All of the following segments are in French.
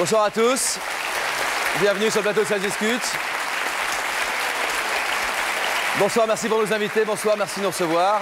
Bonsoir à tous. Bienvenue sur le plateau de Ça discute. Bonsoir, merci pour nos invités. Bonsoir, merci de nous recevoir.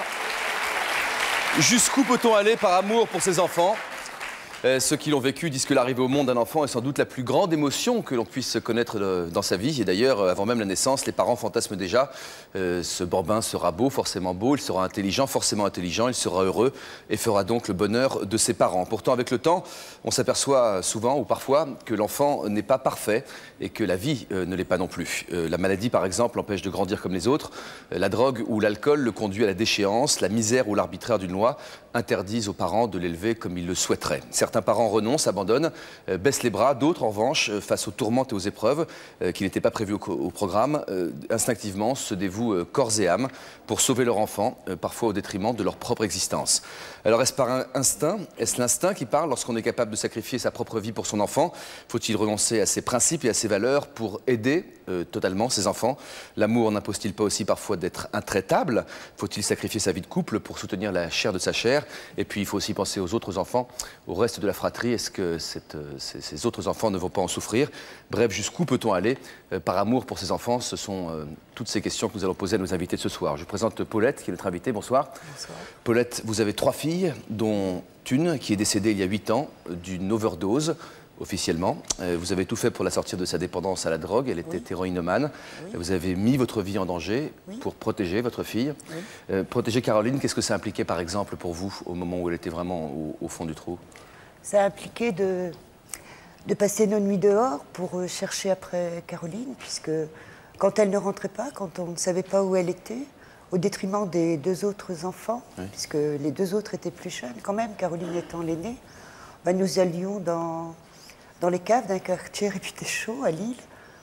Jusqu'où peut-on aller par amour pour ses enfants ? Ceux qui l'ont vécu disent que l'arrivée au monde d'un enfant est sans doute la plus grande émotion que l'on puisse connaître dans sa vie. Et d'ailleurs, avant même la naissance, les parents fantasment déjà. Ce bambin sera beau, forcément beau, il sera intelligent, forcément intelligent, il sera heureux et fera donc le bonheur de ses parents. Pourtant, avec le temps, on s'aperçoit souvent ou parfois que l'enfant n'est pas parfait et que la vie ne l'est pas non plus. La maladie, par exemple, l'empêche de grandir comme les autres. La drogue ou l'alcool le conduit à la déchéance. La misère ou l'arbitraire d'une loi interdisent aux parents de l'élever comme ils le souhaiteraient. Certains parents renoncent, abandonnent, baissent les bras. D'autres, en revanche, face aux tourmentes et aux épreuves qui n'étaient pas prévues au programme, instinctivement se dévouent corps et âme pour sauver leur enfant, parfois au détriment de leur propre existence. Alors, est-ce par instinct? Est-ce l'instinct qui parle lorsqu'on est capable de sacrifier sa propre vie pour son enfant? Faut-il renoncer à ses principes et à ses valeurs pour aider totalement ses enfants? L'amour n'impose-t-il pas aussi parfois d'être intraitable? Faut-il sacrifier sa vie de couple pour soutenir la chair de sa chair? Et puis, il faut aussi penser aux autres enfants, au reste de la fratrie. Est-ce que ces autres enfants ne vont pas en souffrir? Bref, jusqu'où peut-on aller par amour pour ses enfants? Ce sont toutes ces questions que nous allons poser à nos invités de ce soir. Je présente Paulette, qui est notre invitée. Bonsoir. Bonsoir. Paulette, vous avez 3 filles, dont une qui est décédée il y a 8 ans d'une overdose, officiellement. Vous avez tout fait pour la sortir de sa dépendance à la drogue. Elle était héroïnomane. Vous avez mis votre vie en danger pour protéger votre fille. Protéger Caroline, qu'est-ce que ça impliquait, par exemple, pour vous, au moment où elle était vraiment au fond du trou? Ça a impliqué de passer nos nuits dehors pour chercher après Caroline, puisque quand elle ne rentrait pas, quand on ne savait pas où elle était, au détriment des 2 autres enfants, puisque les 2 autres étaient plus jeunes quand même, Caroline étant l'aînée, nous allions dans les caves d'un quartier réputé chaud à Lille,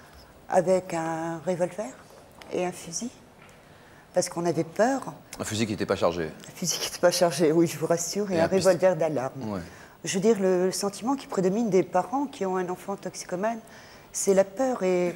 avec un revolver et un fusil, parce qu'on avait peur. Un fusil qui n'était pas chargé. Un fusil qui n'était pas chargé, oui, je vous rassure, et un revolver d'alarme. Ouais. Je veux dire, le sentiment qui prédomine des parents qui ont un enfant toxicomane, c'est la peur. Et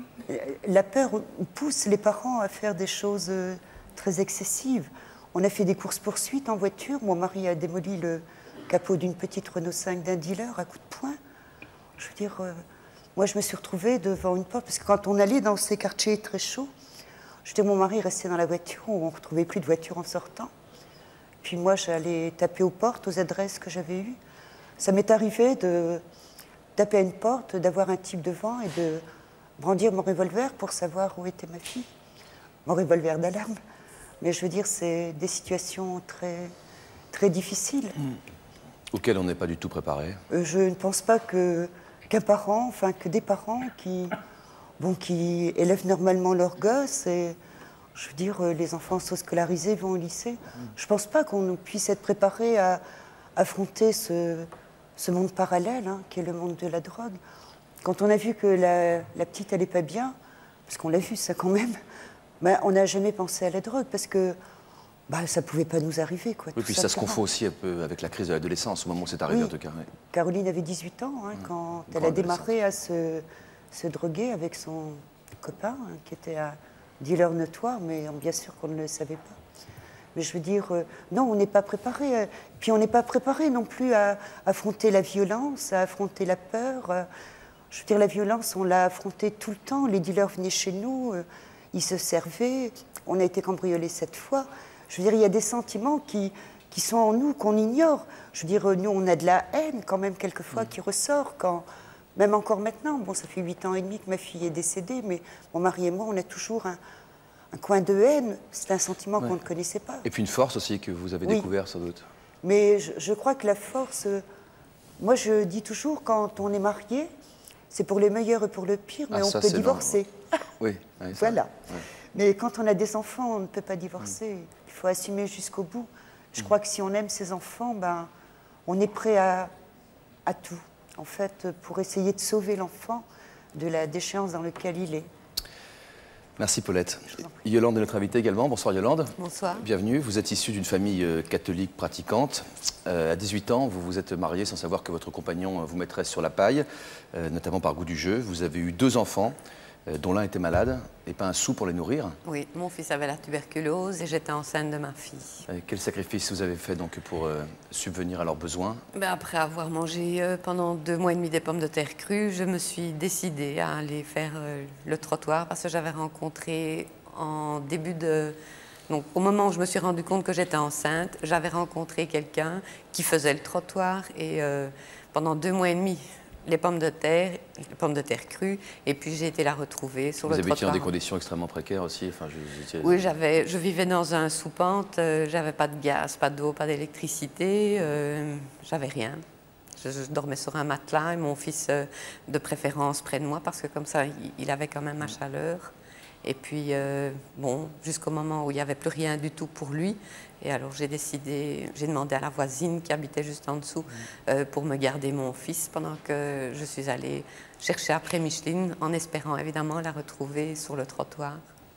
la peur pousse les parents à faire des choses très excessives. On a fait des courses-poursuites en voiture. Mon mari a démoli le capot d'une petite Renault 5 d'un dealer à coups de poing. Je veux dire, moi, je me suis retrouvée devant une porte, parce que quand on allait dans ces quartiers très chauds, je veux dire, mon mari restait dans la voiture, on ne retrouvait plus de voiture en sortant. Puis moi, j'allais taper aux portes, aux adresses que j'avais eues. Ça m'est arrivé de taper à une porte, d'avoir un type devant et de brandir mon revolver pour savoir où était ma fille. Mon revolver d'alarme. Mais je veux dire, c'est des situations très, très difficiles. Auxquelles on n'est pas du tout préparé. Je ne pense pas qu'un parent, enfin que des parents qui élèvent normalement leurs gosses et, je veux dire, les enfants sont scolarisés, vont au lycée. Je ne pense pas qu'on puisse être préparé à affronter ce monde parallèle, qui est le monde de la drogue. Quand on a vu que la petite n'allait pas bien, parce qu'on l'a vu ça quand même, on n'a jamais pensé à la drogue, parce que ça ne pouvait pas nous arriver. Quoi, oui, puis ça se confond aussi un peu avec la crise de l'adolescence, au moment où c'est arrivé en tout cas. Oui. Caroline avait 18 ans quand elle a démarré à se droguer avec son copain, qui était un dealer notoire, mais bien sûr qu'on ne le savait pas. Mais je veux dire, non, on n'est pas préparé. Puis on n'est pas préparé non plus à affronter la violence, à affronter la peur. Je veux dire, la violence, on l'a affrontée tout le temps. Les dealers venaient chez nous, ils se servaient. On a été cambriolés 7 fois. Je veux dire, il y a des sentiments qui sont en nous, qu'on ignore. Je veux dire, nous, on a de la haine quand même quelquefois qui ressort. Même encore maintenant, bon, ça fait 8 ans et demi que ma fille est décédée, mais mon mari et moi, on a toujours un coin de haine. C'est un sentiment qu'on ne connaissait pas. Et puis une force aussi que vous avez découvert sans doute. Mais je crois que la force... moi, je dis toujours, quand on est marié, c'est pour le meilleur et pour le pire, mais on peut divorcer. Oui, voilà. Ouais. Mais quand on a des enfants, on ne peut pas divorcer. Il faut assumer jusqu'au bout. Je crois que si on aime ses enfants, on est prêt à tout, en fait, pour essayer de sauver l'enfant de la déchéance dans laquelle il est. Merci Paulette. Yolande est notre invitée également. Bonsoir Yolande. Bonsoir. Bienvenue. Vous êtes issue d'une famille catholique pratiquante. À 18 ans, vous vous êtes mariée sans savoir que votre compagnon vous mettrait sur la paille, notamment par goût du jeu. Vous avez eu 2 enfants. dont l'un était malade, et pas un sou pour les nourrir. Oui, mon fils avait la tuberculose et j'étais enceinte de ma fille. Quel sacrifice vous avez fait donc pour subvenir à leurs besoins? Après avoir mangé pendant 2 mois et demi des pommes de terre crues, je me suis décidée à aller faire le trottoir parce que j'avais rencontré en début de... Donc au moment où je me suis rendu compte que j'étais enceinte, j'avais rencontré quelqu'un qui faisait le trottoir et pendant 2 mois et demi, les pommes de terre crues, et puis j'ai été la retrouver sur le trottoir. Vous habitiez dans des conditions extrêmement précaires aussi? Enfin, Oui, je vivais dans un sous-pente, j'avais pas de gaz, pas d'eau, pas d'électricité, j'avais rien. Je dormais sur un matelas et mon fils de préférence près de moi parce que comme ça, il avait quand même ma chaleur. Et puis, bon, jusqu'au moment où il n'y avait plus rien du tout pour lui. Et alors, j'ai demandé à la voisine qui habitait juste en dessous pour me garder mon fils pendant que je suis allée chercher après Micheline, en espérant évidemment la retrouver sur le trottoir.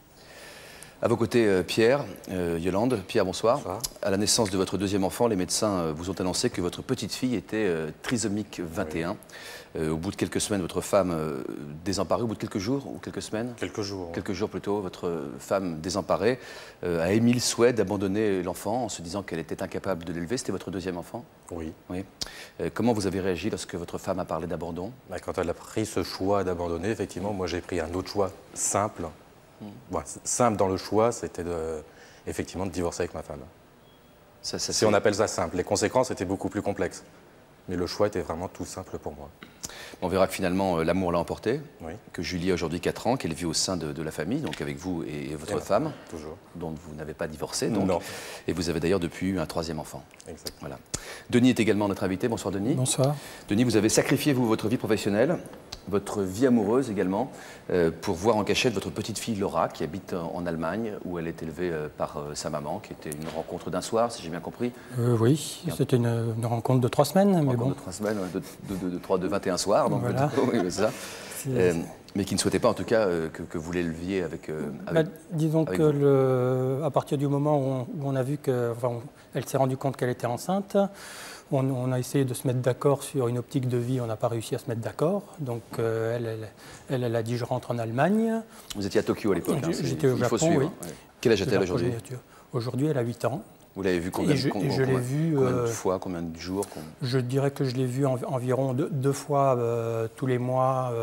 À vos côtés, Pierre, Yolande. Pierre, bonsoir. Bonsoir. À la naissance de votre deuxième enfant, les médecins vous ont annoncé que votre petite fille était trisomique 21. Oui. Au bout de quelques semaines, votre femme désemparée, au bout de quelques jours ou quelques semaines? Quelques jours. Oui. Quelques jours plutôt, votre femme désemparée a émis le souhait d'abandonner l'enfant en se disant qu'elle était incapable de l'élever. C'était votre deuxième enfant? Oui. Oui. Comment vous avez réagi lorsque votre femme a parlé d'abandon? Quand elle a pris ce choix d'abandonner, effectivement, moi j'ai pris un autre choix simple. Bon, simple dans le choix, c'était effectivement de divorcer avec ma femme. Si on appelle ça simple. Les conséquences étaient beaucoup plus complexes. Mais le choix était vraiment tout simple pour moi. On verra que finalement l'amour l'a emporté, oui. Que Julie a aujourd'hui 4 ans, qu'elle vit au sein de la famille, donc avec vous et votre femme, toujours. Dont vous n'avez pas divorcé. Donc, non. Et vous avez d'ailleurs depuis eu un 3e enfant. Exactement. Voilà. Denis est également notre invité. Bonsoir Denis. Bonsoir. Denis, vous avez sacrifié votre vie professionnelle, votre vie amoureuse également, pour voir en cachette votre petite fille Laura, qui habite en Allemagne, où elle est élevée par sa maman, qui était une rencontre d'un soir, si j'ai bien compris. Oui, c'était une rencontre de 3 semaines. Une rencontre de 3 semaines, de 21 soirs. Donc voilà. Oui, c'est ça. Mais qui ne souhaitait pas en tout cas que vous l'éleviez avec... disons que à partir du moment où on a vu qu'elle s'est rendue compte qu'elle était enceinte, on a essayé de se mettre d'accord sur une optique de vie, on n'a pas réussi à se mettre d'accord. Donc elle a dit je rentre en Allemagne. Vous étiez à Tokyo à l'époque. J'étais au Japon, oui. Quel âge a-t-elle aujourd'hui? Aujourd'hui elle a 8 ans. Vous l'avez vu combien de fois, combien de jours? Je dirais que je l'ai vue environ 2 fois tous les mois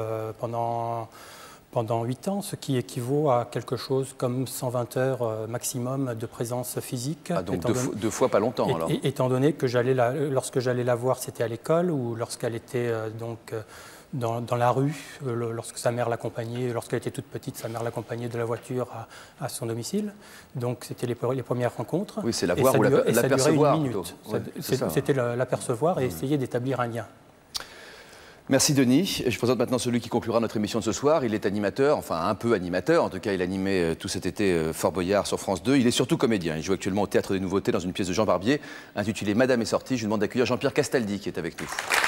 pendant 8 ans, ce qui équivaut à quelque chose comme 120 heures maximum de présence physique. Ah, donc 2 fois pas longtemps alors. Étant donné que lorsque j'allais la voir, c'était à l'école ou lorsqu'elle était dans la rue, lorsque sa mère l'accompagnait, lorsqu'elle était toute petite, sa mère l'accompagnait de la voiture à son domicile. Donc c'était les premières rencontres. Oui, c'est la voir ou l'apercevoir. C'était l'apercevoir et essayer d'établir un lien. Merci Denis. Je présente maintenant celui qui conclura notre émission de ce soir. Il est animateur, enfin un peu animateur. En tout cas, il animait tout cet été Fort Boyard sur France 2. Il est surtout comédien. Il joue actuellement au Théâtre des Nouveautés dans une pièce de Jean Barbier intitulée Madame est sortie. Je vous demande d'accueillir Jean-Pierre Castaldi qui est avec nous.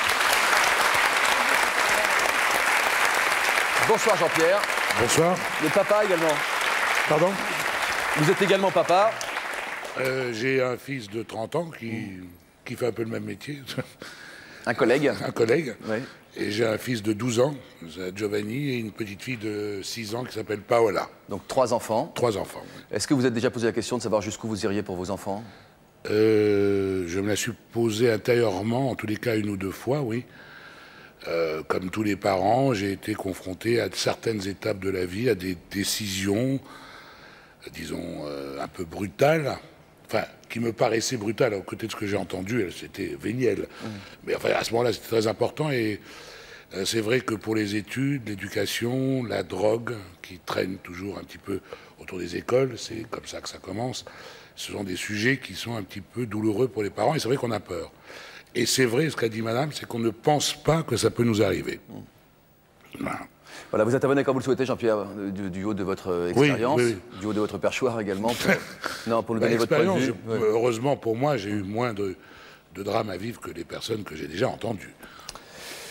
Bonsoir Jean-Pierre. Bonsoir. Le papa également. Pardon? Vous êtes également papa. J'ai un fils de 30 ans qui fait un peu le même métier. Un collègue. Un collègue. Oui. Et j'ai un fils de 12 ans, Giovanni, et une petite fille de 6 ans qui s'appelle Paola. Donc 3 enfants. 3 enfants. Oui. Est-ce que vous êtes déjà posé la question de savoir jusqu'où vous iriez pour vos enfants? Je me la suis posée intérieurement, en tous les cas 1 ou 2 fois, oui. Comme tous les parents, j'ai été confronté à certaines étapes de la vie, à des décisions, disons, un peu brutales, enfin, qui me paraissaient brutales. À côté de ce que j'ai entendu, c'était véniel. Mais enfin, à ce moment-là, c'était très important. Et c'est vrai que pour les études, l'éducation, la drogue, qui traîne toujours un petit peu autour des écoles, c'est comme ça que ça commence, ce sont des sujets qui sont un petit peu douloureux pour les parents. Et c'est vrai qu'on a peur. Et c'est vrai, ce qu'a dit madame, c'est qu'on ne pense pas que ça peut nous arriver. Voilà. Voilà, vous intervenez quand vous le souhaitez, Jean-Pierre, du haut de votre expérience, oui, oui. Du haut de votre perchoir également, pour nous donner votre point de vue. Heureusement pour moi, j'ai eu moins de drames à vivre que les personnes que j'ai déjà entendues.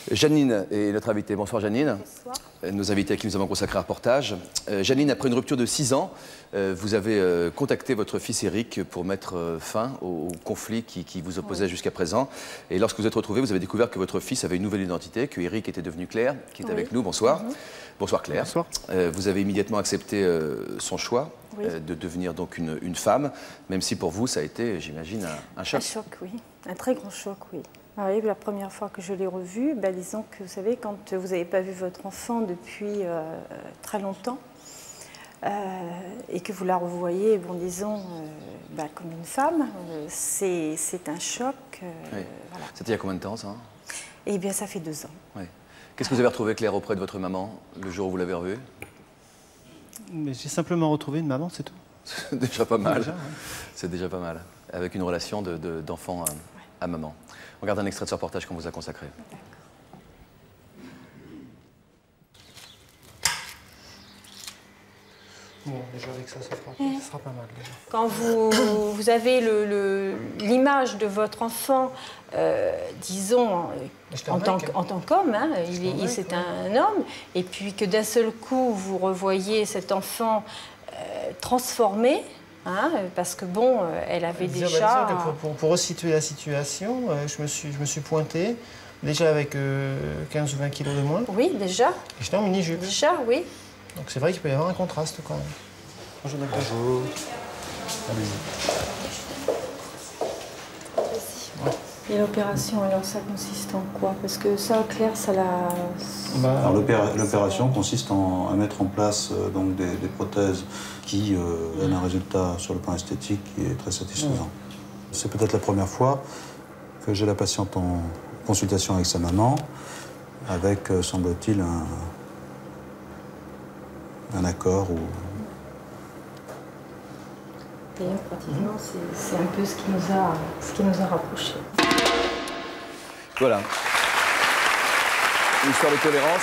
Janine est notre invitée. Bonsoir Janine. Bonsoir. Nos invités à qui nous avons consacré un reportage. Janine, après une rupture de 6 ans, vous avez contacté votre fils Eric pour mettre fin au conflit qui vous opposait jusqu'à présent. Et lorsque vous êtes retrouvés, vous avez découvert que votre fils avait une nouvelle identité, que Eric était devenu Claire, qui est avec nous. Bonsoir. Bonsoir Claire. Bonsoir. Vous avez immédiatement accepté son choix de devenir donc une femme, même si pour vous ça a été, j'imagine, un choc. Un choc, oui. Un très grand choc, oui. Oui, la première fois que je l'ai revu, disons que vous savez, quand vous n'avez pas vu votre enfant depuis très longtemps et que vous la revoyez, bon, disons, comme une femme, c'est un choc. Oui. Voilà. C'était il y a combien de temps ça? Eh bien, ça fait 2 ans. Oui. Qu'est-ce que vous avez retrouvé, Claire, auprès de votre maman, le jour où vous l'avez revue? J'ai simplement retrouvé une maman, c'est tout. C'est déjà pas mal. Déjà, ouais. C'est déjà pas mal. Avec une relation d'enfant à maman. On regarde un extrait de ce reportage qu'on vous a consacré. Bon, déjà avec ça sera pas mal. Déjà. Quand vous avez l'image de votre enfant, disons, en tant qu'homme, hein, c'est un homme, et puis que d'un seul coup, vous revoyez cet enfant transformé, hein, parce que bon, elle avait déjà... Pour resituer la situation, je me suis pointé, déjà avec 15 ou 20 kilos de moins. Oui, déjà. Et j'étais en mini-jupe. Déjà, oui. Donc c'est vrai qu'il peut y avoir un contraste quand même. Bonjour docteur. Bonjour. Et l'opération, alors ça consiste en quoi? Parce que ça, Claire, ça l'a... Alors l'opération consiste à mettre en place donc des prothèses qui donnent un résultat sur le plan esthétique qui est très satisfaisant. C'est peut-être la première fois que j'ai la patiente en consultation avec sa maman, avec, semble-t-il, un accord ou... D'ailleurs, pratiquement, c'est un peu ce qui nous a rapprochés. Voilà. Une histoire de tolérance.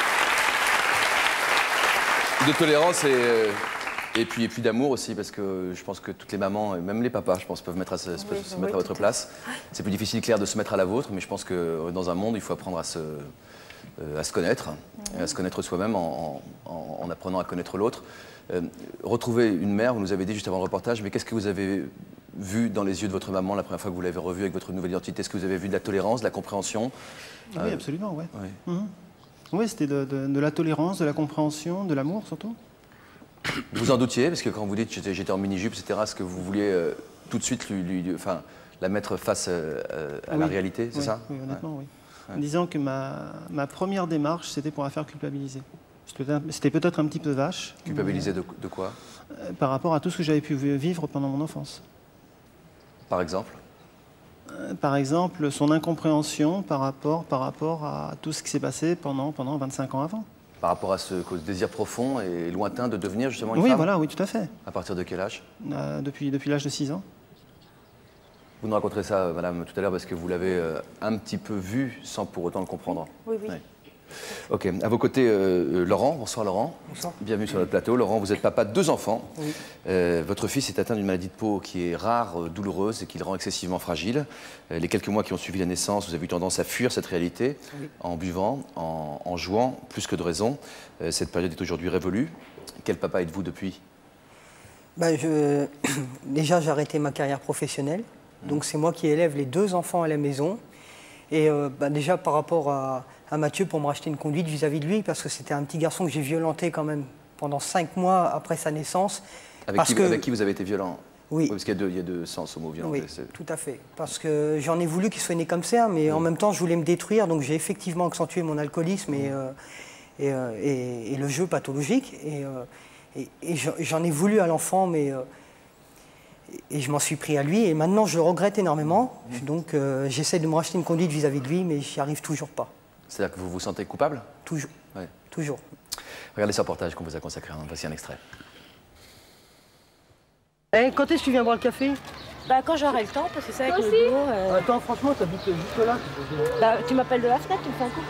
De tolérance et puis d'amour aussi, parce que je pense que toutes les mamans, et même les papas, je pense, peuvent se mettre à votre place. C'est plus difficile, Claire, de se mettre à la vôtre, mais je pense que dans un monde, il faut apprendre à se connaître, à se connaître soi-même en apprenant à connaître l'autre. Retrouver une mère, vous nous avez dit juste avant le reportage, mais qu'est-ce que vous avez vu dans les yeux de votre maman la première fois que vous l'avez revue avec votre nouvelle identité? Est-ce que vous avez vu de la tolérance, de la compréhension? Oui, absolument, oui. Oui, c'était de la tolérance, de la compréhension, de l'amour surtout. Vous en doutiez? Parce que quand vous dites j'étais en mini-jupe, etc., est-ce que vous vouliez tout de suite la mettre face à la réalité, c'est ça? Oui, honnêtement, oui. En disant que ma première démarche, c'était pour la faire culpabiliser. C'était peut-être un petit peu vache. Culpabiliser de quoi? Par rapport à tout ce que j'avais pu vivre pendant mon enfance. Par exemple? Par exemple, son incompréhension par rapport à tout ce qui s'est passé pendant 25 ans avant. Par rapport à ce désir profond et lointain de devenir justement une femme? Oui, voilà, oui, tout à fait. À partir de quel âge? Depuis l'âge de 6 ans. Vous nous raconterez ça, madame, tout à l'heure, parce que vous l'avez un petit peu vu sans pour autant le comprendre. Oui, oui. Ouais. Ok, à vos côtés, Laurent. Bonsoir Laurent. Bonsoir. Bienvenue sur notre plateau. Laurent, vous êtes papa de 2 enfants. Oui. Votre fils est atteint d'une maladie de peau qui est rare, douloureuse et qui le rend excessivement fragile. Les quelques mois qui ont suivi la naissance, vous avez eu tendance à fuir cette réalité en buvant, en jouant, plus que de raison. Cette période est aujourd'hui révolue. Quel papa êtes-vous depuis? Déjà, j'ai arrêté ma carrière professionnelle. Donc c'est moi qui élève les 2 enfants à la maison. Et déjà par rapport à Mathieu, pour me racheter une conduite vis-à-vis de lui, parce que c'était un petit garçon que j'ai violenté quand même pendant 5 mois après sa naissance. Avec qui vous avez été violent? Oui. Parce qu'il y a deux sens au mot violent. Oui, tout à fait. Parce que j'en ai voulu qu'il soit né comme ça, mais en même temps je voulais me détruire, donc j'ai effectivement accentué mon alcoolisme et le jeu pathologique. Et j'en ai voulu à l'enfant, mais... Et je m'en suis pris à lui, et maintenant je le regrette énormément. Donc j'essaie de me racheter une conduite vis-à-vis de lui, mais j'y arrive toujours pas. C'est-à-dire que vous vous sentez coupable? Toujours. Ouais. Toujours. Regardez ce reportage qu'on vous a consacré. Voici un extrait. Quand est-ce que tu viens boire le café? Quand j'aurai le temps, parce que c'est avec le boulot... Attends, franchement, t'habites juste là. Tu m'appelles de la fenêtre, tu me fais un coup.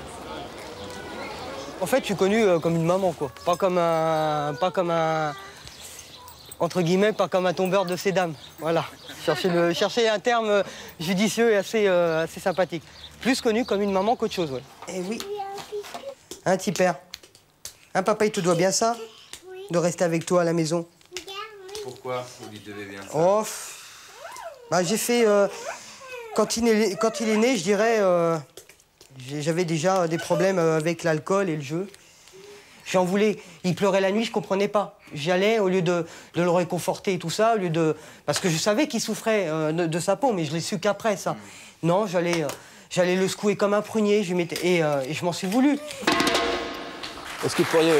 En fait, je suis connu comme une maman, quoi. Pas comme un... entre guillemets, pas comme un tombeur de ces dames. Voilà. Chercher un terme judicieux et assez sympathique. Plus connu comme une maman qu'autre chose, ouais. Eh oui. Hein, petit père? Hein, papa, il te doit bien ça? Oui. De rester avec toi à la maison? Pourquoi vous lui devez bien ça? Oh, bah, j'ai fait... quand il est né, je dirais... j'avais déjà des problèmes avec l'alcool et le jeu. J'en voulais. Il pleurait la nuit, je comprenais pas. J'y allais, au lieu de le réconforter et tout ça, au lieu de... Parce que je savais qu'il souffrait de sa peau, mais je l'ai su qu'après, ça. Non, j'allais le secouer comme un prunier, et je m'en suis voulu. Est-ce que vous pourriez...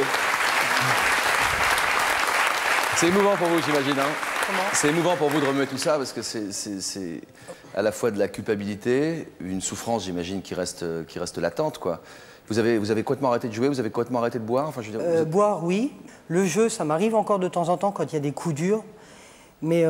C'est émouvant pour vous, j'imagine, hein? C'est émouvant pour vous de remuer tout ça, parce que c'est à la fois de la culpabilité, une souffrance, j'imagine, qui reste latente, quoi. Vous avez complètement arrêté de jouer, vous avez complètement arrêté de boire, enfin, je veux dire, boire, oui. Le jeu, ça m'arrive encore de temps en temps quand il y a des coups durs. Mais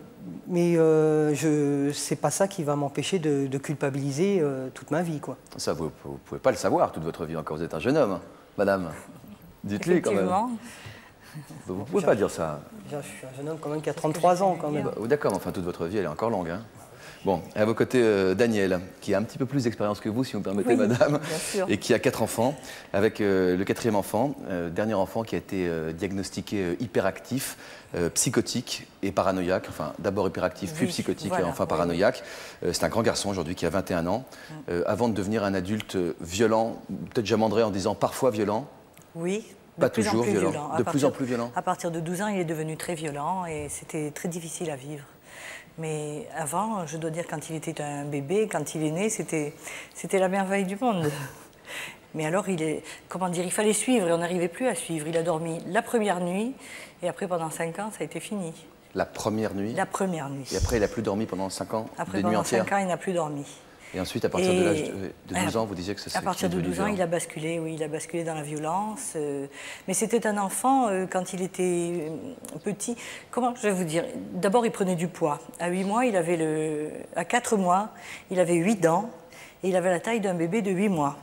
c'est pas ça qui va m'empêcher de culpabiliser toute ma vie, quoi. Ça, vous pouvez pas le savoir toute votre vie encore. Vous êtes un jeune homme, madame. Dites-lui quand même. Vous pouvez pas dire ça. Je suis un jeune homme quand même qui a 33 ans, quand même. D'accord, mais enfin, toute votre vie, elle est encore longue, hein. Bon, à vos côtés, Daniel, qui a un petit peu plus d'expérience que vous, si vous me permettez, madame, et qui a 4 enfants, avec le 4e enfant, dernier enfant qui a été diagnostiqué hyperactif, psychotique et paranoïaque. Enfin, d'abord hyperactif, puis psychotique, et enfin paranoïaque. C'est un grand garçon aujourd'hui qui a 21 ans. Avant de devenir un adulte violent, peut-être j'amenderais en disant parfois violent. Oui. Pas toujours violent. De plus en plus violent. À partir de 12 ans, il est devenu très violent et c'était très difficile à vivre. Mais avant, je dois dire, quand il était un bébé, quand il est né, c'était la merveille du monde. Mais alors, comment dire, il fallait suivre et on n'arrivait plus à suivre. Il a dormi la première nuit et après, pendant 5 ans, ça a été fini. La première nuit? La première nuit. Et après, il n'a plus dormi pendant 5 ans? Après, pendant 5 ans, il n'a plus dormi. Et ensuite, à partir de l'âge de 12 ans, vous disiez que ça s'est... À partir de 12 ans, il a basculé, oui, il a basculé dans la violence. Mais c'était un enfant, quand il était petit, comment je vais vous dire? D'abord, il prenait du poids. À 8 mois, à 4 mois, il avait 8 dents et il avait la taille d'un bébé de 8 mois.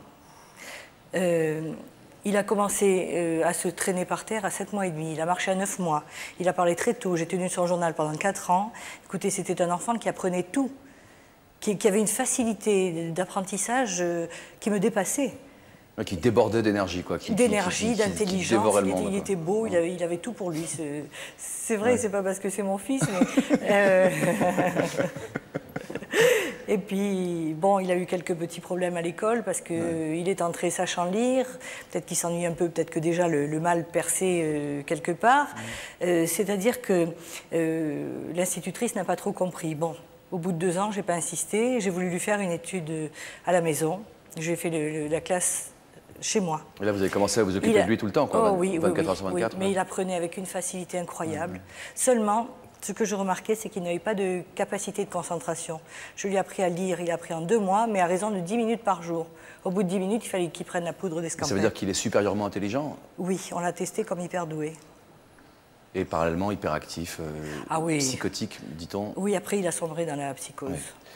Il a commencé à se traîner par terre à 7 mois et demi. Il a marché à 9 mois. Il a parlé très tôt. J'ai tenu son journal pendant 4 ans. Écoutez, c'était un enfant qui apprenait tout. Qui avait une facilité d'apprentissage qui me dépassait. Qui débordait d'énergie, quoi. D'énergie, d'intelligence, il était beau, il avait tout pour lui. C'est vrai, c'est pas parce que c'est mon fils, mais... Et puis, bon, il a eu quelques petits problèmes à l'école parce qu'il est entré sachant lire, peut-être qu'il s'ennuie un peu, peut-être que déjà le mal perçait quelque part. C'est-à-dire que l'institutrice n'a pas trop compris. Bon. Au bout de 2 ans, je n'ai pas insisté. J'ai voulu lui faire une étude à la maison. J'ai fait la classe chez moi. Et là, vous avez commencé à vous occuper de lui tout le temps, quoi, 24 heures sur 24. Oui, mais il apprenait avec une facilité incroyable. Seulement, ce que je remarquais, c'est qu'il n'avait pas de capacité de concentration. Je lui ai appris à lire, il a appris en 2 mois, mais à raison de 10 minutes par jour. Au bout de 10 minutes, il fallait qu'il prenne la poudre d'escampette. Ça veut dire qu'il est supérieurement intelligent? Oui, on l'a testé comme hyper doué. Et parallèlement hyperactif, psychotique, dit-on. Oui, après il a sombré dans la psychose.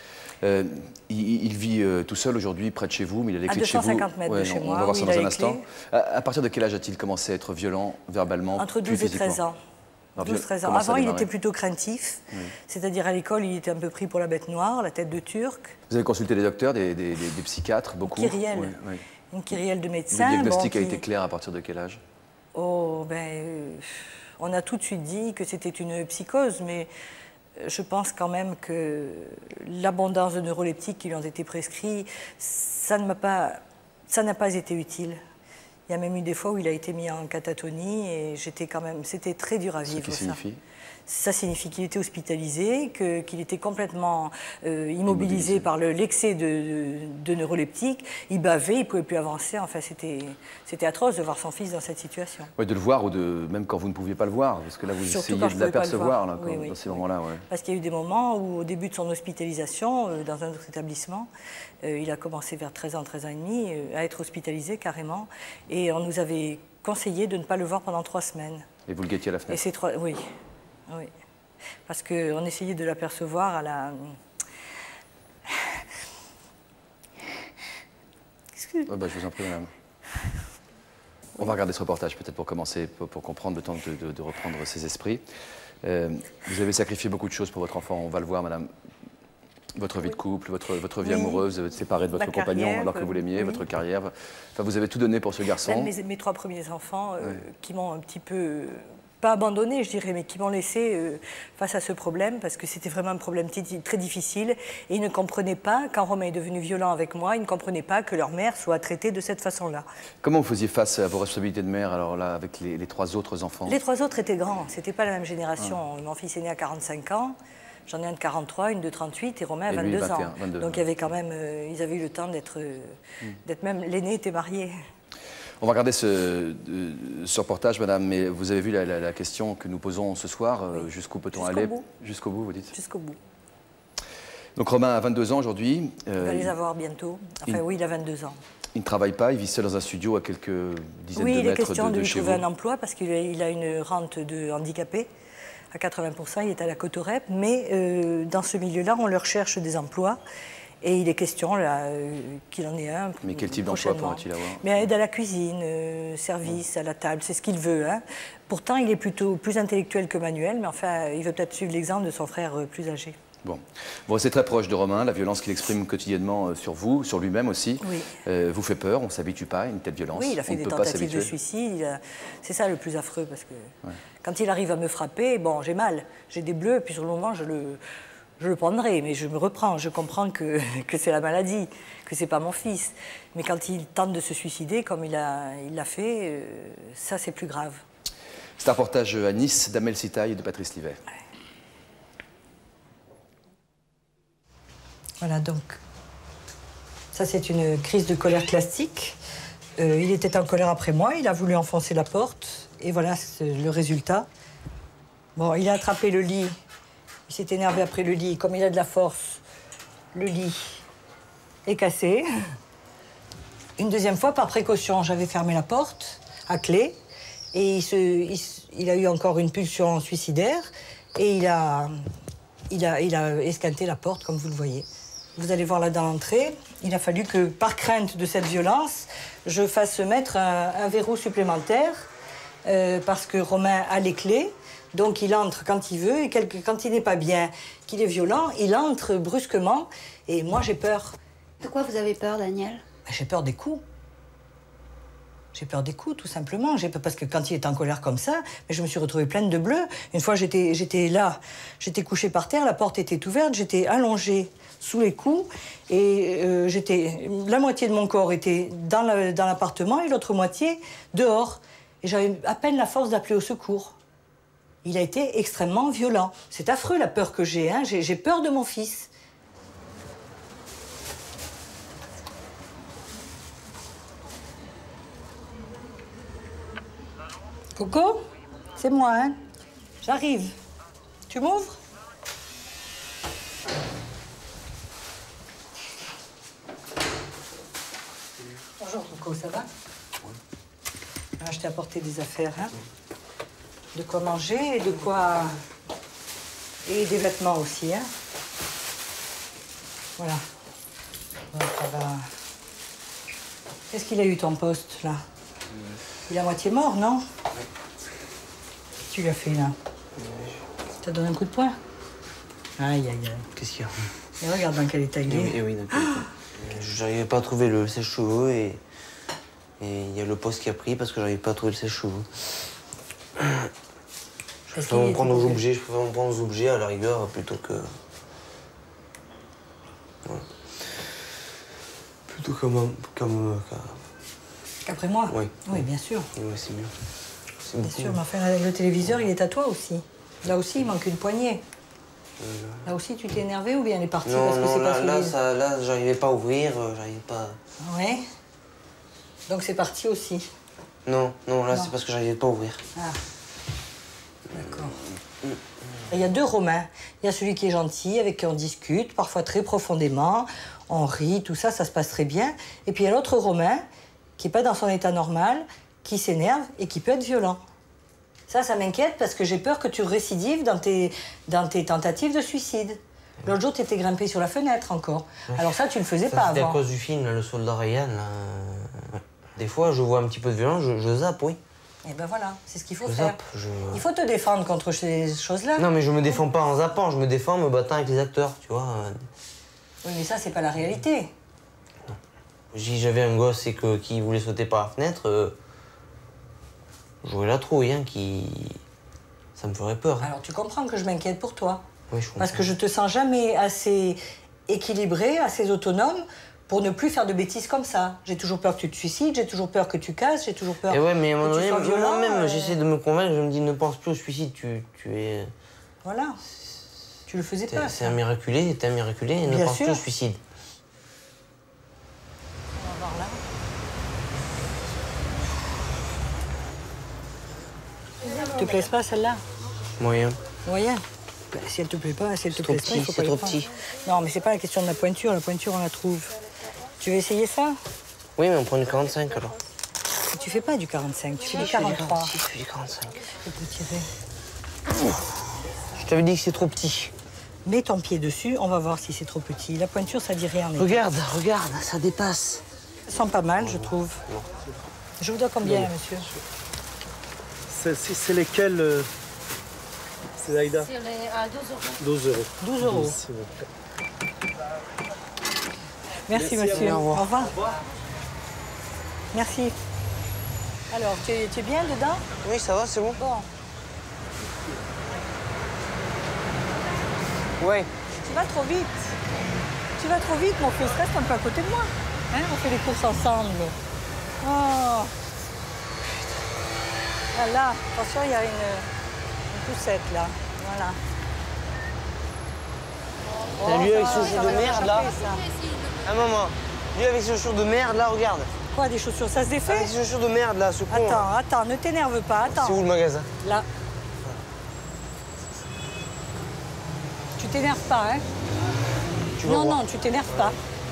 Il vit tout seul aujourd'hui près de chez vous, mais il a les clés de chez vous. À 250 mètres de chez moi. On va voir ça dans un instant. À partir de quel âge a-t-il commencé à être violent, verbalement? Entre 12 et 13 ans. 12-13 ans. Avant, il était plutôt craintif. C'est-à-dire à l'école, il était un peu pris pour la bête noire, la tête de Turc. Vous avez consulté des docteurs, des psychiatres, beaucoup? Une kyrielle de médecins. Le diagnostic a été clair à partir de quel âge? Oh, on a tout de suite dit que c'était une psychose, mais je pense quand même que l'abondance de neuroleptiques qui lui ont été prescrits, ça n'a pas été utile. Il y a même eu des fois où il a été mis en catatonie et c'était très dur à vivre. Ce qui signifie ? Ça signifie qu'il était hospitalisé, qu'il était complètement immobilisé par l'excès de neuroleptiques. Il bavait, il ne pouvait plus avancer. Enfin, c'était atroce de voir son fils dans cette situation. Oui, de le voir ou même quand vous ne pouviez pas le voir, parce que là, vous essayez de l'apercevoir dans ces moments-là. Ouais. Parce qu'il y a eu des moments où, au début de son hospitalisation, dans un autre établissement, il a commencé vers 13 ans, 13 ans et demi, à être hospitalisé carrément. Et on nous avait conseillé de ne pas le voir pendant 3 semaines. Et vous le guettiez à la fenêtre? Oui. Oui, parce qu'on essayait de l'apercevoir à la... Oh je vous en prie, madame. On va regarder ce reportage peut-être pour commencer, pour comprendre le temps de reprendre ses esprits. Vous avez sacrifié beaucoup de choses pour votre enfant, on va le voir, madame. Votre vie de couple, votre vie amoureuse, vous êtes séparée de votre compagnon alors que vous l'aimiez, votre carrière. Enfin, vous avez tout donné pour ce garçon. Mes 3 premiers enfants qui m'ont un petit peu, pas abandonné, je dirais, mais qui m'ont laissé face à ce problème, parce que c'était vraiment un problème très difficile. Et ils ne comprenaient pas, quand Romain est devenu violent avec moi, ils ne comprenaient pas que leur mère soit traitée de cette façon-là. Comment vous faisiez face à vos responsabilités de mère, alors là, avec les 3 autres enfants? Les 3 autres étaient grands, c'était pas la même génération. Mon fils est né à 45 ans. J'en ai un de 43, une de 38 et Romain a 22 ans. 22, donc il y avait quand même, ils avaient eu le temps d'être même, l'aîné était marié. On va regarder ce reportage, madame, mais vous avez vu la question que nous posons ce soir, jusqu'où peut-on aller? Jusqu'au bout, vous dites? Jusqu'au bout. Donc Romain a 22 ans aujourd'hui. Il va les avoir bientôt. Enfin oui, il a 22 ans. Il ne travaille pas, il vit seul dans un studio à quelques dizaines de mètres de chez vous. Oui, il est question de lui trouver un emploi parce qu'il a une rente de handicapé. À 80%, il est à la Cotorep, mais dans ce milieu-là, on leur cherche des emplois. Et il est question là qu'il en ait un. Mais quel type d'emploi pourrait-il avoir? Mais aide à la cuisine, service à la table, c'est ce qu'il veut. Hein. Pourtant, il est plutôt plus intellectuel que manuel, mais enfin, il veut peut-être suivre l'exemple de son frère plus âgé. Bon. Vous restez très proche de Romain, la violence qu'il exprime quotidiennement sur vous, sur lui-même aussi, vous fait peur, on ne s'habitue pas à une telle violence. Oui, il a fait des tentatives de suicide, c'est ça le plus affreux, parce que quand il arrive à me frapper, bon, j'ai mal, j'ai des bleus, puis sur le moment, je le prendrai, mais je me reprends, je comprends que c'est la maladie, que c'est pas mon fils. Mais quand il tente de se suicider, comme il l'a fait, ça c'est plus grave. C'est un reportage à Nice d'Amel Sitaï et de Patrice Livet. Voilà, donc, ça c'est une crise de colère classique. Il était en colère après moi, il a voulu enfoncer la porte, et voilà le résultat. Bon, il a attrapé le lit, il s'est énervé après le lit. Comme il a de la force, le lit est cassé. Une deuxième fois, par précaution, j'avais fermé la porte à clé, et il a eu encore une pulsion suicidaire, et il a esquinté la porte, comme vous le voyez. Vous allez voir là dans l'entrée, il a fallu que, par crainte de cette violence, je fasse mettre un verrou supplémentaire parce que Romain a les clés, donc il entre quand il veut et quand il n'est pas bien, qu'il est violent, il entre brusquement et moi j'ai peur. De quoi vous avez peur, Daniel? J'ai peur des coups. J'ai peur des coups, tout simplement. Parce que quand il est en colère comme ça, je me suis retrouvée pleine de bleus. Une fois, j'étais là, j'étais couchée par terre, la porte était ouverte, j'étais allongée sous les coups, et la moitié de mon corps était dans l'appartement et l'autre moitié dehors. Et j'avais à peine la force d'appeler au secours. Il a été extrêmement violent. C'est affreux, la peur que j'ai. Hein. J'ai peur de mon fils. Coco, c'est moi, hein. J'arrive. Tu m'ouvres? Bonjour, Coco, ça va? Oui. Ah, je t'ai apporté des affaires, hein. De quoi manger et de quoi... Et des vêtements aussi, hein. Voilà. Bon, ça va... Qu'est-ce qu'il a eu, ton poste, là? Il est à moitié mort, non? Oui. Qu'est-ce que tu lui as fait, là? T'as donné un coup de poing? Aïe, aïe, aïe. Qu'est-ce qu'il y a? Et regarde dans quel état il est. Eh oui, d'accord. J'arrivais pas à trouver le sèche-cheveux et il y a le poste qui a pris parce que j'arrivais pas à trouver le sèche-cheveux. Je préfère m'en prendre aux objets à la rigueur plutôt que... Ouais. Plutôt qu'après moi? Oui. Oui, bien sûr. Oui, c'est mieux. Bien sûr, mais enfin, le téléviseur, il est à toi aussi. Là aussi, il manque une poignée. Là aussi, tu t'es énervé ou bien elle est partie parce que c'est pas solide? Là, j'arrivais pas à ouvrir, j'arrivais pas... Ouais. Donc c'est parti aussi? Non, là, c'est parce que j'arrivais pas à ouvrir. Ah. D'accord. Il y a deux Romains. Il y a celui qui est gentil, avec qui on discute, parfois très profondément, on rit, tout ça, ça se passe très bien. Et puis il y a l'autre Romain, qui n'est pas dans son état normal, qui s'énerve et qui peut être violent. Ça m'inquiète parce que j'ai peur que tu récidives dans tes tentatives de suicide. L'autre jour, tu étais grimpé sur la fenêtre encore. Alors ça, tu le faisais pas avant. C'était à cause du film, là, Le Soldat Ryan. Là. Des fois, je vois un petit peu de violence, je zappe, oui. Et ben voilà, c'est ce qu'il faut Je faire. zappe, Il faut te défendre contre ces choses-là. Non, mais je me défends pas en zappant, je me défends en me battant avec les acteurs, tu vois. Oui, mais ça, c'est pas la réalité. Si j'avais un gosse et qui voulait sauter par la fenêtre, j'aurais la trouille, hein, ça me ferait peur. Alors, tu comprends que je m'inquiète pour toi. Oui, je comprends. Parce que je te sens jamais assez équilibré, assez autonome pour ne plus faire de bêtises comme ça. J'ai toujours peur que tu te suicides, j'ai toujours peur que tu casses, j'ai toujours peur Et ouais, mais à un moment que tu donné, sois violent. moi-même, j'essaie de me convaincre, je me dis, ne pense plus au suicide, tu es... Voilà. Tu le faisais pas. C'est un miraculé, t'es un miraculé, et ne pense plus au suicide. On va voir là. Te plaise pas celle-là? Moyen. Moyen. Ben, si elle te plaît pas, si elle te plaît pas, il faut pas c'est les trop prendre. petit. Non, mais c'est pas la question de la pointure on la trouve. Tu veux essayer ça? Oui, mais on prend du 45 alors. Tu fais pas du 45, tu fais du je fais 43. je fais du 45. Je peux tirer. Je t'avais dit que c'est trop petit. Mets ton pied dessus, on va voir si c'est trop petit. La pointure, ça dit rien. Regarde, ça dépasse. Ça sent pas mal, je trouve. Je vous dois combien, monsieur? C'est lesquels c'est Aïda? C'est à 12 euros. 12 euros. Merci, monsieur. Au revoir. Merci. Alors, tu es bien dedans? Oui, ça va, c'est bon. Bon. Ouais. Tu vas trop vite. Tu vas trop vite, mon fils. Reste un peu à côté de moi. Hein, on fait les courses ensemble. Oh. Ah, là, attention, il y a une poussette, là. Voilà. T'as lui avec ses chaussures de merde, là? Un moment. Lui avec ses chaussures de merde, là, regarde. Quoi, des chaussures? Ça se défait? Avec ses chaussures de merde, là, ce con. Attends, ne t'énerve pas, attends. C'est où le magasin? Là. Tu t'énerves pas, hein? Non, tu t'énerves pas.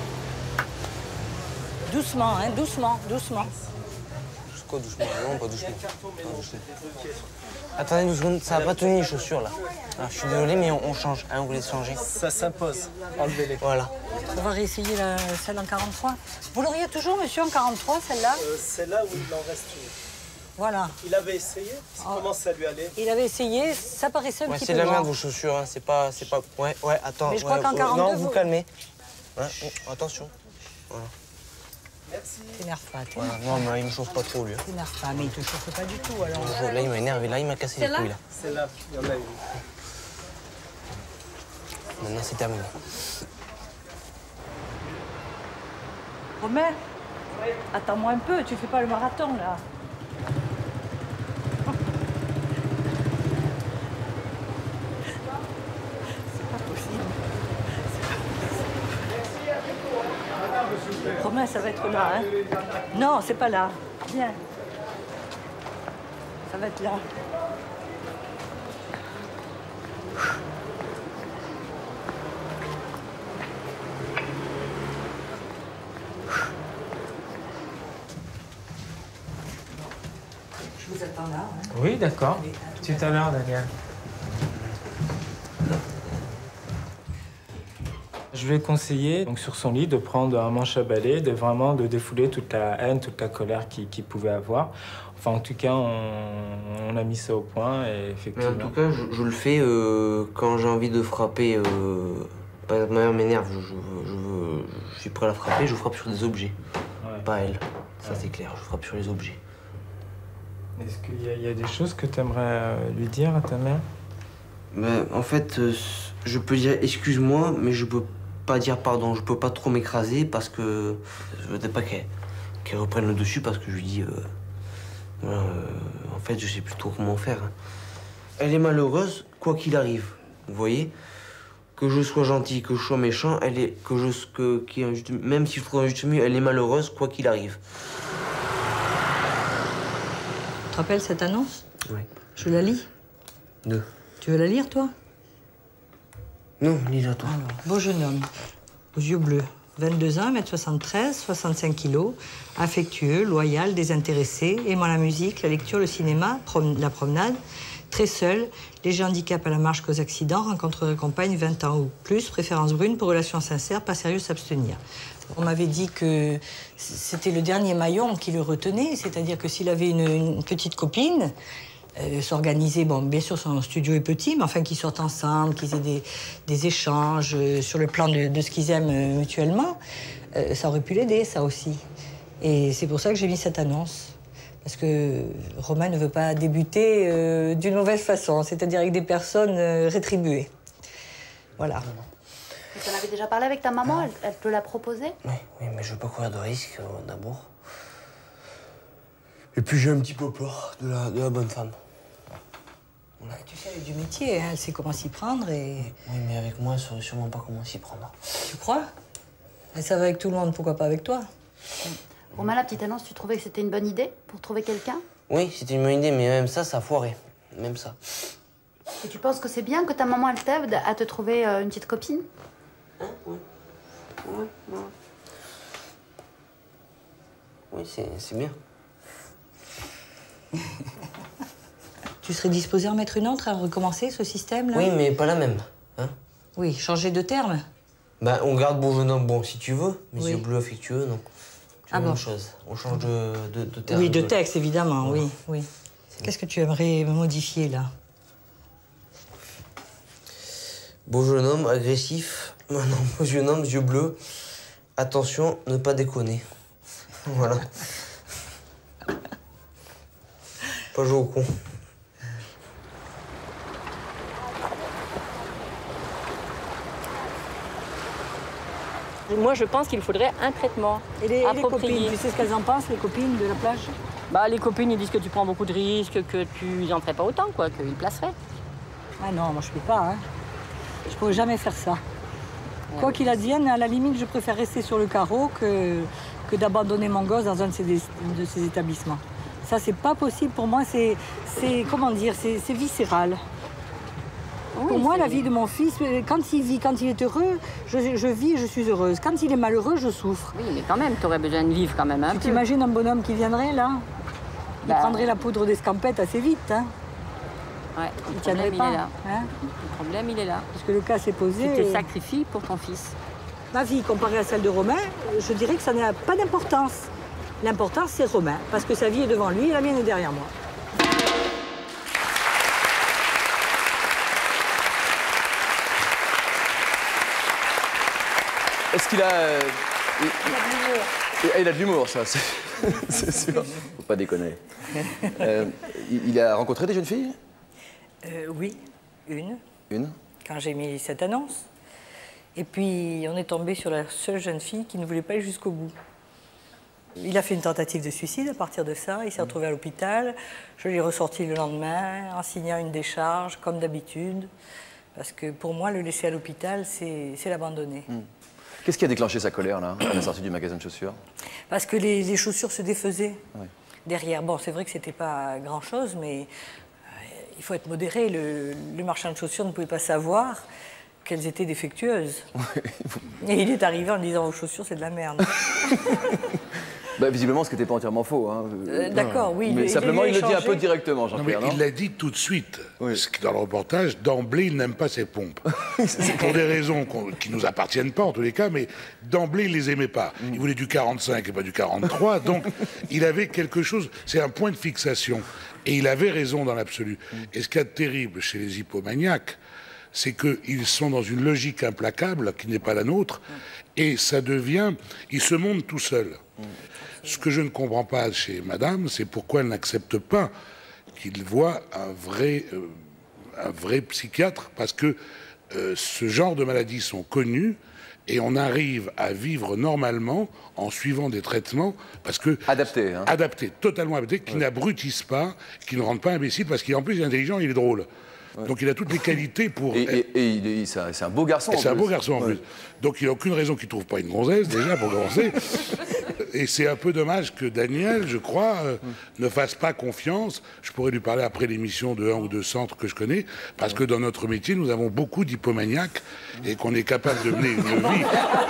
Doucement, hein, doucement. Quoi, doucement? Non, pas doucement. Attendez 12 secondes, ça va pas tenir les chaussures, là. Alors, je suis désolé, mais on change. Hein, vous voulez changer? Ça s'impose. Enlevez-les. Voilà. On va réessayer celle en 43. Vous l'auriez toujours, monsieur, en 43, celle-là? C'est là où il en reste une. Voilà. Il avait essayé? Comment ça lui allait? Il avait essayé, ça paraissait un petit peu c'est de la merde, grand. vos chaussures, hein. C'est pas... Ouais, attends. Mais je crois qu'en 42, non, vous calmez. Ouais, attention. Voilà. Merci. T'énerve pas, Voilà. Non, mais là, il me chauffe pas trop, lui. T'énerve pas, mais il te chauffe pas du tout, alors. Là, il m'a énervé, là, il m'a cassé les couilles, là. C'est là, il y en a une. Maintenant, c'est terminé. Romain, attends-moi un peu, tu fais pas le marathon, là. C'est pas possible. Romain, ça va être là, hein? Non, c'est pas là. Viens. Ça va être là. Je vous attends là. Hein? Oui, d'accord. Tout à l'heure, Daniel. Je lui ai conseillé, donc, sur son lit, de prendre un manche à balai, de défouler toute la haine, toute la colère qu'il pouvait avoir. Enfin, en tout cas, on a mis ça au point et effectivement... Mais en tout cas, je le fais quand j'ai envie de frapper. Ma mère m'énerve, je suis prêt à la frapper, je frappe sur des objets. Ouais. Pas elle, ça c'est clair, je frappe sur les objets. Est-ce qu'il y a des choses que tu aimerais lui dire à ta mère? Ben, en fait, je peux dire excuse-moi, mais je peux pas dire pardon. Je peux pas trop m'écraser parce que je voudrais pas qu'elle reprenne le dessus parce que je lui dis en fait, je sais plus trop comment faire. Elle est malheureuse quoi qu'il arrive. Vous voyez, que je sois gentil, que je sois méchant, elle est même si je trouve un juste milieu, elle est malheureuse quoi qu'il arrive. Tu te rappelles cette annonce? Oui. Je la lis? Deux. Tu veux la lire, toi? Non, lis-la, toi. Alors, beau jeune homme, aux yeux bleus, 22 ans, 1m73, 65 kilos, affectueux, loyal, désintéressé, aimant la musique, la lecture, le cinéma, la promenade, très seul, léger handicap à la marche qu'aux accidents, rencontrerait compagne 20 ans ou plus, préférence brune pour relations sincères, pas sérieux, s'abstenir. On m'avait dit que c'était le dernier maillon qui le retenait, c'est-à-dire que s'il avait une petite copine, s'organiser, bon, bien sûr son studio est petit, mais enfin qu'ils sortent ensemble, qu'ils aient des échanges sur le plan de ce qu'ils aiment mutuellement, ça aurait pu l'aider, ça aussi. Et c'est pour ça que j'ai mis cette annonce. Parce que Romain ne veut pas débuter d'une mauvaise façon, c'est-à-dire avec des personnes rétribuées. Voilà. Tu en avais déjà parlé avec ta maman? Elle te l'a proposé? Oui, mais je veux pas courir de risque, d'abord. Et puis j'ai un petit peu peur de la bonne femme. Voilà. Tu sais, elle est du métier, hein, elle sait comment s'y prendre et... Oui, mais avec moi, elle saurait sûrement pas comment s'y prendre. Tu crois? Elle savait avec tout le monde, pourquoi pas avec toi? Romain, la petite annonce, tu trouvais que c'était une bonne idée pour trouver quelqu'un? Oui, c'était une bonne idée, mais même ça a foiré. Même ça. Et tu penses que c'est bien que ta maman, elle t'aide à te trouver une petite copine? Hein? Oui. Oui, oui, c'est bien. Tu serais disposé à en mettre une autre, à recommencer ce système-là? Oui, mais pas la même. Hein? Oui, changer de terme? Ben, on garde beau jeune homme, bon, si tu veux, mais oui. yeux bleus affectueux, non. C'est la même chose. On change de terme. Oui, de texte, évidemment, oui, oui. Qu'est-ce que tu aimerais modifier, là? Beau jeune homme, agressif. Maintenant, beau jeune homme, yeux bleus. Attention, ne pas déconner. Voilà. Pas jouer au con. Moi, je pense qu'il faudrait un traitement Et les approprié. copines, tu sais ce qu'elles en pensent, les copines de la plage? Bah, les copines, ils disent que tu prends beaucoup de risques, que tu n'en ferais pas autant, quoi, qu'ils placeraient. Ah non, moi je peux pas, hein. Je pourrais jamais faire ça. Quoi qu'il advienne, à la limite, je préfère rester sur le carreau que d'abandonner mon gosse dans un de ces établissements. Ça, c'est pas possible pour moi, c'est comment dire, c'est viscéral. Oui, pour moi, la vie de mon fils, quand il vit, quand il est heureux, je vis et je suis heureuse. Quand il est malheureux, je souffre. Oui, mais quand même, tu aurais besoin de vivre quand même un peu. Tu t'imagines un bonhomme qui viendrait, là? Il Bah, prendrait la poudre d'escampette assez vite, hein? Ouais, Il tiendrait pas. il est là. Hein? Le problème, il est là. Parce que le cas s'est posé. Tu te sacrifies pour ton fils. Ma vie, comparée à celle de Romain, je dirais que ça n'a pas d'importance. L'importance, c'est Romain, parce que sa vie est devant lui et la mienne est derrière moi. Est-ce qu'il a... Il a de l'humour, ça, c'est sûr. Faut pas déconner. Il a rencontré des jeunes filles? Oui, une. Une? Quand j'ai mis cette annonce. Et puis, on est tombé sur la seule jeune fille qui ne voulait pas aller jusqu'au bout. Il a fait une tentative de suicide à partir de ça. Il s'est retrouvé à l'hôpital. Je l'ai ressorti le lendemain en signant une décharge, comme d'habitude. Parce que pour moi, le laisser à l'hôpital, c'est l'abandonner. Qu'est-ce qui a déclenché sa colère, là, à la sortie du magasin de chaussures? Parce que les chaussures se défaisaient derrière. Bon, c'est vrai que c'était pas grand-chose, mais il faut être modéré. Le marchand de chaussures ne pouvait pas savoir qu'elles étaient défectueuses. Et il est arrivé en disant « Vos chaussures, c'est de la merde ». Bah, visiblement, ce qui n'était pas entièrement faux. Hein. D'accord, oui. Mais simplement, il le dit un peu directement, Jean-Pierre. Il l'a dit tout de suite. Oui. Dans le reportage, d'emblée, il n'aime pas ses pompes. Pour des raisons qui ne nous appartiennent pas, en tous les cas, mais d'emblée, il ne les aimait pas. Il voulait du 45 et pas du 43, donc il avait quelque chose, c'est un point de fixation. Et il avait raison dans l'absolu. Et ce qu'il y a de terrible chez les hypomaniaques, c'est qu'ils sont dans une logique implacable qui n'est pas la nôtre, et ça devient... Ils se montent tout seuls. Ce que je ne comprends pas chez madame, c'est pourquoi elle n'accepte pas qu'il voit un vrai psychiatre, parce que ce genre de maladies sont connues, et on arrive à vivre normalement en suivant des traitements, parce que... Adaptés. Hein. Adaptés, totalement adaptés, qui n'abrutissent pas, qui ne rendent pas imbécile, parce qu'en plus il est intelligent, il est drôle. Ouais. Donc il a toutes les qualités pour... Et c'est un beau garçon en plus. C'est un beau garçon en plus. Donc il n'a aucune raison qu'il ne trouve pas une gonzesse, déjà, pour commencer. Et c'est un peu dommage que Daniel, je crois, ne fasse pas confiance. Je pourrais lui parler après l'émission de un ou deux centres que je connais, parce que dans notre métier, nous avons beaucoup d'hypomaniaques et qu'on est capable de mener une vie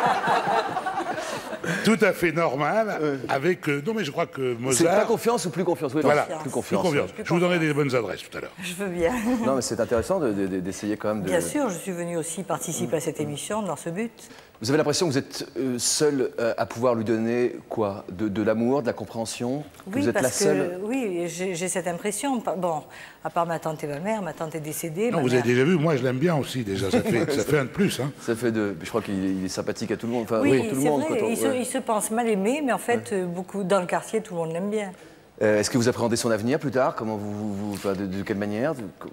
tout à fait normale avec... non, mais je crois que Mozart... C'est pas confiance ou plus confiance? Oui, voilà, plus confiance. Je vous donnerai des bonnes adresses tout à l'heure. Je veux bien. Non, mais c'est intéressant d'essayer quand même de... Bien sûr, je suis venue aussi participer à cette émission dans ce but. Vous avez l'impression que vous êtes seule à pouvoir lui donner quoi? De l'amour, de la compréhension? Oui, vous êtes la seule? Oui, j'ai cette impression. Bon, à part ma tante et ma mère, ma tante est décédée. Non, vous avez déjà vu, moi je l'aime bien aussi déjà, ça fait un de plus. Hein. Ça fait de... Je crois qu'il est sympathique à tout le monde. Enfin, oui, tout le monde. Vrai, il se pense mal aimé, mais en fait, beaucoup dans le quartier, tout le monde l'aime bien. Est-ce que vous appréhendez son avenir plus tard? Comment de quelle manière?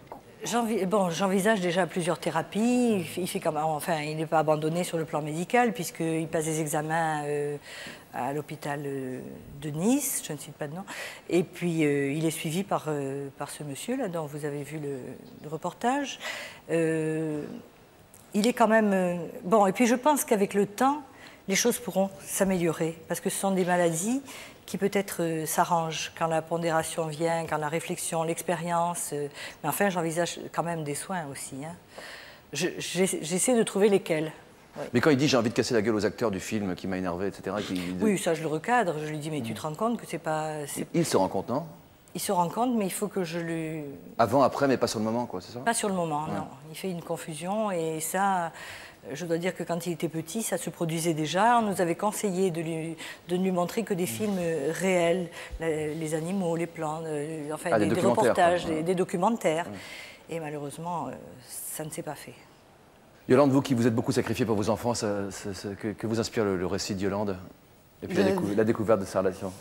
J'envisage déjà plusieurs thérapies. Il fait quand même, enfin, il n'est pas abandonné sur le plan médical puisqu'il passe des examens à l'hôpital de Nice, je ne cite pas de nom. Et puis il est suivi par ce monsieur là dont vous avez vu le reportage. Il est quand même bon. Et puis je pense qu'avec le temps, les choses pourront s'améliorer parce que ce sont des maladies qui peut-être s'arrange quand la pondération vient, quand la réflexion, l'expérience. Mais enfin, j'envisage quand même des soins aussi. Hein. J'essaie de trouver lesquels. Oui. Mais quand il dit « j'ai envie de casser la gueule aux acteurs du film qui m'a énervé, etc. » Oui, ça je le recadre. Je lui dis « mais tu te rends compte que c'est pas... » Il se rend compte, non? Il se rend compte, mais il faut que je lui... Avant, après, mais pas sur le moment, quoi, c'est ça? Pas sur le moment, non. Il fait une confusion et ça... Je dois dire que quand il était petit, ça se produisait déjà. On nous avait conseillé de ne lui montrer que des films réels, les animaux, les plantes, enfin des reportages, des documentaires. Et malheureusement, ça ne s'est pas fait. Yolande, vous qui vous êtes beaucoup sacrifiée pour vos enfants, que vous inspire le récit de Yolande? Et puis la découverte de sa relation?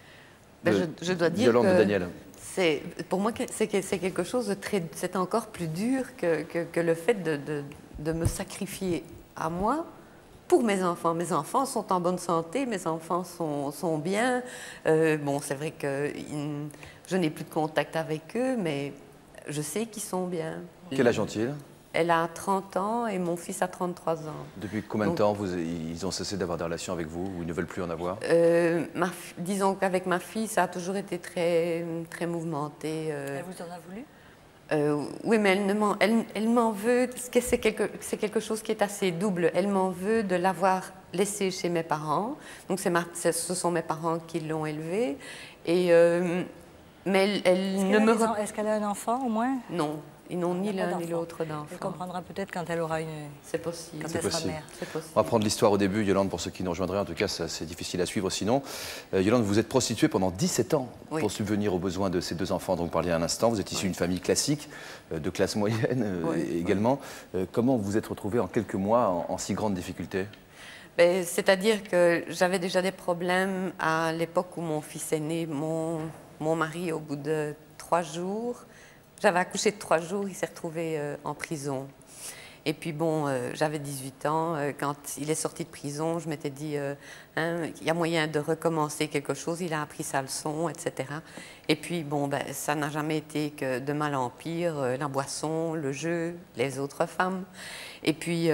Je dois dire Yolande que de Daniel. Pour moi, c'est quelque chose de très... C'est encore plus dur que le fait de me sacrifier à moi pour mes enfants. Mes enfants sont en bonne santé, mes enfants sont bien. Bon, c'est vrai que je n'ai plus de contact avec eux, mais je sais qu'ils sont bien. Quel âge ont-ils? Elle a 30 ans et mon fils a 33 ans. Depuis combien de temps ils ont cessé d'avoir des relations avec vous ou ils ne veulent plus en avoir? Disons qu'avec ma fille, ça a toujours été très, très mouvementé. Elle vous en a voulu? Oui, mais elle m'en veut. C'est quelque chose qui est assez double. Elle m'en veut de l'avoir laissée chez mes parents. Donc ce sont mes parents qui l'ont élevée. Et, mais elle ne me... Est-ce qu'elle a un enfant au moins? Non. Ils n'ont ni l'un ni l'autre d'enfant. Elle comprendra peut-être quand elle aura une... C'est possible. Quand elle sera mère. On va prendre l'histoire au début, Yolande, pour ceux qui nous rejoindraient. En tout cas, c'est difficile à suivre sinon. Yolande, vous êtes prostituée pendant 17 ans pour subvenir aux besoins de ces deux enfants dont vous parliez à l'instant. Vous êtes issue d'une famille classique, de classe moyenne également. Comment vous vous êtes retrouvée en quelques mois en si grande difficulté? C'est-à-dire que j'avais déjà des problèmes à l'époque où mon fils est né. Mon mari, au bout de 3 jours... J'avais accouché de 3 jours, il s'est retrouvé en prison. Et puis bon, j'avais 18 ans. Quand il est sorti de prison, je m'étais dit, il y a moyen de recommencer quelque chose. Il a appris sa leçon, etc. Et puis bon, ça n'a jamais été que de mal en pire. La boisson, le jeu, les autres femmes. Et puis,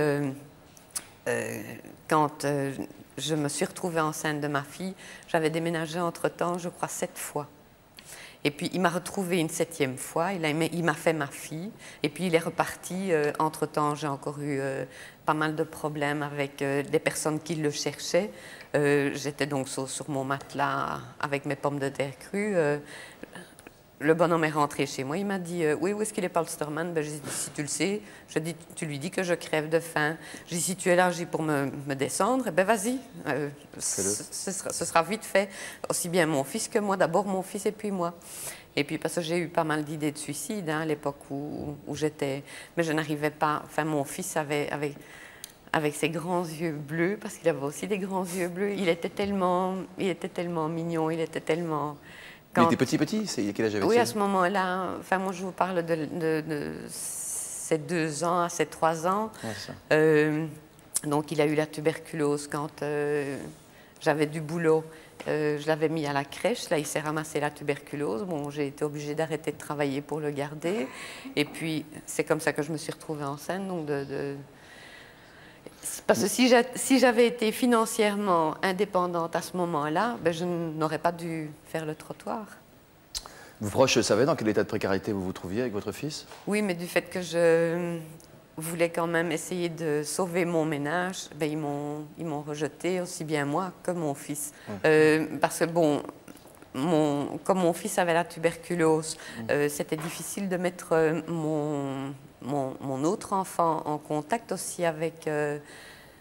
quand je me suis retrouvée enceinte de ma fille, j'avais déménagé entre-temps, je crois, 7 fois. Et puis, il m'a retrouvée une 7e fois, il m'a fait ma fille, et puis il est reparti. Entre-temps, j'ai encore eu pas mal de problèmes avec des personnes qui le cherchaient. J'étais donc sur mon matelas avec mes pommes de terre crues. Le bonhomme est rentré chez moi, il m'a dit « Oui, où est-ce qu'il est, Palsterman ?» J'ai dit « Si tu le sais, tu lui dis que je crève de faim. » J'ai dit « Si tu élargis pour me descendre, eh ben vas-y, ce sera vite fait. Aussi bien mon fils que moi, d'abord mon fils et puis moi. » Et puis parce que j'ai eu pas mal d'idées de suicide à l'époque où j'étais... Mais je n'arrivais pas... Enfin, mon fils avec ses grands yeux bleus, parce qu'il avait aussi des grands yeux bleus, il était tellement mignon, il était tellement... Il était petit, quel âge avait-il? Oui, à ce moment-là, enfin moi je vous parle de ses 2 ans à ses 3 ans. Ouais, donc il a eu la tuberculose quand j'avais du boulot. Je l'avais mis à la crèche, là il s'est ramassé la tuberculose. Bon, j'ai été obligée d'arrêter de travailler pour le garder. Et puis c'est comme ça que je me suis retrouvée enceinte. Donc Parce que si j'avais été financièrement indépendante à ce moment-là, je n'aurais pas dû faire le trottoir. Vos proches savaient dans quel état de précarité vous vous trouviez avec votre fils? Oui, mais du fait que je voulais quand même essayer de sauver mon ménage, ils m'ont rejeté, aussi bien moi que mon fils. Parce que, bon, comme mon fils avait la tuberculose, c'était difficile de mettre mon autre enfant en contact aussi avec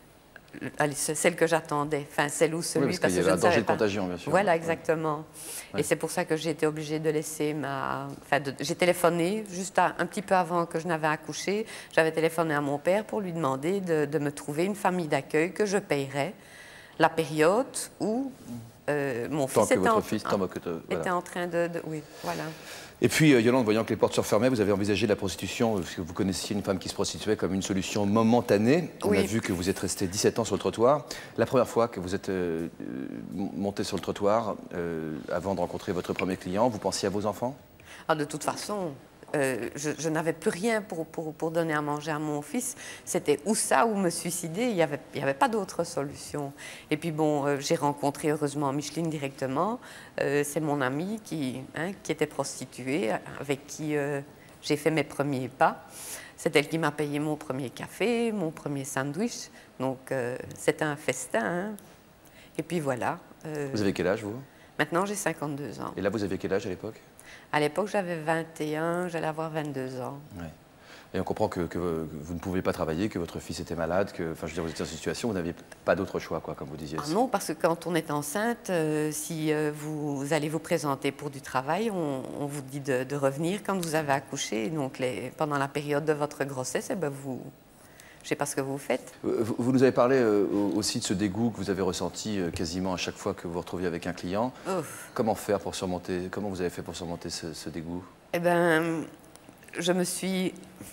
celle que j'attendais, enfin celle ou celui, oui, parce qu'il y avait un danger de contagion, bien sûr. Voilà, exactement. Ouais. Et c'est pour ça que j'ai été obligée de laisser j'ai téléphoné juste un petit peu avant que je n'avais accouché. J'avais téléphoné à mon père pour lui demander de me trouver une famille d'accueil que je payerais la période où mon fils était en train de... Oui, voilà. Et puis, Yolande, voyant que les portes se refermaient, vous avez envisagé la prostitution, parce que vous connaissiez une femme qui se prostituait comme une solution momentanée. On a vu que vous êtes resté 17 ans sur le trottoir. La première fois que vous êtes monté sur le trottoir, avant de rencontrer votre premier client, vous pensiez à vos enfants? Ah, de toute façon, je n'avais plus rien pour donner à manger à mon fils. C'était ou ça ou me suicider. Il n'y avait pas d'autre solution. Et puis bon, j'ai rencontré heureusement Micheline directement. C'est mon amie qui était prostituée, avec qui j'ai fait mes premiers pas. C'est elle qui m'a payé mon premier café, mon premier sandwich. Donc c'était un festin. Hein. Et puis voilà. Vous avez quel âge, vous? Maintenant, j'ai 52 ans. Et là, vous aviez quel âge à l'époque? À l'époque, j'avais 21, j'allais avoir 22 ans. Ouais. Et on comprend que vous ne pouvez pas travailler, que votre fils était malade, que, enfin, je veux dire, vous étiez dans une situation où vous n'aviez pas d'autre choix, quoi, comme vous disiez. Ah non, parce que quand on est enceinte, si vous allez vous présenter pour du travail, on vous dit de revenir quand vous avez accouché. Donc, pendant la période de votre grossesse, je ne sais pas ce que vous faites. Vous nous avez parlé aussi de ce dégoût que vous avez ressenti quasiment à chaque fois que vous vous retrouviez avec un client. Ouf. Comment faire pour surmonter, comment vous avez fait pour surmonter ce dégoût? Eh bien, je me suis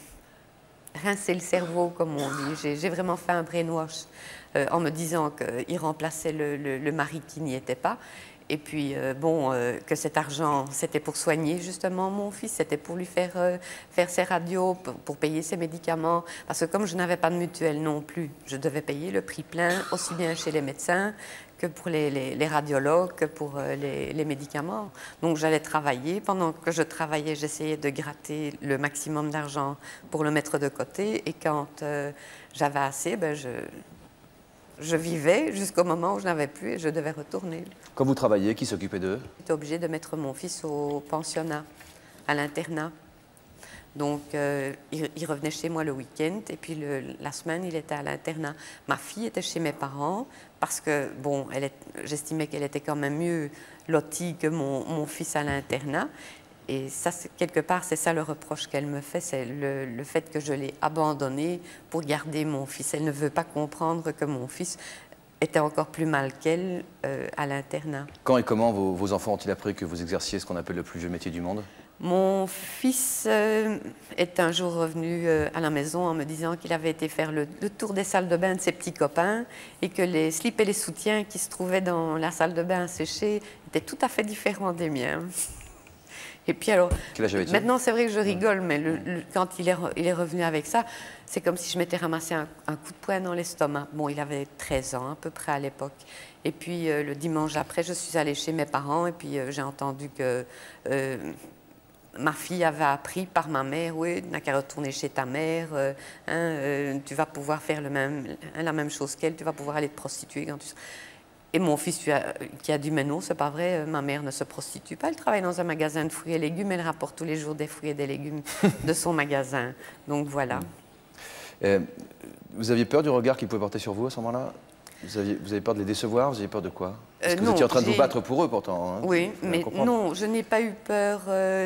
rincé le cerveau, comme on dit. J'ai vraiment fait un brainwash en me disant qu'il remplaçait le mari qui n'y était pas. Et puis, que cet argent, c'était pour soigner justement mon fils, c'était pour lui faire ses radios, pour payer ses médicaments. Parce que comme je n'avais pas de mutuelle non plus, je devais payer le prix plein, aussi bien chez les médecins que pour les radiologues, que pour les médicaments. Donc, j'allais travailler. Pendant que je travaillais, j'essayais de gratter le maximum d'argent pour le mettre de côté. Et quand j'avais assez, je vivais jusqu'au moment où je n'avais plus et je devais retourner. Quand vous travailliez, qui s'occupait d'eux? J'étais obligée de mettre mon fils au pensionnat, à l'internat. Donc, il revenait chez moi le week-end et puis la semaine, il était à l'internat. Ma fille était chez mes parents parce que, bon, j'estimais qu'elle était quand même mieux lotie que mon fils à l'internat. Et ça, quelque part, c'est ça le reproche qu'elle me fait, c'est le fait que je l'ai abandonnée pour garder mon fils. Elle ne veut pas comprendre que mon fils était encore plus mal qu'elle à l'internat. Quand et comment vos enfants ont-ils appris que vous exerciez ce qu'on appelle le plus vieux métier du monde? Mon fils est un jour revenu à la maison en me disant qu'il avait été faire le tour des salles de bain de ses petits copains et que les slips et les soutiens qui se trouvaient dans la salle de bain à sécher étaient tout à fait différents des miens. Et puis alors, maintenant c'est vrai que je rigole, mais quand il est revenu avec ça, c'est comme si je m'étais ramassé un coup de poing dans l'estomac. Bon, il avait 13 ans à peu près à l'époque. Et puis le dimanche après, je suis allée chez mes parents et puis j'ai entendu que ma fille avait appris par ma mère, oui, tu n'as qu'à retourner chez ta mère, tu vas pouvoir faire la même chose qu'elle, tu vas pouvoir aller te prostituer quand tu... Et mon fils qui a dit, mais non, c'est pas vrai, ma mère ne se prostitue pas, elle travaille dans un magasin de fruits et légumes, elle rapporte tous les jours des fruits et des légumes de son magasin. Donc voilà. Vous aviez peur du regard qu'ils pouvaient porter sur vous à ce moment-là? Vous avez peur de les décevoir? Vous avez peur de quoi? Parce que vous étiez en train de vous battre pour eux pourtant. Hein, oui, mais non, je n'ai pas eu peur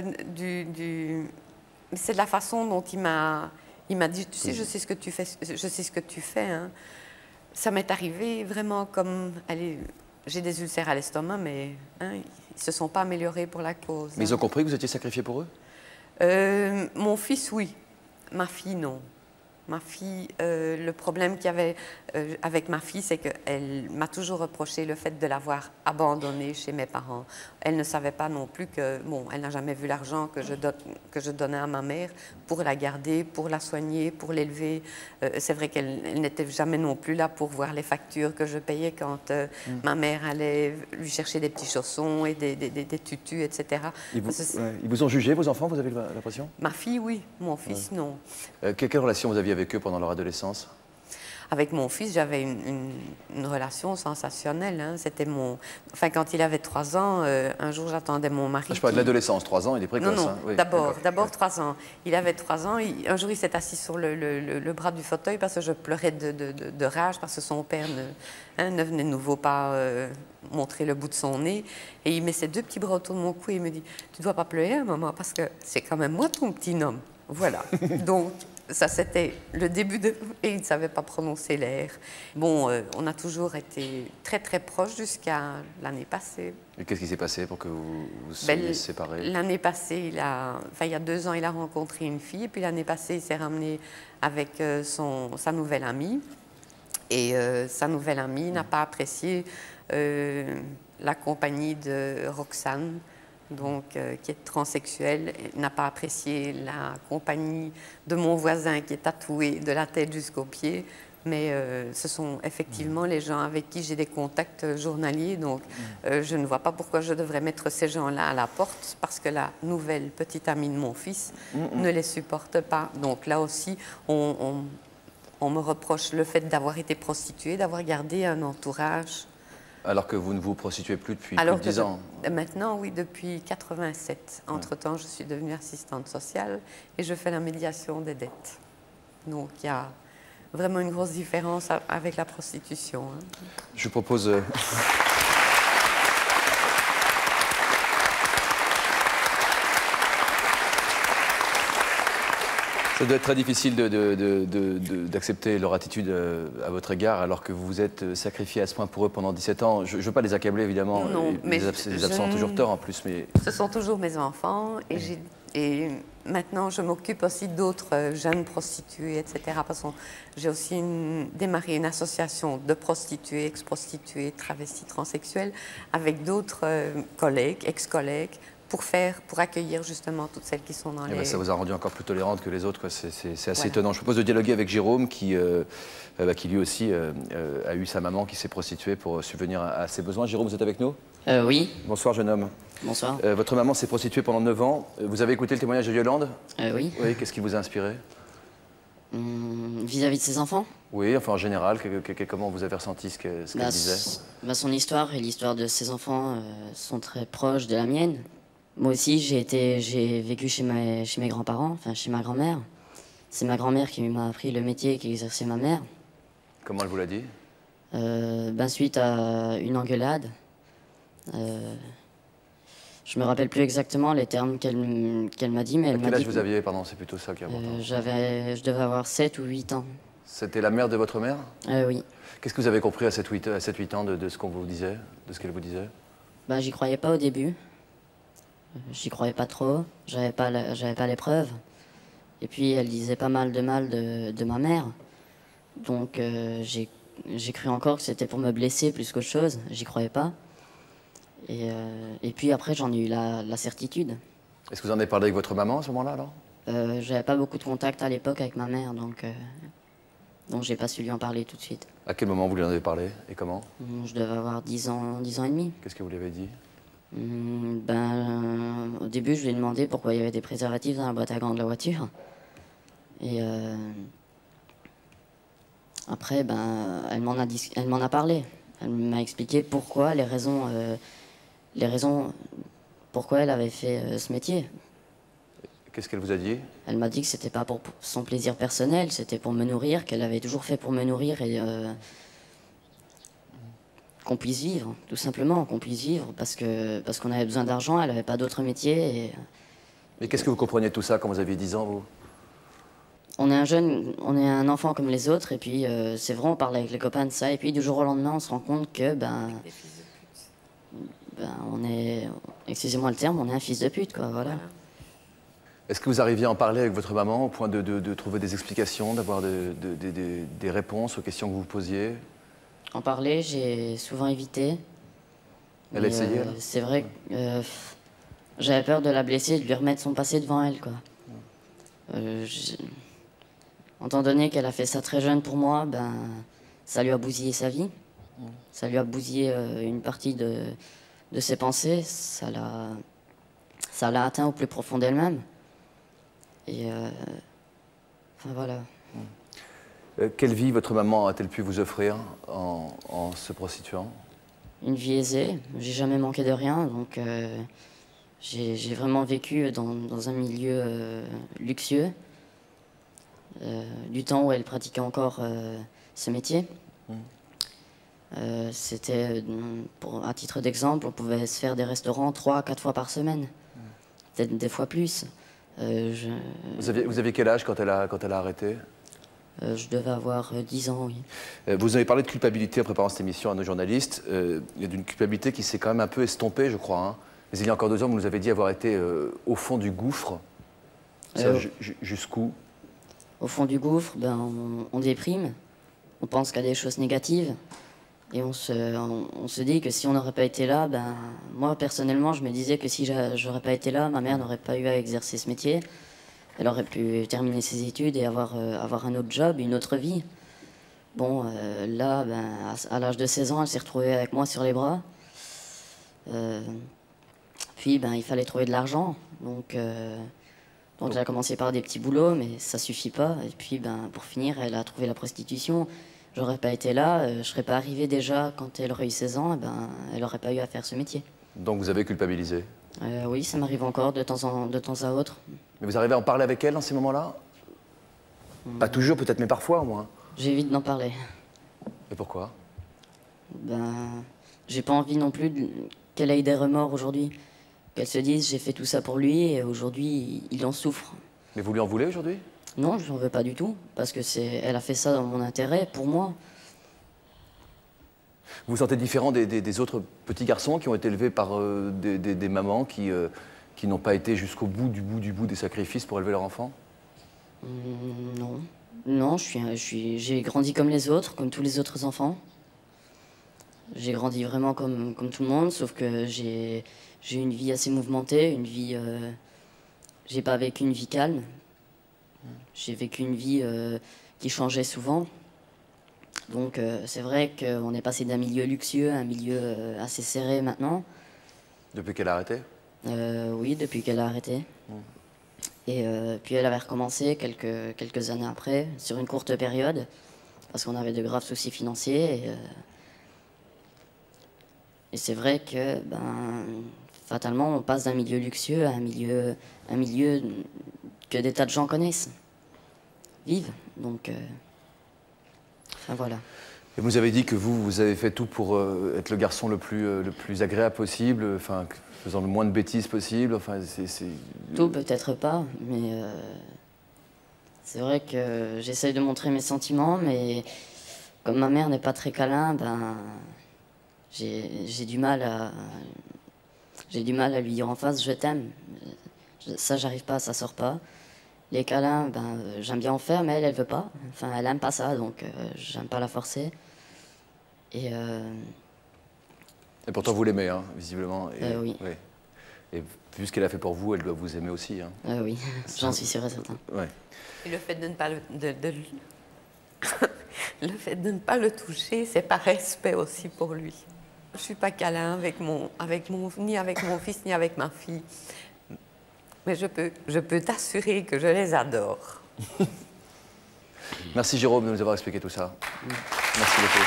c'est de la façon dont il m'a dit, tu sais, je sais ce que tu fais, je sais ce que tu fais. Hein. Ça m'est arrivé vraiment comme... Allez, j'ai des ulcères à l'estomac, mais hein, ils ne se sont pas améliorés pour la cause. Mais ils ont compris que vous étiez sacrifié pour eux? Mon fils, oui. Ma fille, non. Ma fille, le problème qu'il y avait avec ma fille, c'est qu'elle m'a toujours reproché le fait de l'avoir abandonnée chez mes parents. Elle ne savait pas non plus que, bon, elle n'a jamais vu l'argent que je donnais à ma mère pour la garder, pour la soigner, pour l'élever. C'est vrai qu'elle n'était jamais non plus là pour voir les factures que je payais quand ma mère allait lui chercher des petits chaussons et des tutus, etc. Ils vous ont jugé, vos enfants, vous avez l'impression? Ma fille, oui. Mon fils, non. Quelle relation vous aviez avec eux pendant leur adolescence? Avec mon fils, j'avais une relation sensationnelle. Hein. C'était mon... Enfin, quand il avait 3 ans, un jour, j'attendais mon mari. Je parle de l'adolescence, 3 ans, il est précoce. Non, hein. Oui, d'abord 3 ans. Il avait 3 ans. Un jour, il s'est assis sur le bras du fauteuil parce que je pleurais de rage, parce que son père ne venait de nouveau pas montrer le bout de son nez. Et il met ses 2 petits bras autour de mon cou et il me dit « Tu ne dois pas pleurer, maman, parce que c'est quand même moi ton petit homme. » Voilà. Donc, ça, c'était le début de... Et il ne savait pas prononcer l'air. Bon, on a toujours été très, très proches jusqu'à l'année passée. Et qu'est-ce qui s'est passé pour que vous soyez séparés? L'année passée, il y a 2 ans, il a rencontré une fille. Et puis l'année passée, il s'est ramené avec sa nouvelle amie. Et sa nouvelle amie n'a pas apprécié la compagnie de Roxane, donc, qui est transsexuelle, n'a pas apprécié la compagnie de mon voisin qui est tatoué de la tête jusqu'aux pieds. Mais ce sont effectivement les gens avec qui j'ai des contacts journaliers. Donc, je ne vois pas pourquoi je devrais mettre ces gens-là à la porte, parce que la nouvelle petite amie de mon fils ne les supporte pas. Donc là aussi, on me reproche le fait d'avoir été prostituée, d'avoir gardé un entourage. Alors que vous ne vous prostituez plus depuis plus de 10 ans. Maintenant, oui, depuis 87. Entre-temps, je suis devenue assistante sociale et je fais la médiation des dettes. Donc, il y a vraiment une grosse différence avec la prostitution. Hein. Je propose... Ça doit être très difficile d'accepter leur attitude à votre égard, alors que vous vous êtes sacrifié à ce point pour eux pendant 17 ans. Je ne veux pas les accabler, évidemment. Non, mais les absents ont toujours tort, en plus. Mais... Ce sont toujours mes enfants. Et maintenant, je m'occupe aussi d'autres jeunes prostituées, etc. Parce que j'ai aussi démarré une association de prostituées, ex-prostituées, travestis, transsexuels, avec d'autres collègues, ex-collègues, pour accueillir justement toutes celles qui sont dans les... Ça vous a rendu encore plus tolérante que les autres, c'est assez étonnant. Je propose de dialoguer avec Jérôme, qui lui aussi a eu sa maman qui s'est prostituée pour subvenir à ses besoins. Jérôme, vous êtes avec nous? Oui. Bonsoir, jeune homme. Bonsoir. Votre maman s'est prostituée pendant 9 ans. Vous avez écouté le témoignage de Yolande? Oui. Oui, qu'est-ce qui vous a inspiré? Vis-à-vis de ses enfants? Oui, enfin en général, comment vous avez ressenti ce qu'elle disait? Son histoire et l'histoire de ses enfants sont très proches de la mienne. Moi aussi, j'ai vécu chez mes grands-parents, enfin chez ma grand-mère. C'est ma grand-mère qui m'a appris le métier qu'exerçait ma mère. Comment elle vous l'a dit? Suite à une engueulade. Je me rappelle plus exactement les termes qu'elle m'a dit, mais elle m'a dit... Quel âge vous aviez, pardon, c'est plutôt ça qui est important. Je devais avoir 7 ou 8 ans. C'était la mère de votre mère? Oui. Qu'est-ce que vous avez compris à 7-8 ans de ce qu'on vous disait, de ce qu'elle vous disait? J'y croyais pas au début. J'y croyais pas trop, j'avais pas les preuves. Et puis elle disait pas mal de ma mère. Donc j'ai cru encore que c'était pour me blesser plus qu'autre chose, j'y croyais pas. Et puis après j'en ai eu la certitude. Est-ce que vous en avez parlé avec votre maman à ce moment-là alors? J'avais pas beaucoup de contact à l'époque avec ma mère, donc j'ai pas su lui en parler tout de suite. À quel moment vous lui en avez parlé et comment? Je devais avoir 10 ans et demi. Qu'est-ce que vous lui avez dit? Au début, je lui ai demandé pourquoi il y avait des préservatifs dans la boîte à gants de la voiture. Et après, elle m'en a parlé. Elle m'a expliqué pourquoi, les raisons pourquoi elle avait fait ce métier. Qu'est-ce qu'elle vous a dit? Elle m'a dit que c'était pas pour son plaisir personnel, c'était pour me nourrir, qu'elle avait toujours fait pour me nourrir et qu'on puisse vivre, tout simplement, qu'on puisse vivre, parce qu'on avait besoin d'argent, elle n'avait pas d'autre métier. Et... Mais qu'est-ce que vous compreniez de tout ça quand vous aviez 10 ans, vous? On est un enfant comme les autres, et puis c'est vrai, on parle avec les copains de ça, et puis du jour au lendemain, on se rend compte que, on est, excusez-moi le terme, on est un fils de pute, quoi, voilà. Est-ce que vous arriviez à en parler avec votre maman, au point de trouver des explications, d'avoir des réponses aux questions que vous vous posiez? En parler, j'ai souvent évité. Elle a essayé, c'est vrai que j'avais peur de la blesser, de lui remettre son passé devant elle, quoi. Étant donné qu'elle a fait ça très jeune pour moi, ça lui a bousillé sa vie. Ça lui a bousillé une partie de ses pensées. Ça l'a atteint au plus profond d'elle-même. Et enfin voilà. Quelle vie votre maman a-t-elle pu vous offrir en se prostituant? Une vie aisée, j'ai jamais manqué de rien, donc j'ai vraiment vécu dans un milieu luxueux, du temps où elle pratiquait encore ce métier. C'était, à titre d'exemple, on pouvait se faire des restaurants 3 à 4 fois par semaine, peut-être des fois plus. Vous aviez quel âge quand elle a arrêté? Je devais avoir 10 ans, oui. Vous avez parlé de culpabilité en préparant cette émission à nos journalistes. Il y a d'une culpabilité qui s'est quand même un peu estompée, je crois. Hein. Mais il y a encore 2 ans, vous nous avez dit avoir été au fond du gouffre. Jusqu'où? Au fond du gouffre, ben, on déprime, on pense qu'à des choses négatives. Et on se dit que si on n'aurait pas été là, ben, moi personnellement, je me disais que si j'aurais pas été là, ma mère n'aurait pas eu à exercer ce métier. Elle aurait pu terminer ses études et avoir un autre job, une autre vie. Bon, là, ben, à l'âge de 16 ans, elle s'est retrouvée avec moi sur les bras. Puis, ben, il fallait trouver de l'argent. Donc elle a commencé par des petits boulots, mais ça suffit pas. Et puis, ben, pour finir, elle a trouvé la prostitution. J'aurais pas été là, je serais pas arrivé déjà quand elle aurait eu 16 ans, ben, elle aurait pas eu à faire ce métier. Donc vous avez culpabilisé? Oui, ça m'arrive encore de temps à autre. Mais vous arrivez à en parler avec elle dans ces moments-là? Pas toujours, peut-être, mais parfois, au moins. J'évite d'en parler. Et pourquoi? Ben, j'ai pas envie non plus qu'elle ait des remords aujourd'hui. Qu'elle se dise, j'ai fait tout ça pour lui, et aujourd'hui, il en souffre. Mais vous lui en voulez aujourd'hui? Non, je n'en veux pas du tout, parce que elle a fait ça dans mon intérêt, pour moi. Vous vous sentez différent des autres petits garçons qui ont été élevés par des mamans qui n'ont pas été jusqu'au bout des sacrifices pour élever leur enfant? Non. Non, j'ai grandi comme les autres, comme tous les autres enfants. J'ai grandi vraiment comme tout le monde, sauf que j'ai une vie assez mouvementée, une vie... j'ai pas vécu une vie calme. J'ai vécu une vie qui changeait souvent. Donc c'est vrai qu'on est passé d'un milieu luxueux à un milieu assez serré maintenant. Depuis qu'elle a arrêté? Oui, depuis qu'elle a arrêté. Et puis elle avait recommencé quelques années après, sur une courte période, parce qu'on avait de graves soucis financiers. Et c'est vrai que, ben, fatalement, on passe d'un milieu luxueux à un milieu que des tas de gens connaissent, vivent. Donc, enfin, voilà. Et vous avez dit que vous avez fait tout pour être le garçon le plus agréable possible, enfin, faisant le moins de bêtises possible. Enfin, Tout, peut-être pas, mais c'est vrai que j'essaye de montrer mes sentiments, mais comme ma mère n'est pas très câlin, ben, j'ai du mal à lui dire en face je t'aime. Ça, j'arrive pas, ça sort pas. Les câlins, ben, j'aime bien en faire, mais elle veut pas. Enfin, elle aime pas ça, donc j'aime pas la forcer. Et pourtant, vous l'aimez, hein, visiblement. Oui. Ouais. Et vu ce qu'elle a fait pour vous, elle doit vous aimer aussi. Hein. Oui, j'en suis sûr et certain. Ouais. Et le fait de ne pas le fait de ne pas le toucher, c'est par respect aussi pour lui. Je ne suis pas câlin ni avec mon fils, ni avec ma fille. Mais je peux t'assurer que je les adore. Merci Jérôme de nous avoir expliqué tout ça. Merci beaucoup.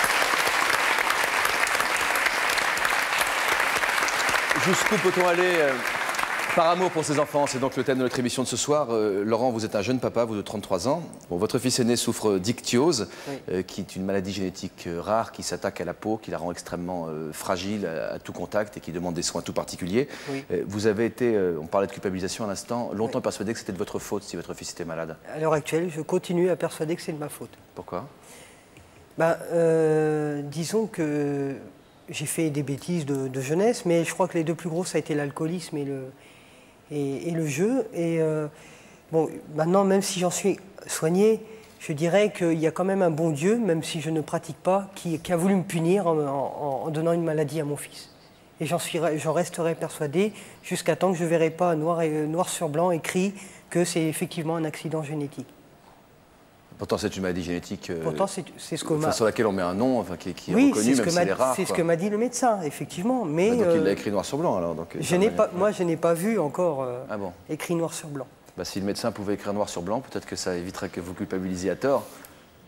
Jusqu'où peut-on aller par amour pour ses enfants? C'est donc le thème de notre émission de ce soir. Laurent, vous êtes un jeune papa, vous de 33 ans. Bon, votre fils aîné souffre d'ichtyose, qui est une maladie génétique rare qui s'attaque à la peau, qui la rend extrêmement fragile à tout contact et qui demande des soins tout particuliers. Oui. Vous avez été, on parlait de culpabilisation à l'instant, longtemps persuadé que c'était de votre faute si votre fils était malade. À l'heure actuelle, je continue à persuader que c'est de ma faute. Pourquoi? Ben, disons que j'ai fait des bêtises de jeunesse, mais je crois que les deux plus gros, ça a été l'alcoolisme et le jeu. Et bon, maintenant, même si j'en suis soigné, je dirais qu'il y a quand même un bon Dieu, même si je ne pratique pas, qui a voulu me punir en donnant une maladie à mon fils. Et j'en resterai persuadé jusqu'à temps que je ne verrai pas noir sur blanc écrit que c'est effectivement un accident génétique. Pourtant, c'est une maladie génétique Pourtant, c'est ce que sur laquelle on met un nom, enfin, qui est reconnu, même si elle est rare. C'est ce que m'a dit le médecin, effectivement. Mais, donc il l'a écrit noir sur blanc, alors. Donc, moi, je n'ai pas vu encore écrit noir sur blanc. Bah, si le médecin pouvait écrire noir sur blanc, peut-être que ça éviterait que vous culpabilisiez à tort.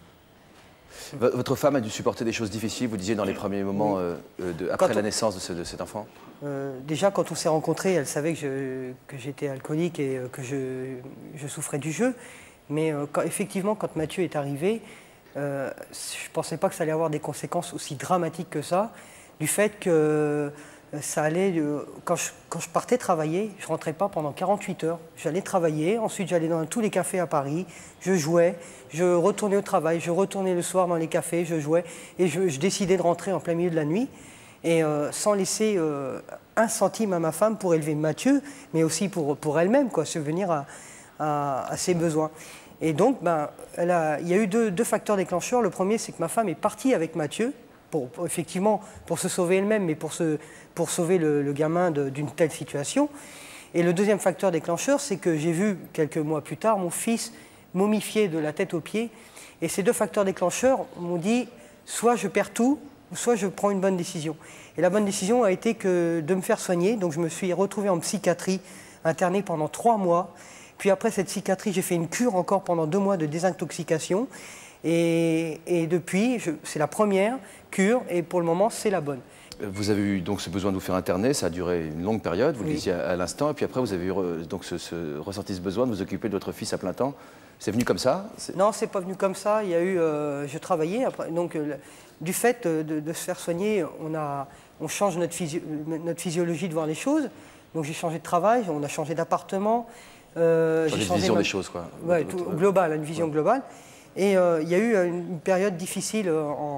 Votre femme a dû supporter des choses difficiles, vous disiez, dans les premiers moments après la naissance de cet enfant? Déjà, quand on s'est rencontrés, elle savait que j'étais alcoolique et que je souffrais du jeu. Mais effectivement, quand Mathieu est arrivé, je ne pensais pas que ça allait avoir des conséquences aussi dramatiques que ça, du fait que ça allait... Quand je partais travailler, je ne rentrais pas pendant 48 heures. J'allais travailler, ensuite j'allais dans tous les cafés à Paris, je jouais, je retournais au travail, je retournais le soir dans les cafés, je jouais, et je décidais de rentrer en plein milieu de la nuit, et sans laisser un centime à ma femme pour élever Mathieu, mais aussi pour elle-même, quoi, subvenir à ses besoins. Et donc, il y a eu deux facteurs déclencheurs. Le premier, c'est que ma femme est partie avec Mathieu, effectivement, pour se sauver elle-même, mais pour sauver le gamin d'une telle situation. Et le deuxième facteur déclencheur, c'est que j'ai vu, quelques mois plus tard, mon fils momifié de la tête aux pieds. Et ces deux facteurs déclencheurs m'ont dit, soit je perds tout, soit je prends une bonne décision. Et la bonne décision a été de me faire soigner. Donc je me suis retrouvé en psychiatrie, interné pendant 3 mois. Puis après cette psychiatrie, j'ai fait une cure encore pendant 2 mois de désintoxication. Et depuis, c'est la première cure, et pour le moment, c'est la bonne. Vous avez eu donc ce besoin de vous faire interner, ça a duré une longue période, vous le disiez à l'instant, et puis après vous avez eu donc ressenti ce besoin de vous occuper de votre fils à plein temps. C'est venu comme ça? Non, c'est pas venu comme ça. Il y a eu, je travaillais, après, donc du fait de se faire soigner, on change notre physiologie de voir les choses. Donc j'ai changé de travail, on a changé d'appartement. J'ai changé de vision des choses, quoi. Ouais, global, une vision globale. Et il y a eu une période difficile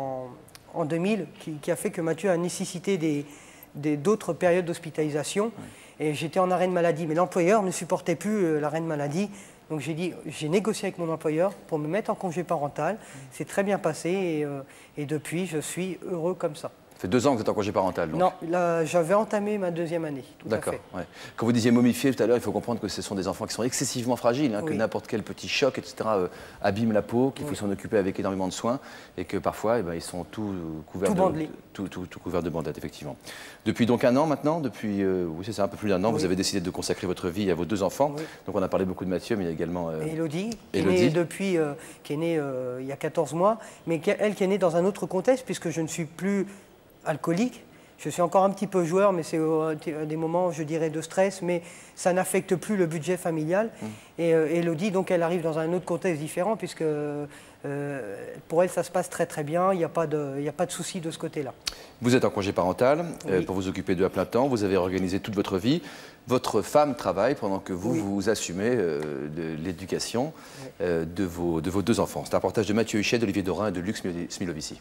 en 2000 qui a fait que Mathieu a nécessité d'autres périodes d'hospitalisation. Et j'étais en arrêt de maladie. Mais l'employeur ne supportait plus l'arrêt de maladie. Donc j'ai négocié avec mon employeur pour me mettre en congé parental. C'est très bien passé et depuis, je suis heureux comme ça. Ça fait 2 ans que vous êtes en congé parental, donc. Non, là, j'avais entamé ma 2e année. D'accord. Ouais. Quand vous disiez momifiés tout à l'heure, il faut comprendre que ce sont des enfants qui sont excessivement fragiles, hein, que n'importe quel petit choc, etc., abîme la peau, qu'il faut s'en occuper avec énormément de soins, et que parfois, ils sont tout couverts tout couverts de bandelettes, effectivement. Depuis donc 1 an maintenant, oui, c'est ça, un peu plus d'1 an, vous avez décidé de consacrer votre vie à vos 2 enfants. Donc on a parlé beaucoup de Mathieu, mais il y a également Élodie, qui est née il y a 14 mois, mais elle qui est née dans un autre contexte, puisque je ne suis plus alcoolique. Je suis encore un petit peu joueur, mais c'est des moments, je dirais, de stress, mais ça n'affecte plus le budget familial. Et Élodie, donc, elle arrive dans un autre contexte différent, puisque pour elle, ça se passe très très bien, il n'y a pas de souci de ce côté-là. Vous êtes en congé parental, pour vous occuper d'eux à plein temps, vous avez organisé toute votre vie. Votre femme travaille pendant que vous assumez l'éducation de vos 2 enfants. C'est un reportage de Mathieu Huchet, d'Olivier Dorin et de Luc Smilovici.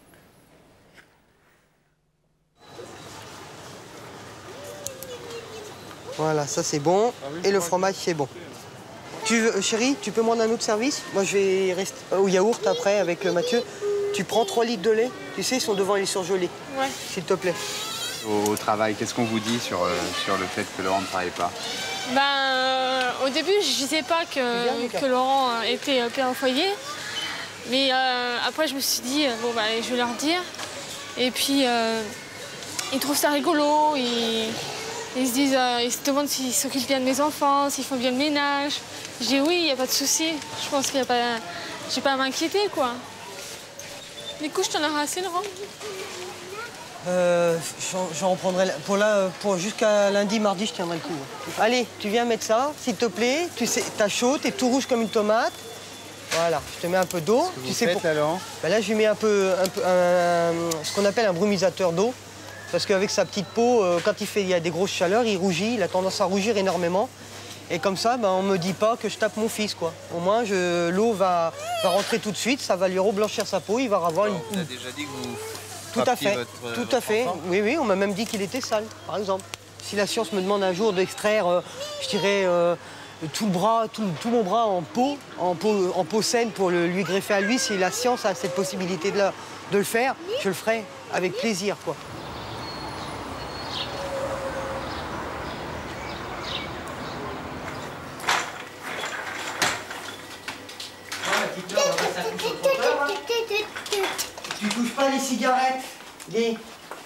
Voilà, ça c'est bon. Et le fromage, c'est bon. Chérie, tu peux me rendre un autre service? Moi, je vais rester au yaourt après avec Mathieu. Tu prends 3 litres de lait. Tu sais, ils sont devant les surgelés. Ouais. S'il te plaît. Au travail, qu'est-ce qu'on vous dit sur le fait que Laurent ne travaille pas? Au début, je ne disais pas que Laurent était père au foyer. Mais après, je me suis dit, je vais leur dire. Et puis, ils trouvent ça rigolo. Ils se demandent s'ils s'occupent bien de mes enfants, s'ils font bien le ménage. Je dis oui, il n'y a pas de souci. Je pense qu'il n'y a pas... J'ai pas à m'inquiéter, quoi. Du coup, je t'en aurai assez, Laurent? J'en reprendrai... Pour jusqu'à lundi, mardi, je tiendrai le coup. Allez, tu viens mettre ça, s'il te plaît. Tu sais, t'as chaud, t'es tout rouge comme une tomate. Voilà, je te mets un peu d'eau. Tu sais pour... alors là, je lui mets ce qu'on appelle un brumisateur d'eau. Parce qu'avec sa petite peau, quand il y a des grosses chaleurs, il rougit, il a tendance à rougir énormément. Et comme ça, on ne me dit pas que je tape mon fils, quoi. Au moins, l'eau va rentrer tout de suite, ça va lui reblanchir sa peau, il va avoir une... On a déjà dit que vous Tout à fait, votre enfant. Oui, on m'a même dit qu'il était sale, par exemple. Si la science me demande un jour d'extraire, je dirais, tout mon bras en peau saine pour lui greffer à lui, si la science a cette possibilité de le faire, je le ferai avec plaisir, quoi. Tu touches pas les cigarettes. Dis.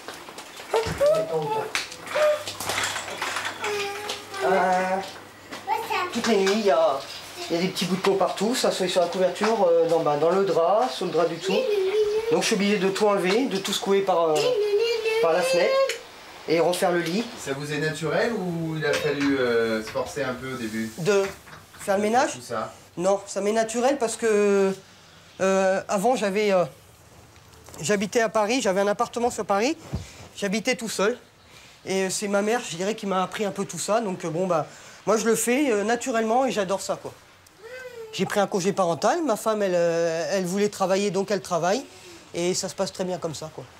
Toutes les nuits, il y a des petits bouts de peau partout. Ça soit sur la couverture, dans le drap, sur le drap du dessous. Donc je suis obligé de tout enlever, de tout secouer par la fenêtre et refaire le lit. Ça vous est naturel ou il a fallu se forcer un peu au début? De faire le ménage? Tout ça. Non, ça m'est naturel parce que avant j'habitais à Paris, j'avais un appartement sur Paris, j'habitais tout seul. Et c'est ma mère, je dirais, qui m'a appris un peu tout ça. Donc bon, bah, moi je le fais naturellement et j'adore ça, quoi. J'ai pris un congé parental, ma femme, elle voulait travailler, donc elle travaille. Et ça se passe très bien comme ça, quoi.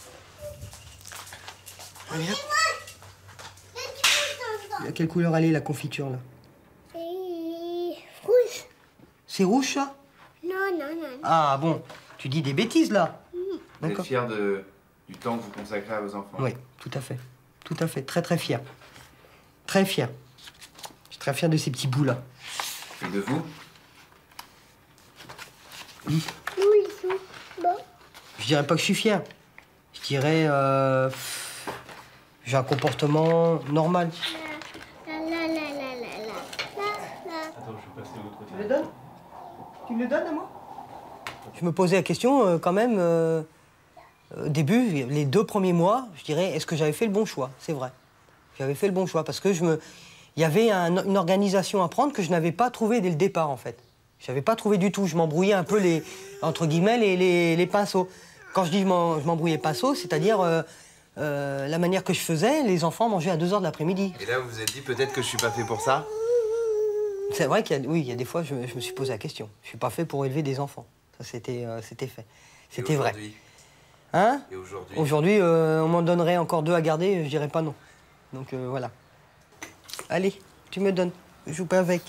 Allez, hop. Quelle couleur elle est, la confiture, là? Rouge. C'est rouge, ça? Non. Ah bon, tu dis des bêtises, là. Vous êtes fier du temps que vous consacrez à vos enfants? Oui, tout à fait. Tout à fait. Très, très fier. Très fier. Je suis très fier de ces petits bouts-là. Et de vous? Oui, bon. Je dirais pas que je suis fier. Je dirais... j'ai un comportement normal. Attends, je vais passer de l'autre côté. Tu me le donnes? Tu me le donnes à moi? Je me posais la question quand même, au début, les 2 premiers mois, je dirais, est-ce que j'avais fait le bon choix? C'est vrai. J'avais fait le bon choix parce que il y avait une organisation à prendre que je n'avais pas trouvée dès le départ, en fait. Je n'avais pas trouvé du tout. Je m'embrouillais un peu, entre guillemets, les pinceaux. Quand je dis je m'embrouillais pinceaux, c'est-à-dire la manière que je faisais, les enfants mangeaient à 2 h de l'après-midi. Et là, vous vous êtes dit peut-être que je suis pas fait pour ça? C'est vrai qu'il y a des fois, je me suis posé la question. Je suis pas fait pour élever des enfants. Ça, c'était fait. C'était vrai. Hein? Et aujourd'hui? Aujourd'hui, on m'en donnerait encore 2 à garder, je dirais pas non. Donc voilà. Allez, tu me donnes. Je joue pas avec.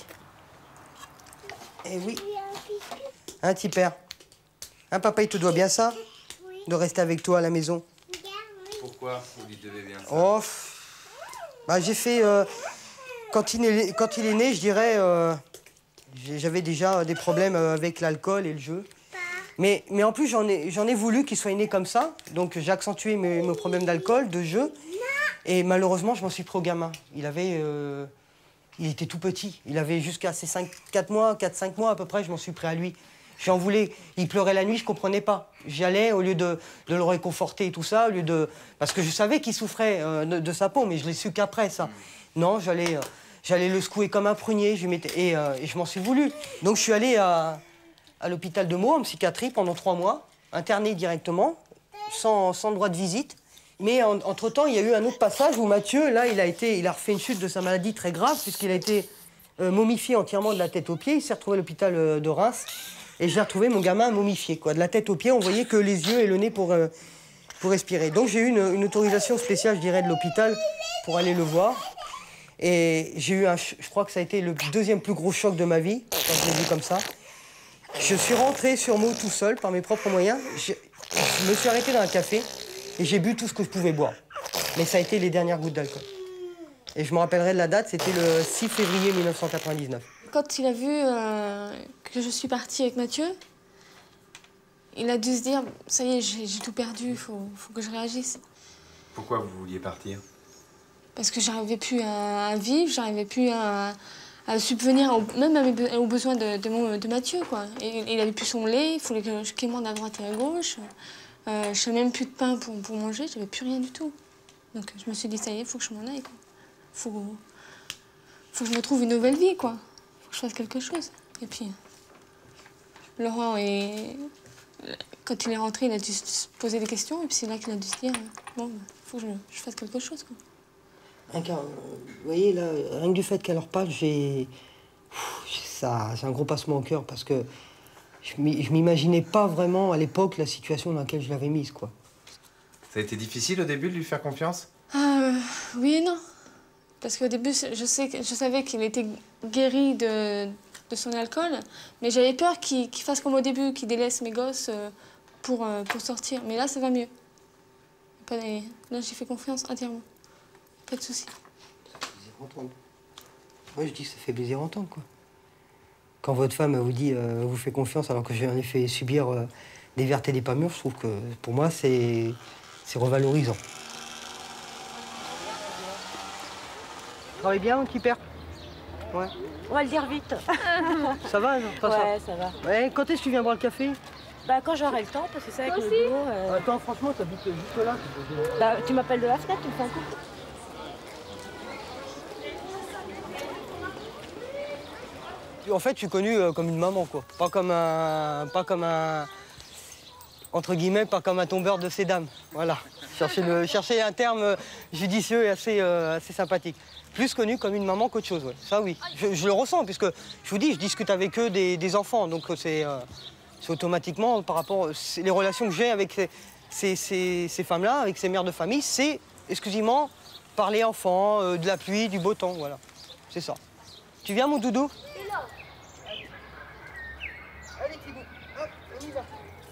Eh oui. Hein, petit père? Hein, papa, il te doit bien ça? De rester avec toi à la maison? Pourquoi vous lui devez bien ça? Oh, bah, j'ai fait... quand il est né, je dirais... j'avais déjà des problèmes avec l'alcool et le jeu. Mais en plus, j'en ai voulu qu'il soit né comme ça. Donc j'ai accentué mes problèmes d'alcool, de jeu. Et malheureusement, je m'en suis pris au gamin. Il était tout petit. Il avait jusqu'à ses 4 mois, 4-5 mois à peu près, je m'en suis pris à lui. J'en voulais. Il pleurait la nuit, je comprenais pas. J'y allais au lieu de le réconforter et tout ça, parce que je savais qu'il souffrait de sa peau, mais je l'ai su qu'après, ça. Non, j'allais le secouer comme un prunier, et je m'en suis voulu. Donc je suis allé à l'hôpital de Meaux, en psychiatrie, pendant 3 mois, interné directement, sans droit de visite. Mais entre-temps, il y a eu un autre passage où Mathieu, là, il a refait une chute de sa maladie très grave, puisqu'il a été momifié entièrement de la tête aux pieds. Il s'est retrouvé à l'hôpital de Reims. Et j'ai retrouvé mon gamin momifié, quoi. De la tête aux pieds, on voyait que les yeux et le nez pour respirer. Donc j'ai eu une autorisation spéciale, je dirais, de l'hôpital pour aller le voir. Et j'ai eu je crois que ça a été le 2e plus gros choc de ma vie, quand je l'ai vu comme ça. Je suis rentré sur Meaux tout seul, par mes propres moyens. Je me suis arrêté dans un café et j'ai bu tout ce que je pouvais boire. Mais ça a été les dernières gouttes d'alcool. Et je me rappellerai de la date, c'était le 6 février 1999. Quand il a vu que je suis partie avec Mathieu, il a dû se dire « ça y est, j'ai tout perdu, il faut que je réagisse ». Pourquoi vous vouliez partir? Parce que j'arrivais plus à vivre, j'arrivais plus à subvenir même aux besoins de Mathieu, quoi. Et il avait plus son lait, il fallait que je quémande à droite et à gauche. Je n'avais même plus de pain pour manger, j'avais plus rien du tout. Donc je me suis dit, ça y est, il faut que je m'en aille, quoi. Faut que je me trouve une nouvelle vie, quoi. Faut que je fasse quelque chose. Et puis, Laurent, quand il est rentré, il a dû se poser des questions, et puis c'est là qu'il a dû se dire, bon, faut que je fasse quelque chose, quoi. Vous voyez, là, rien que du fait qu'elle leur parle, c'est un gros passement au cœur, parce que je m'imaginais pas vraiment, à l'époque, la situation dans laquelle je l'avais mise, quoi. Ça a été difficile au début de lui faire confiance? Oui et non. Parce qu'au début, je savais qu'il était guéri de son alcool, mais j'avais peur qu'il fasse comme au début, qu'il délaisse mes gosses pour sortir. Mais là, ça va mieux. Là, j'ai fait confiance entièrement. Pas de souci. Ça fait plaisir à entendre. Moi, je dis que ça fait plaisir à entendre, quoi. Quand votre femme vous dit vous fait confiance alors que j'ai en effet subir des vertes et des pas mûres, je trouve que pour moi, c'est revalorisant. Tu travailles bien, mon petit père? Ouais. On va le dire vite. Ça va, non? Ouais, ça va. Ouais, quand est-ce que tu viens boire le café? Bah, quand j'aurai le temps, parce que c'est avec le boulot... Attends, franchement, t'habites juste là. Bah, tu m'appelles de la fenêtre, tu me fais un coup. En fait, je suis connu comme une maman, quoi. Pas comme un... Entre guillemets, pas comme un tombeur de ces dames. Voilà. Chercher un terme judicieux et assez sympathique. Plus connu comme une maman qu'autre chose, ouais. Ça, oui. Je le ressens, puisque, je vous dis, je discute avec eux des enfants. Donc, c'est automatiquement, par rapport... Les relations que j'ai avec ces femmes-là, avec ces mères de famille, c'est exclusivement parler enfants, de la pluie, du beau temps, voilà. C'est ça. Tu viens, mon doudou? Allez, Thibaut, hop, on y va.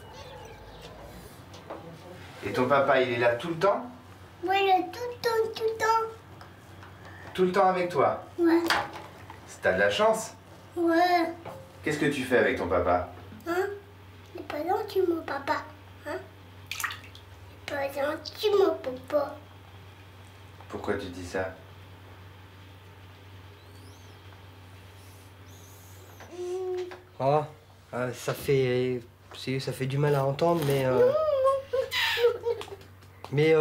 Et ton papa, il est là tout le temps? Ouais, tout le temps, tout le temps. Tout le temps avec toi? Ouais. T'as de la chance? Ouais. Qu'est-ce que tu fais avec ton papa? Hein? Il est pas gentil, mon papa. Hein? Il est pas gentil, mon papa. Pourquoi tu dis ça? Ah, ça fait du mal à entendre, mais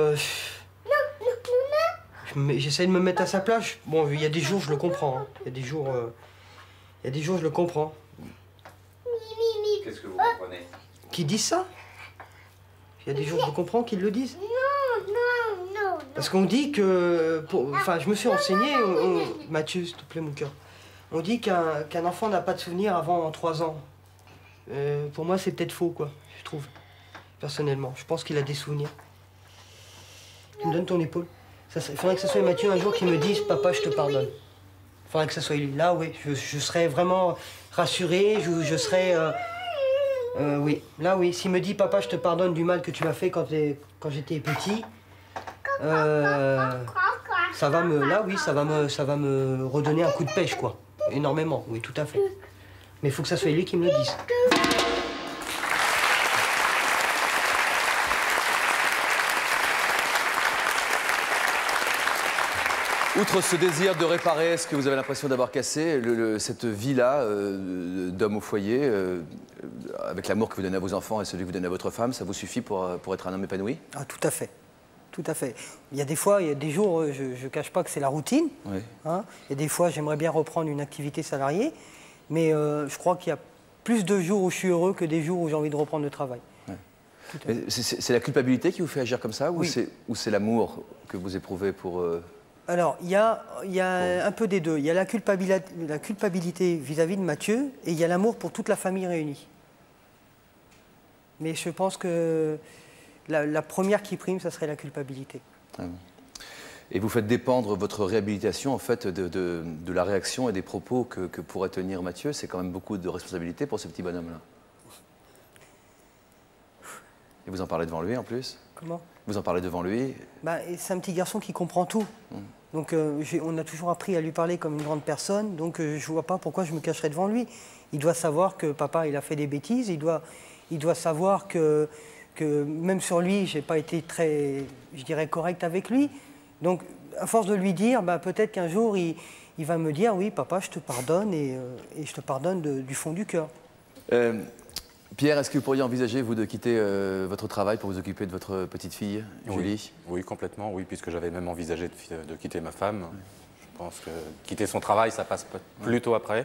j'essaie de me mettre à sa place. Bon, il y a des jours je le comprends. Hein. Il y a des jours je le comprends. Qu'est-ce que vous comprenez? Qui disent ça? Il y a des jours je le comprends qu'ils le disent. Non. Parce qu'on dit que, enfin, je me suis renseigné. Mathieu, s'il te plaît, mon cœur. On dit qu'un enfant n'a pas de souvenirs avant 3 ans. Pour moi, c'est peut-être faux, quoi, je trouve. Personnellement, je pense qu'il a des souvenirs. Tu me donnes ton épaule. Il faudrait que ce soit Mathieu un jour qui me dise « Papa, je te pardonne ». Il faudrait que ce soit lui. Là, oui, je serais vraiment rassuré, je serais... oui, là, oui. S'il me dit « Papa, je te pardonne du mal que tu m'as fait quand j'étais petit », ça va me... Là, oui, ça va me redonner un coup de pêche, quoi. Énormément, oui, tout à fait. Mais il faut que ça soit lui qui me le dise. Outre ce désir de réparer ce que vous avez l'impression d'avoir cassé, cette vie-là d'homme au foyer, avec l'amour que vous donnez à vos enfants et celui que vous donnez à votre femme, ça vous suffit pour être un homme épanoui? Ah, tout à fait. Tout à fait. Il y a des fois, il y a des jours, je ne cache pas que c'est la routine. Oui. Hein. Il y a des fois, j'aimerais bien reprendre une activité salariée, mais je crois qu'il y a plus de jours où je suis heureux que des jours où j'ai envie de reprendre le travail. Ouais. C'est la culpabilité qui vous fait agir comme ça, oui. Ou c'est l'amour que vous éprouvez pour... Alors, il y a un peu des deux. Il y a la culpabilité vis-à-vis de Mathieu et il y a l'amour pour toute la famille réunie. Mais je pense que la première qui prime, ça serait la culpabilité. Ah bon. Et vous faites dépendre votre réhabilitation en fait de la réaction et des propos que pourrait tenir Mathieu. C'est quand même beaucoup de responsabilité pour ce petit bonhomme-là. Et vous en parlez devant lui en plus? Comment? Vous en parlez devant lui? Bah, c'est un petit garçon qui comprend tout. Donc on a toujours appris à lui parler comme une grande personne, donc je ne vois pas pourquoi je me cacherais devant lui. Il doit savoir que papa il a fait des bêtises, il doit savoir que même sur lui, je n'ai pas été très, je dirais, correct avec lui. Donc à force de lui dire, bah, peut-être qu'un jour il va me dire, oui papa je te pardonne et je te pardonne du fond du cœur. Pierre, est-ce que vous pourriez envisager, vous, de quitter votre travail pour vous occuper de votre petite fille, Julie? Oui, complètement, oui, puisque j'avais même envisagé de quitter ma femme. Oui. Je pense que quitter son travail, ça passe plutôt après.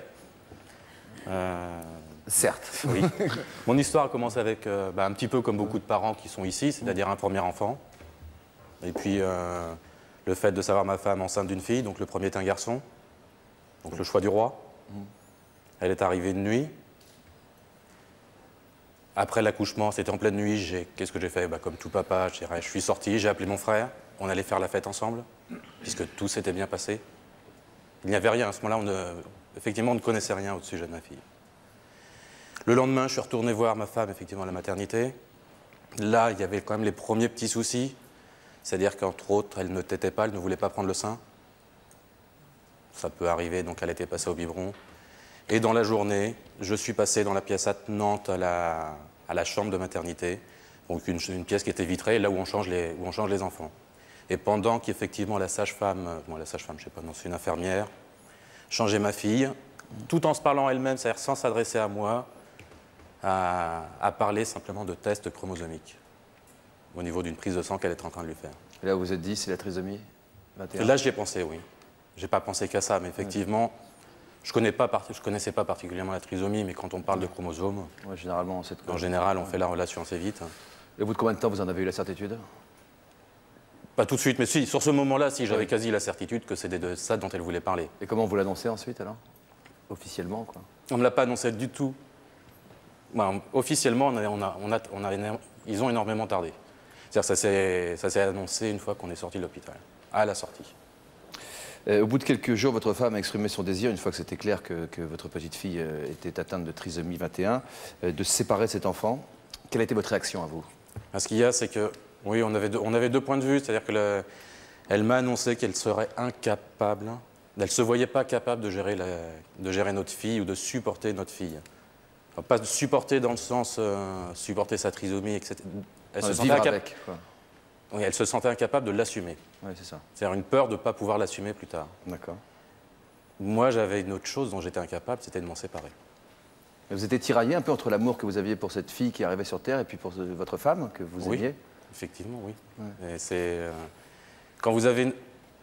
Certes. Oui. Mon histoire a commencé avec un petit peu comme beaucoup de parents qui sont ici, c'est-à-dire un premier enfant. Et puis, le fait de savoir ma femme enceinte d'une fille, donc le premier est un garçon. Donc le choix du roi. Elle est arrivée de nuit. Après l'accouchement, c'était en pleine nuit, qu'est-ce que j'ai fait? Comme tout papa, je suis sorti, j'ai appelé mon frère, on allait faire la fête ensemble, puisque tout s'était bien passé. Il n'y avait rien, à ce moment-là, effectivement, on ne connaissait rien au sujet de ma fille. Le lendemain, je suis retourné voir ma femme, effectivement, à la maternité. Là, il y avait quand même les premiers petits soucis, c'est-à-dire qu'entre autres, elle ne tétait pas, elle ne voulait pas prendre le sein. Ça peut arriver, donc elle était passée au biberon. Et dans la journée, je suis passé dans la pièce attenante à la chambre de maternité, donc une pièce qui était vitrée, là où on change les enfants. Et pendant qu'effectivement la sage-femme, je sais pas, non, c'est une infirmière, changeait ma fille, tout en se parlant elle-même, c'est-à-dire sans s'adresser à moi, à parler simplement de tests chromosomiques au niveau d'une prise de sang qu'elle est en train de lui faire. Et là, vous vous êtes dit, c'est la trisomie 21? Là, j'y ai pensé, oui. J'ai pas pensé qu'à ça, mais effectivement, je connaissais pas particulièrement la trisomie, mais quand on parle de chromosomes, généralement, en général, on fait la relation assez vite. Et au bout de combien de temps vous en avez eu la certitude? Pas tout de suite, mais si, sur ce moment-là, si, j'avais quasi la certitude que c'était de ça dont elle voulait parler. Et comment vous l'annoncez ensuite, alors? Officiellement, quoi? On ne me l'a pas annoncé du tout. Officiellement, ils ont énormément tardé. C'est-à-dire ça s'est annoncé une fois qu'on est sorti de l'hôpital, à la sortie. Au bout de quelques jours, votre femme a exprimé son désir, une fois que c'était clair que votre petite fille était atteinte de trisomie 21, de se séparer de cet enfant. Quelle a été votre réaction à vous? Ce qu'il y a, c'est que, oui, on avait deux points de vue. C'est-à-dire qu'elle m'a annoncé qu'elle serait incapable, elle ne se voyait pas capable de gérer notre fille ou de supporter notre fille. Enfin, pas de supporter dans le sens supporter sa trisomie, etc. Elle se sentait incapable. Oui, elle se sentait incapable de l'assumer. Oui, c'est ça. C'est-à-dire une peur de ne pas pouvoir l'assumer plus tard. D'accord. Moi, j'avais une autre chose dont j'étais incapable, c'était de m'en séparer. Et vous étiez tiraillé un peu entre l'amour que vous aviez pour cette fille qui arrivait sur Terre et puis pour votre femme que vous aimiez? Oui, effectivement, oui. Ouais. Et c'est quand vous avez...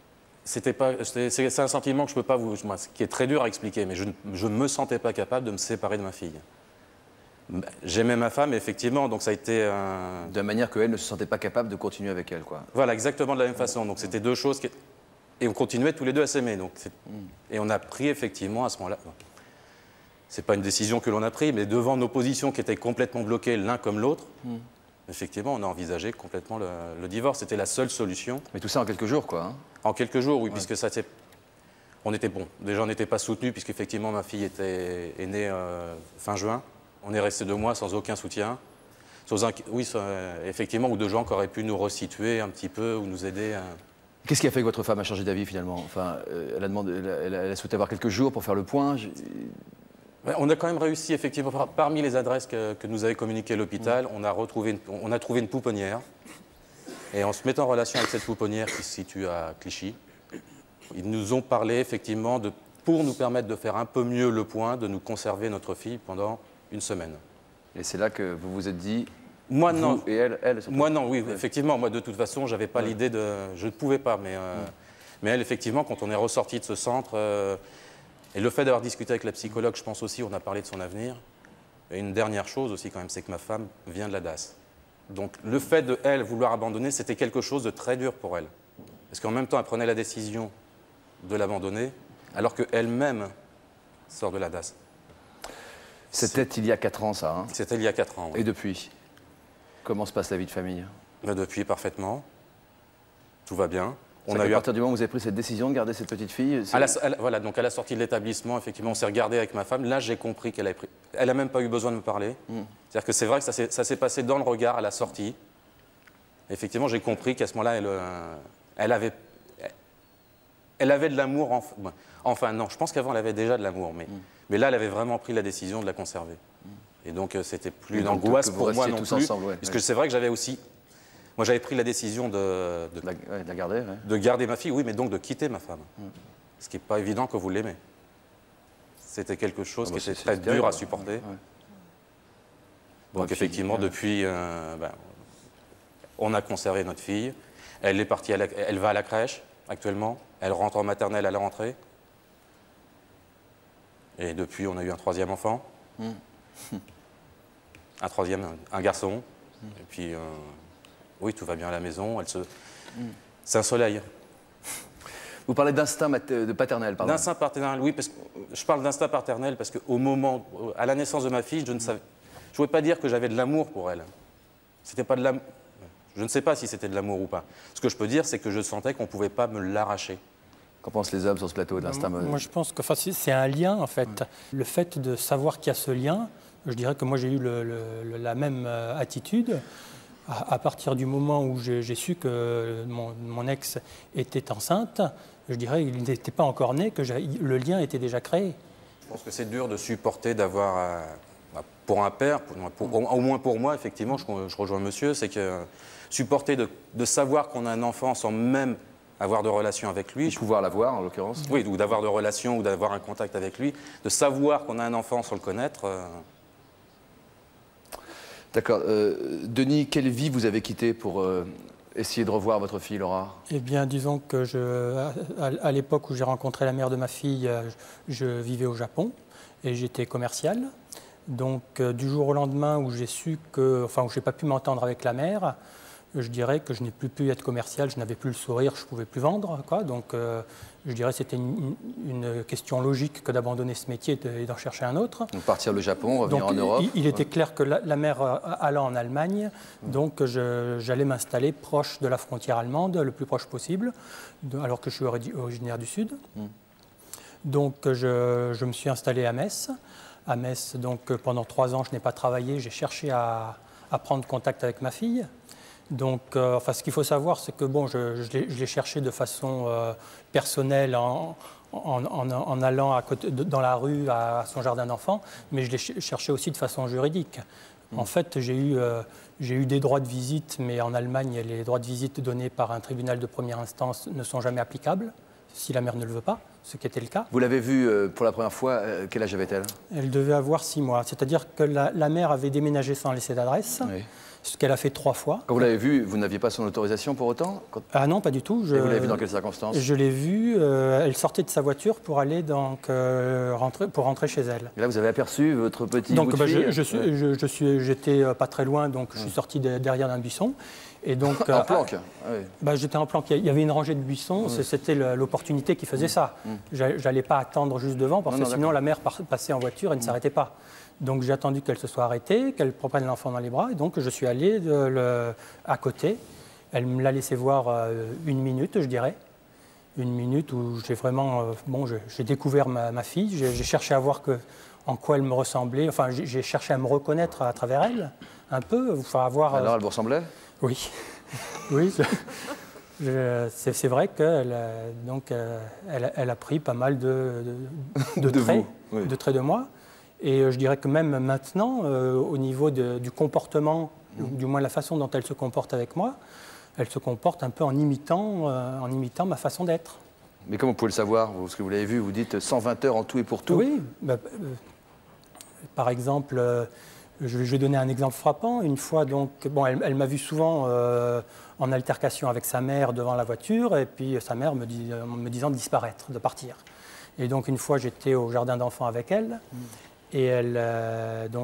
C'est un sentiment que je ne peux pas vous... qui est très dur à expliquer, mais je ne me sentais pas capable de me séparer de ma fille. J'aimais ma femme, effectivement, donc ça a été... De la manière qu'elle ne se sentait pas capable de continuer avec elle, quoi. Voilà, exactement de la même façon. Donc c'était deux choses qui... Et on continuait tous les deux à s'aimer. Et on a pris, effectivement, à ce moment-là... C'est pas une décision que l'on a prise, mais devant nos positions qui étaient complètement bloquées l'un comme l'autre, effectivement, on a envisagé complètement le divorce. C'était la seule solution. Mais tout ça en quelques jours, quoi. Hein. En quelques jours, oui, puisque ça s'est... On était bon. Déjà, on n'était pas soutenus, puisqu'effectivement, ma fille est née fin juin. On est resté 2 mois sans aucun soutien. Oui, effectivement, ou 2 gens qui auraient pu nous resituer un petit peu ou nous aider. Qu'est-ce qui a fait que votre femme a changé d'avis, finalement? Enfin, elle a souhaité avoir quelques jours pour faire le point. On a quand même réussi, effectivement, parmi les adresses que nous avait communiquées l'hôpital, on a trouvé une pouponnière. Et en se mettant en relation avec cette pouponnière qui se situe à Clichy, ils nous ont parlé, effectivement, pour nous permettre de faire un peu mieux le point, de nous conserver notre fille pendant 1 semaine. Et c'est là que vous vous êtes dit... Moi, non. Et elle Moi, non, oui, effectivement. Moi, de toute façon, je n'avais pas l'idée de... Je ne pouvais pas, mais elle, effectivement, quand on est ressorti de ce centre... Et le fait d'avoir discuté avec la psychologue, je pense aussi, on a parlé de son avenir. Et une dernière chose aussi, quand même, c'est que ma femme vient de la DAS. Donc, le fait de, elle, vouloir abandonner, c'était quelque chose de très dur pour elle. Parce qu'en même temps, elle prenait la décision de l'abandonner, alors qu'elle-même sort de la DAS. C'était il y a 4 ans, ça, hein? C'était il y a 4 ans, oui. Et depuis? Comment se passe la vie de famille? Depuis, parfaitement. Tout va bien. À partir du moment où vous avez pris cette décision de garder cette petite fille? Voilà, donc à la sortie de l'établissement, effectivement, on s'est regardé avec ma femme. Là, j'ai compris qu'elle avait pris... Elle n'a même pas eu besoin de me parler. C'est-à-dire que c'est vrai que ça s'est passé dans le regard à la sortie. Effectivement, j'ai compris qu'à ce moment-là, elle avait de l'amour. Enfin, non, je pense qu'avant, elle avait déjà de l'amour. Mais là, elle avait vraiment pris la décision de la conserver. Et donc, c'était plus d'angoisse pour moi non plus. Ensemble, puisque c'est vrai que j'avais aussi... Moi, j'avais pris la décision de garder ma fille, oui, mais donc de quitter ma femme. Ce qui n'est pas évident que vous l'aimez. C'était quelque chose qui était très dur à supporter. Donc, effectivement, depuis, on a conservé notre fille. Elle est partie, elle va à la crèche actuellement. Elle rentre en maternelle à la rentrée. Et depuis, on a eu un 3e enfant. Un garçon. Et puis... Oui, tout va bien à la maison, c'est un soleil. Vous parlez d'instinct paternel, pardon. D'instinct paternel, oui, parce que je parle d'instinct paternel parce qu'au moment, à la naissance de ma fille, je ne pouvais pas dire que j'avais de l'amour pour elle. C'était pas de l'amour. Je ne sais pas si c'était de l'amour ou pas. Ce que je peux dire, c'est que je sentais qu'on ne pouvait pas me l'arracher. Qu'en pensent les hommes sur ce plateau de l'instinct? Moi, je pense que c'est un lien, en fait. Le fait de savoir qu'il y a ce lien, je dirais que moi, j'ai eu la même attitude. À partir du moment où j'ai su que mon ex était enceinte, je dirais qu'il n'était pas encore né, que le lien était déjà créé. Je pense que c'est dur de supporter d'avoir, pour un père, au moins pour moi, effectivement, je rejoins monsieur, c'est que supporter de savoir qu'on a un enfant sans même avoir de relation avec lui. Ou pouvoir l'avoir, en l'occurrence. Oui, ou d'avoir de relation ou d'avoir un contact avec lui. De savoir qu'on a un enfant sans le connaître, D'accord. Denis, quelle vie vous avez quittée pour essayer de revoir votre fille, Laura? Eh bien, disons que à l'époque où j'ai rencontré la mère de ma fille, je vivais au Japon et j'étais commercial. Donc, du jour au lendemain où j'ai su que, enfin, où je n'ai pas pu m'entendre avec la mère, je dirais que je n'ai plus pu être commercial, je n'avais plus le sourire, je ne pouvais plus vendre, quoi. Donc, je dirais que c'était une question logique que d'abandonner ce métier et d'en chercher un autre. Donc, partir le Japon, revenir donc, en Europe. Il était clair que la mère allant en Allemagne, donc j'allais m'installer proche de la frontière allemande, le plus proche possible, alors que je suis originaire du Sud. Donc, je me suis installé à Metz. À Metz, donc, pendant 3 ans, je n'ai pas travaillé, j'ai cherché à prendre contact avec ma fille. Donc, enfin, ce qu'il faut savoir, c'est que bon, je l'ai cherché de façon personnelle en allant à côté, dans la rue à son jardin d'enfants, mais je l'ai cherché aussi de façon juridique. En fait, j'ai eu des droits de visite, mais en Allemagne, les droits de visite donnés par un tribunal de première instance ne sont jamais applicables, si la mère ne le veut pas, ce qui était le cas. Vous l'avez vue pour la première fois, quel âge avait-elle? Elle devait avoir 6 mois, c'est-à-dire que la mère avait déménagé sans laisser d'adresse. Oui. Ce qu'elle a fait 3 fois. Quand vous l'avez vue, vous n'aviez pas son autorisation pour autant? Ah non, pas du tout. Et vous l'avez vue dans quelles circonstances? Je l'ai vue, elle sortait de sa voiture pour aller donc, rentrer chez elle. Et là, vous avez aperçu votre petit donc, bout de fille? J'étais pas très loin, donc je suis sorti derrière un buisson. Et donc, en planque? Oui. J'étais en planque. Il y avait une rangée de buissons, c'était l'opportunité qui faisait ça. J'allais pas attendre juste devant, parce que sinon la mère passait en voiture et ne s'arrêtait pas. Donc j'ai attendu qu'elle se soit arrêtée, qu'elle prenne l'enfant dans les bras, et donc je suis allé à côté. Elle me l'a laissé voir 1 minute, je dirais. 1 minute où j'ai vraiment... j'ai découvert ma fille, j'ai cherché à voir en quoi elle me ressemblait, enfin j'ai cherché à me reconnaître à travers elle, un peu. Enfin, voir, alors elle vous ressemblait? Oui. Oui, c'est vrai qu'elle elle a pris pas mal de traits de moi. Et je dirais que même maintenant, au niveau du comportement, ou du moins la façon dont elle se comporte avec moi, elle se comporte un peu en imitant ma façon d'être. Mais comment vous pouvez le savoir? Parce que vous l'avez vu, vous dites 120 heures en tout et pour tout. Oui. Par exemple, je vais donner un exemple frappant. Une fois, donc, bon, elle m'a vu souvent en altercation avec sa mère devant la voiture, et puis sa mère me disant de disparaître, de partir. Et donc, une fois, j'étais au jardin d'enfants avec elle. Et elle, donc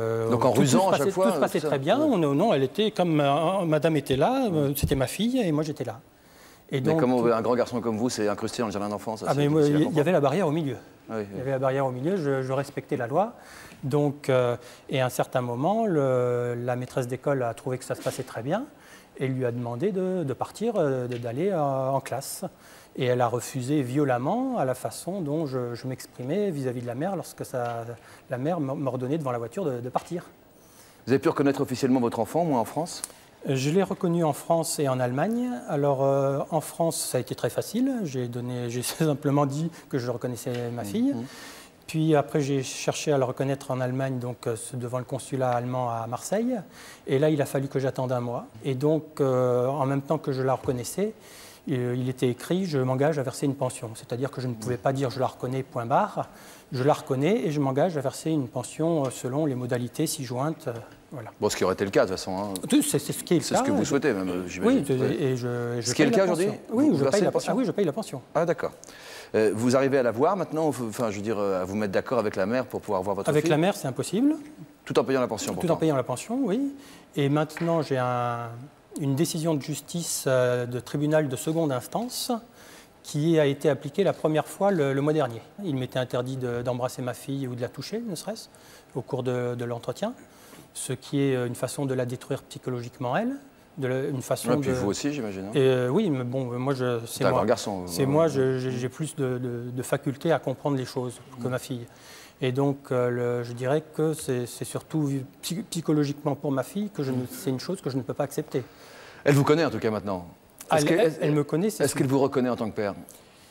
en rusant à chaque fois, tout se passait très bien. Non, elle était comme madame était là, c'était ma fille et moi j'étais là. Et mais donc, comment un grand garçon comme vous s'est incrusté dans le jardin d'enfants? Il y avait la barrière au milieu. Oui. Il y avait la barrière au milieu. Je respectais la loi. Donc, et à un certain moment, la maîtresse d'école a trouvé que ça se passait très bien et lui a demandé de partir, d'aller en classe. Et elle a refusé violemment à la façon dont je m'exprimais vis-à-vis de la mère lorsque la mère m'ordonnait devant la voiture de partir. Vous avez pu reconnaître officiellement votre enfant, moi, en France? Je l'ai reconnu en France et en Allemagne. Alors, en France, ça a été très facile. J'ai simplement dit que je reconnaissais ma fille. Puis après, j'ai cherché à le reconnaître en Allemagne, donc devant le consulat allemand à Marseille. Et là, il a fallu que j'attende 1 mois. Et donc, en même temps que je la reconnaissais, il était écrit « je m'engage à verser une pension ». C'est-à-dire que je ne pouvais pas dire « je la reconnais, point barre ». Je la reconnais et je m'engage à verser une pension selon les modalités ci-jointes. Voilà. Bon, ce qui aurait été le cas, de toute façon. Hein. C'est ce qui est le cas. C'est ce que vous souhaitez, même, j'imagine. Oui, et je ce qui est le cas aujourd'hui? Oui, je paye la pension. Oui, je paye la pension. Ah, d'accord. Vous arrivez à la voir maintenant, enfin, je veux dire, à vous mettre d'accord avec la mère pour pouvoir voir votre fille? Avec la mère, c'est impossible. Tout en payant la pension, pourtant. Tout en payant la pension, oui. Et maintenant, j'ai une décision de justice de tribunal de seconde instance qui a été appliquée la première fois le mois dernier. Il m'était interdit d'embrasser ma fille ou de la toucher, ne serait-ce, au cours de l'entretien, ce qui est une façon de la détruire psychologiquement, elle. Une façon puis vous aussi, j'imagine. Hein. Oui, mais bon, moi, c'est moi. Un garçon. C'est moi, j'ai plus de faculté à comprendre les choses que ma fille. Et donc, je dirais que c'est surtout psychologiquement pour ma fille que c'est une chose que je ne peux pas accepter. Elle vous connaît en tout cas maintenant? Elle me connaît. Est-ce qu'elle vous reconnaît en tant que père?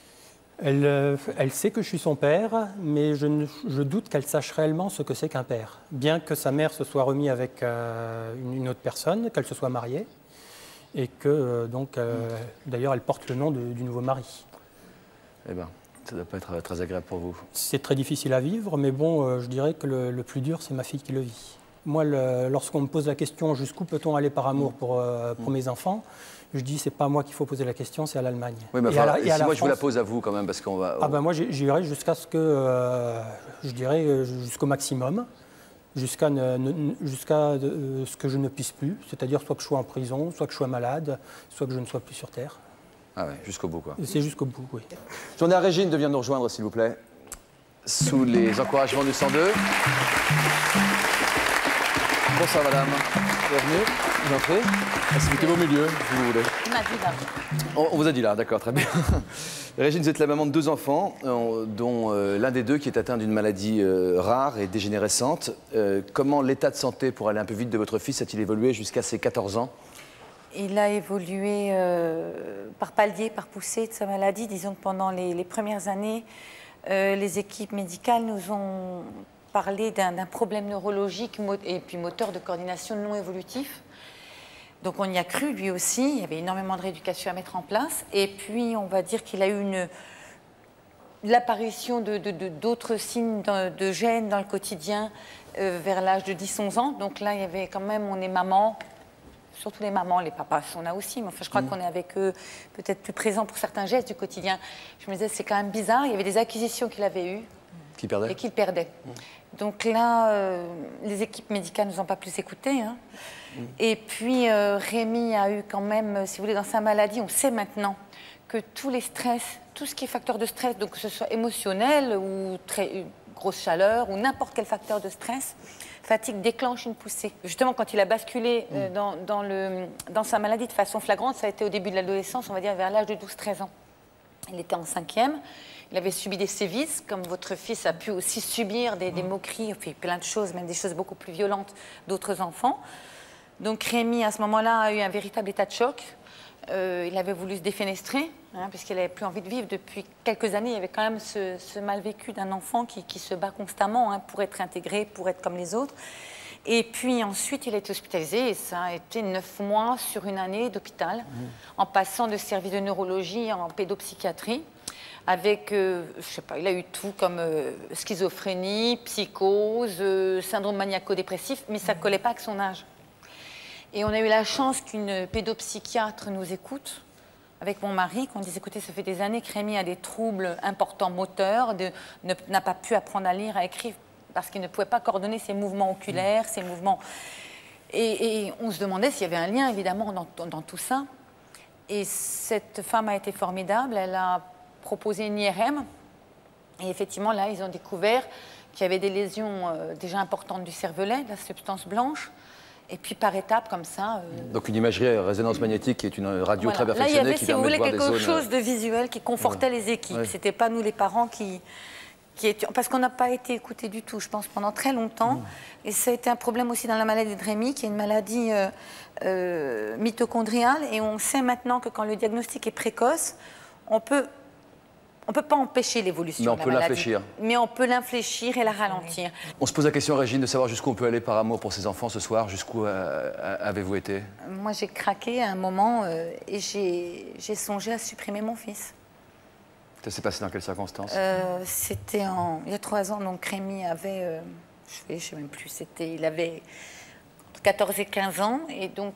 Elle sait que je suis son père, mais je doute qu'elle sache réellement ce que c'est qu'un père. Bien que sa mère se soit remise avec une autre personne, qu'elle se soit mariée, et que donc, d'ailleurs, elle porte le nom du nouveau mari. Eh bien, ça ne doit pas être très agréable pour vous. C'est très difficile à vivre, mais bon, je dirais que le plus dur, c'est ma fille qui le vit. Moi, lorsqu'on me pose la question jusqu'où peut-on aller par amour pour mes enfants, je dis c'est pas à moi qu'il faut poser la question, c'est à l'Allemagne. Oui, mais enfin, si moi je vous la pose à vous quand même, parce qu'on va... Ah ben moi j'irai jusqu'à ce que, je dirais, jusqu'au maximum, jusqu'à ce que je ne puisse plus, c'est-à-dire soit que je sois en prison, soit que je sois malade, soit que je ne sois plus sur Terre. Ah ouais, jusqu'au bout quoi. C'est jusqu'au bout, oui. J'en ai à Régine de venir nous rejoindre s'il vous plaît, sous les encouragements du 102. Bonsoir madame, bienvenue, vous entrez. Mettez-vous au milieu, si vous voulez. On m'a dit là. On vous a dit là, d'accord, très bien. Régine, vous êtes la maman de 2 enfants, dont l'un des 2 qui est atteint d'une maladie rare et dégénérescente. Comment l'état de santé, pour aller un peu vite, de votre fils a-t-il évolué jusqu'à ses 14 ans? Il a évolué par palier, par poussée de sa maladie. Disons que pendant les premières années, les équipes médicales nous ont parlé d'un problème neurologique et puis moteur de coordination non évolutif. Donc on y a cru lui aussi, il y avait énormément de rééducation à mettre en place. Et puis on va dire qu'il a eu l'apparition d'autres signes de gènes dans le quotidien vers l'âge de 10-11 ans. Donc là, il y avait quand même, on est maman, surtout les mamans, les papas sont là aussi, mais enfin, je crois qu'on est avec eux peut-être plus présents pour certains gestes du quotidien. Je me disais, c'est quand même bizarre, il y avait des acquisitions qu'il avait eues. Qu'il perdait. Et qu'il perdait. Donc là, les équipes médicales ne nous ont pas plus écoutés. Hein. Et puis, Rémi a eu quand même, si vous voulez, dans sa maladie, on sait maintenant que tous les stress, tout ce qui est facteur de stress, donc que ce soit émotionnel ou très grosse chaleur ou n'importe quel facteur de stress, fatigue déclenche une poussée. Justement, quand il a basculé dans sa maladie de façon flagrante, ça a été au début de l'adolescence, on va dire vers l'âge de 12-13 ans. Il était en 5e. Il avait subi des sévices, comme votre fils a pu aussi subir des moqueries, puis plein de choses, même des choses beaucoup plus violentes d'autres enfants. Donc Rémi, à ce moment-là, a eu un véritable état de choc. Il avait voulu se défenestrer, puisqu'il n'avait plus envie de vivre. Depuis quelques années, il y avait quand même ce mal vécu d'un enfant qui se bat constamment pour être intégré, pour être comme les autres. Et puis ensuite, il a été hospitalisé, et ça a été 9 mois sur une année d'hôpital, en passant de service de neurologie en pédopsychiatrie. Avec, je sais pas, il a eu tout comme schizophrénie, psychose, syndrome maniaco-dépressif, mais ça ne collait pas avec son âge. Et on a eu la chance qu'une pédopsychiatre nous écoute, avec mon mari, qu'on dise, écoutez, ça fait des années que Rémi a des troubles importants moteurs, n'a pas pu apprendre à lire, à écrire, parce qu'il ne pouvait pas coordonner ses mouvements oculaires, ses mouvements... Et on se demandait s'il y avait un lien, évidemment, dans tout ça. Et cette femme a été formidable, elle a proposé une IRM. Et effectivement, là, ils ont découvert qu'il y avait des lésions déjà importantes du cervelet, de la substance blanche. Et puis, par étapes, comme ça... Donc, une imagerie résonance magnétique qui est une radio très perfectionnée. Là, il y avait, qui si vous voulez, quelque zones... chose de visuel qui confortait les équipes. Ouais. Ce n'était pas nous, les parents, qui étions... Parce qu'on n'a pas été écoutés du tout, je pense, pendant très longtemps. Et ça a été un problème aussi dans la maladie de Rémi, qui est une maladie mitochondriale. Et on sait maintenant que quand le diagnostic est précoce, on peut pas empêcher l'évolution de la maladie. Mais on peut l'infléchir. Mais on peut l'infléchir et la ralentir. On se pose la question, Régine, de savoir jusqu'où on peut aller par amour pour ses enfants ce soir. Jusqu'où avez-vous été? Moi, j'ai craqué à un moment et j'ai songé à supprimer mon fils. Ça s'est passé dans quelles circonstances? C'était il y a 3 ans, donc Rémi avait, je sais même plus, il avait 14 et 15 ans, et donc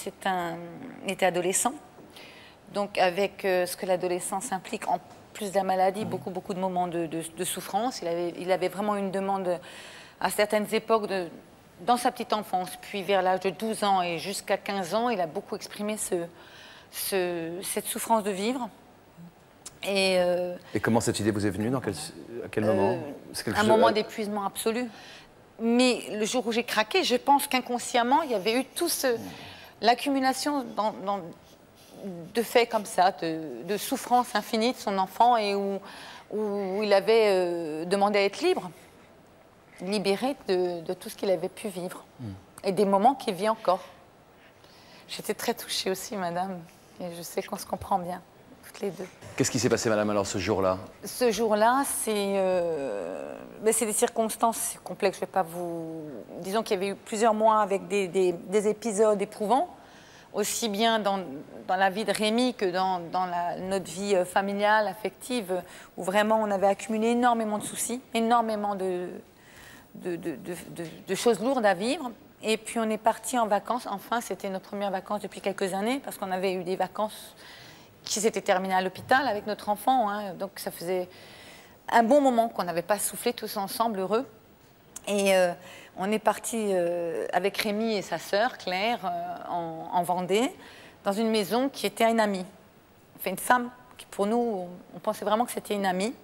il était adolescent. Donc avec ce que l'adolescence implique, en plus de la maladie, beaucoup de moments de souffrance. Il avait vraiment une demande à certaines époques dans sa petite enfance, puis vers l'âge de 12 ans et jusqu'à 15 ans, il a beaucoup exprimé cette souffrance de vivre. Et comment cette idée vous est venue? À quel moment? Un moment d'épuisement absolu. Mais le jour où j'ai craqué, je pense qu'inconsciemment, il y avait eu l'accumulation de faits comme ça, de souffrance infinie de son enfant, et où il avait demandé à être libre, libéré de tout ce qu'il avait pu vivre, et des moments qu'il vit encore. J'étais très touchée aussi, madame, et je sais qu'on se comprend bien, toutes les deux. Qu'est-ce qui s'est passé, madame, alors, ce jour-là? Ce jour-là, c'est des circonstances complexes. Je vais pas vous... Disons qu'il y avait eu plusieurs mois avec des épisodes éprouvants, aussi bien dans la vie de Rémi que dans notre vie familiale, affective, où vraiment on avait accumulé énormément de soucis, énormément de choses lourdes à vivre. Et puis on est parti en vacances. Enfin, c'était nos premières vacances depuis quelques années, parce qu'on avait eu des vacances qui s'étaient terminées à l'hôpital avec notre enfant. Hein. Donc ça faisait un bon moment qu'on n'avait pas soufflé tous ensemble, heureux. Et on est parti avec Rémi et sa sœur, Claire, en Vendée, dans une maison qui était une amie. Enfin, une femme qui, pour nous, on pensait vraiment que c'était une amie.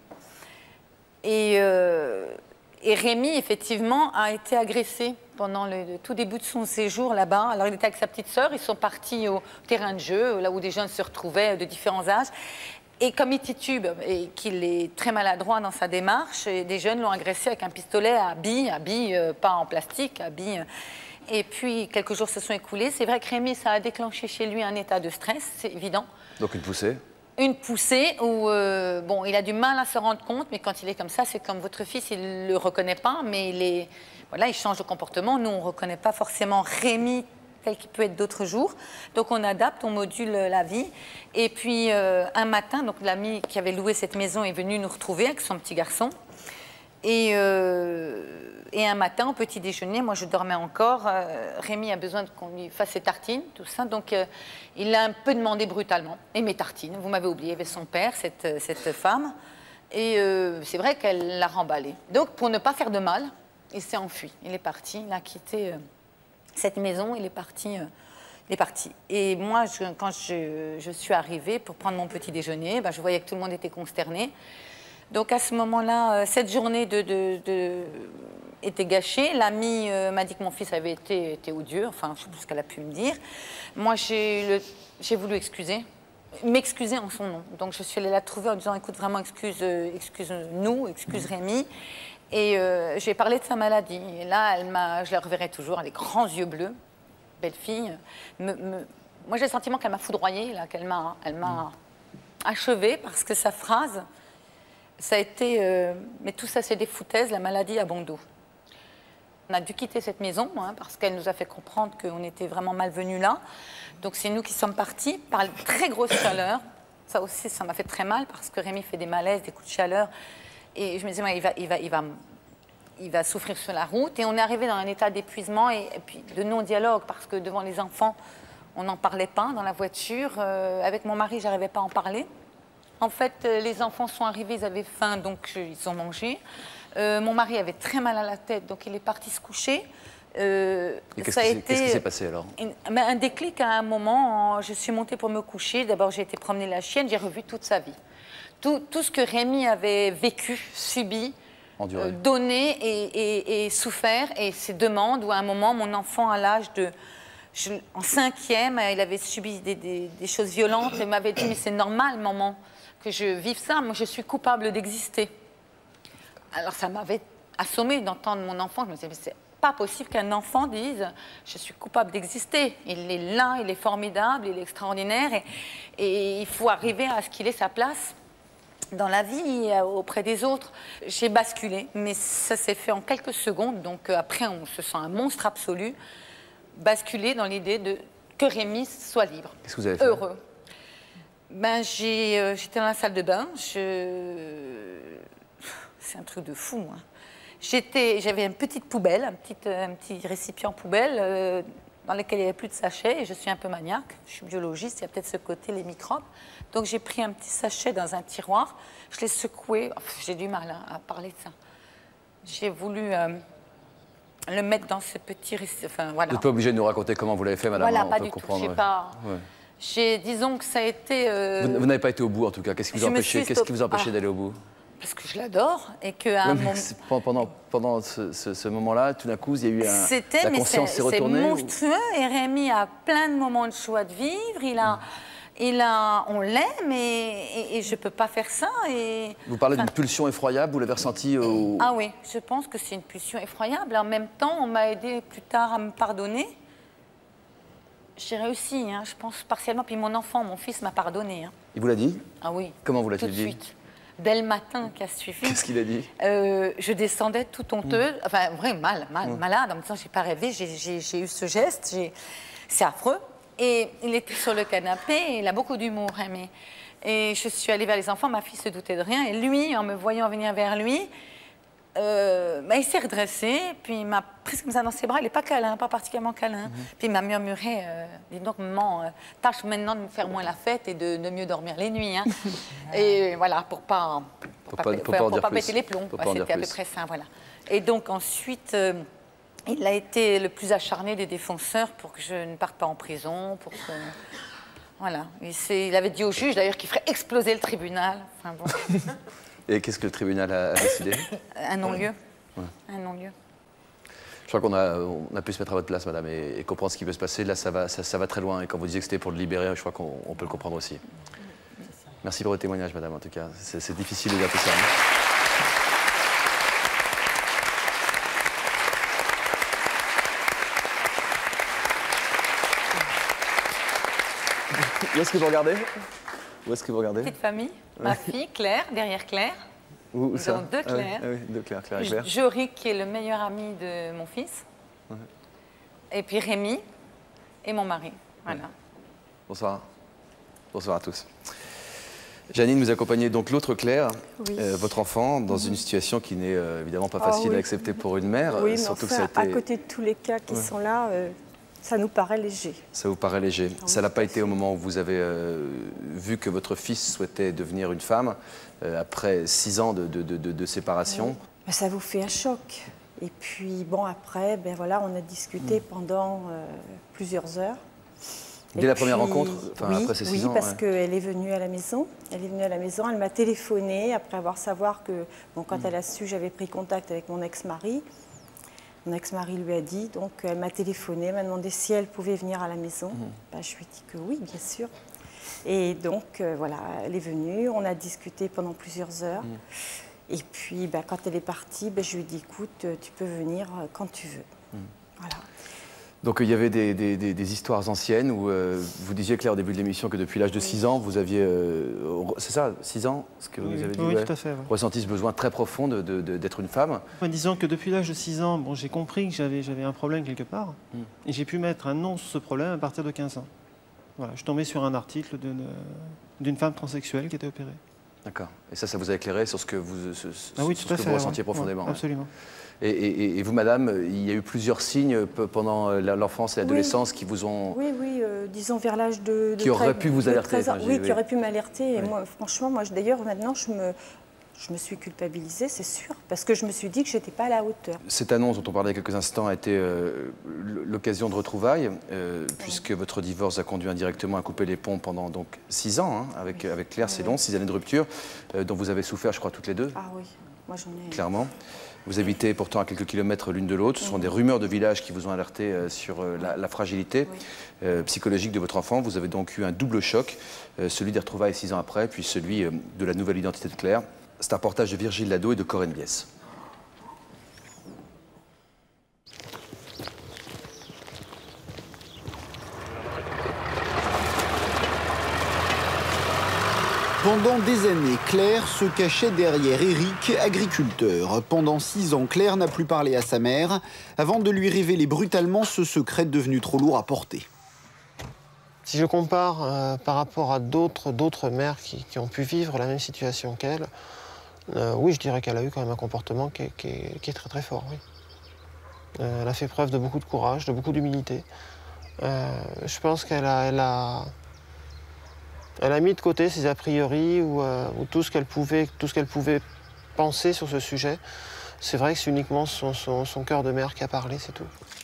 Et Rémi, effectivement, a été agressé pendant le tout début de son séjour là-bas. Alors, il était avec sa petite sœur. Ils sont partis au terrain de jeu, là où des jeunes se retrouvaient de différents âges. Et comme il titube et qu'il est très maladroit dans sa démarche, des jeunes l'ont agressé avec un pistolet à billes, pas en plastique, à billes. Et puis, quelques jours se sont écoulés. C'est vrai que Rémi, ça a déclenché chez lui un état de stress, c'est évident. Donc une poussée? Une poussée où, bon, il a du mal à se rendre compte, mais quand il est comme ça, c'est comme votre fils, il ne le reconnaît pas, mais il change de comportement. Nous, on ne reconnaît pas forcément Rémi tel qu'il peut être d'autres jours. Donc, on adapte, on module la vie. Et puis, un matin, donc l'ami qui avait loué cette maison est venu nous retrouver avec son petit garçon. Et un matin, au petit déjeuner, moi je dormais encore, Rémi a besoin qu'on lui fasse ses tartines, tout ça, donc il a un peu demandé brutalement. Et mes tartines, vous m'avez oublié, il y avait son père, cette femme, et c'est vrai qu'elle l'a remballé. Donc pour ne pas faire de mal, il s'est enfui, il est parti, il a quitté cette maison, il est parti. Et moi, quand je suis arrivée pour prendre mon petit déjeuner, je voyais que tout le monde était consterné. Donc à ce moment-là, cette journée était gâchée. L'amie m'a dit que mon fils avait été odieux, enfin je sais plus ce qu'elle a pu me dire. Moi j'ai voulu m'excuser en son nom. Donc je suis allée la trouver en disant écoute vraiment excuse-nous, excuse Rémi. Et j'ai parlé de sa maladie. Et là, je la reverrai toujours, elle a des grands yeux bleus, belle fille. Moi j'ai le sentiment qu'elle m'a foudroyée, qu'elle m'a achevée parce que sa phrase... Ça a été, mais tout ça c'est des foutaises, la maladie a bon dos. On a dû quitter cette maison parce qu'elle nous a fait comprendre qu'on était vraiment malvenus là. Donc c'est nous qui sommes partis par une très grosse chaleur. Ça aussi, ça m'a fait très mal parce que Rémi fait des malaises, des coups de chaleur. Et je me disais, il va souffrir sur la route. Et on est arrivé dans un état d'épuisement et puis de non-dialogue parce que devant les enfants, on n'en parlait pas dans la voiture. Avec mon mari, j'arrivais pas à en parler. En fait, les enfants sont arrivés, ils avaient faim, donc ils ont mangé. Mon mari avait très mal à la tête, donc il est parti se coucher. Qu'est-ce qui s'est passé alors? Un déclic à un moment, je suis montée pour me coucher. D'abord, j'ai été promener la chienne, j'ai revu toute sa vie. Tout ce que Rémi avait vécu, subi, donné et souffert, et ses demandes, où à un moment, mon enfant, à l'âge de... en 5e, il avait subi des choses violentes, et m'avait dit, mais c'est normal, maman, que je vive ça, moi je suis coupable d'exister. Alors ça m'avait assommée d'entendre mon enfant, je me disais, mais c'est pas possible qu'un enfant dise, je suis coupable d'exister. Il est là, il est formidable, il est extraordinaire, et il faut arriver à ce qu'il ait sa place dans la vie, auprès des autres. J'ai basculé, mais ça s'est fait en quelques secondes, donc après on se sent un monstre absolu, basculer dans l'idée que Rémi soit libre, qu'est-ce que vous avez fait? Heureux. J'étais dans la salle de bain. C'est un truc de fou, moi. J'avais une petite poubelle, un petit récipient poubelle dans lequel il n'y avait plus de sachets. Et je suis un peu maniaque. Je suis biologiste, il y a peut-être ce côté, les microbes. Donc j'ai pris un petit sachet dans un tiroir. Je l'ai secoué. J'ai du mal à parler de ça. J'ai voulu... le mettre dans ce petit... Enfin, voilà. Vous n'êtes pas obligé de nous raconter comment vous l'avez fait, madame. Voilà, pas du tout. Disons que ça a été... Vous n'avez pas été au bout, en tout cas. Qu'est-ce qui vous a empêché d'aller au bout? Parce que je l'adore et qu'à un moment... Pendant ce moment-là, tout d'un coup, il y a eu la conscience s'est retournée? C'est monstrueux et Rémi a plein de moments de joie de vivre. On l'aime et je ne peux pas faire ça. Vous parlez d'une pulsion effroyable, vous l'avez ressenti au... Ah oui, je pense que c'est une pulsion effroyable. En même temps, on m'a aidé plus tard à me pardonner. J'ai réussi, je pense, partiellement. Puis mon fils m'a pardonné. Il vous l'a dit? Ah oui. Comment vous l'a-t-il dit? Tout de suite. Dès le matin qui a suivi. Qu'est-ce qu'il a dit? Je descendais toute honteuse, enfin, vraiment malade, en me disant, j'ai pas rêvé, j'ai eu ce geste, c'est affreux. Et il était sur le canapé, et il a beaucoup d'humour, Et je suis allée vers les enfants, ma fille se doutait de rien. Et lui, en me voyant venir vers lui, il s'est redressé, puis il m'a pris comme ça dans ses bras. Il n'est pas câlin, pas particulièrement câlin. Puis il m'a murmuré, dis donc maman, tâche maintenant de me faire moins la fête et de mieux dormir les nuits. Hein. Et voilà, pour pas péter les plombs. C'était à peu près ça, voilà. Et donc ensuite, il a été le plus acharné des défenseurs pour que je ne parte pas en prison, pour que... Voilà. Il avait dit au juge, d'ailleurs, qu'il ferait exploser le tribunal. Enfin, bon. Et qu'est-ce que le tribunal a décidé? Un non-lieu. Ouais. Un non-lieu. Je crois qu'on a pu se mettre à votre place, madame, et comprendre ce qui peut se passer. Là, ça va très loin. Et quand vous disiez que c'était pour le libérer, je crois qu'on peut le comprendre aussi. Merci pour votre témoignage, madame, en tout cas. C'est difficile de dire tout ça. Où est-ce que vous regardez? Où est-ce que vous regardez? Petite famille, ma fille, Claire, derrière Claire. Où ça? Donc deux Claire. Ah oui, deux Claire, Claire et Claire. Jory, qui est le meilleur ami de mon fils. Ouais. Et puis Rémi et mon mari. Voilà. Bonsoir. Bonsoir à tous. Janine, vous accompagnez donc l'autre Claire, oui. Votre enfant, dans une situation qui n'est évidemment pas facile à accepter pour une mère. Oui, mais surtout enfin, que ça a été... à côté de tous les cas qui sont là, ça nous paraît léger. Ça vous paraît léger. Ça n'a pas été au moment où vous avez vu que votre fils souhaitait devenir une femme, après 6 ans de séparation. Oui. Ça vous fait un choc. Et puis, bon, après, ben voilà, on a discuté pendant plusieurs heures. Dès la première rencontre, oui, après ces 6 ans, parce qu'elle est venue à la maison. Elle est venue à la maison, elle m'a téléphoné après avoir savoir que, bon, quand elle a su, j'avais pris contact avec mon ex-mari. Mon ex-mari lui a dit, donc elle m'a téléphoné, m'a demandé si elle pouvait venir à la maison. Ben, je lui ai dit que oui, bien sûr. Et donc, voilà, elle est venue, on a discuté pendant plusieurs heures. Et puis, ben, quand elle est partie, ben, je lui ai dit, écoute, tu peux venir quand tu veux. Voilà. Donc il y avait des histoires anciennes où vous disiez, Claire, au début de l'émission, que depuis l'âge de 6 ans, vous aviez, c'est ça, 6 ans, ce que vous nous avez dit, oui, tout à fait, ressenti ce besoin très profond d'être une femme. Disons que depuis l'âge de 6 ans, bon, j'ai compris que j'avais un problème quelque part, et j'ai pu mettre un nom sur ce problème à partir de 15 ans. Voilà, je suis tombé sur un article d'une femme transsexuelle qui était opérée. D'accord. Et ça vous a éclairé sur ce que vous, oui, tout à fait, vous ressentiez profondément. Ouais, absolument. Et vous, madame, il y a eu plusieurs signes pendant l'enfance et l'adolescence qui vous ont... Oui, disons vers l'âge de qui auraient pu vous alerter. Oui, qui auraient pu m'alerter. Et moi, franchement, d'ailleurs, maintenant, je me suis culpabilisée, c'est sûr, parce que je me suis dit que je n'étais pas à la hauteur. Cette annonce dont on parlait il y a quelques instants a été l'occasion de retrouvailles, puisque votre divorce a conduit indirectement à couper les ponts pendant donc 6 ans, hein, avec Claire, c'est long, 6 années de rupture, dont vous avez souffert, je crois, toutes les deux. Ah oui, moi j'en ai... Clairement. Vous habitez pourtant à quelques kilomètres l'une de l'autre. Ce sont des rumeurs de village qui vous ont alerté sur la fragilité psychologique de votre enfant. Vous avez donc eu un double choc, celui des retrouvailles 6 ans après, puis celui de la nouvelle identité de Claire. C'est un reportage de Virgile Lado et de Corinne Biès. Pendant des années, Claire se cachait derrière Eric, agriculteur. Pendant 6 ans, Claire n'a plus parlé à sa mère, avant de lui révéler brutalement ce secret devenu trop lourd à porter. Si je compare par rapport à d'autres mères qui ont pu vivre la même situation qu'elle, oui, je dirais qu'elle a eu quand même un comportement qui est très très fort, oui. Elle a fait preuve de beaucoup de courage, de beaucoup d'humilité. Je pense qu'elle a mis de côté ses a priori ou tout ce qu'elle pouvait penser sur ce sujet. C'est vrai que c'est uniquement son cœur de mère qui a parlé, c'est tout.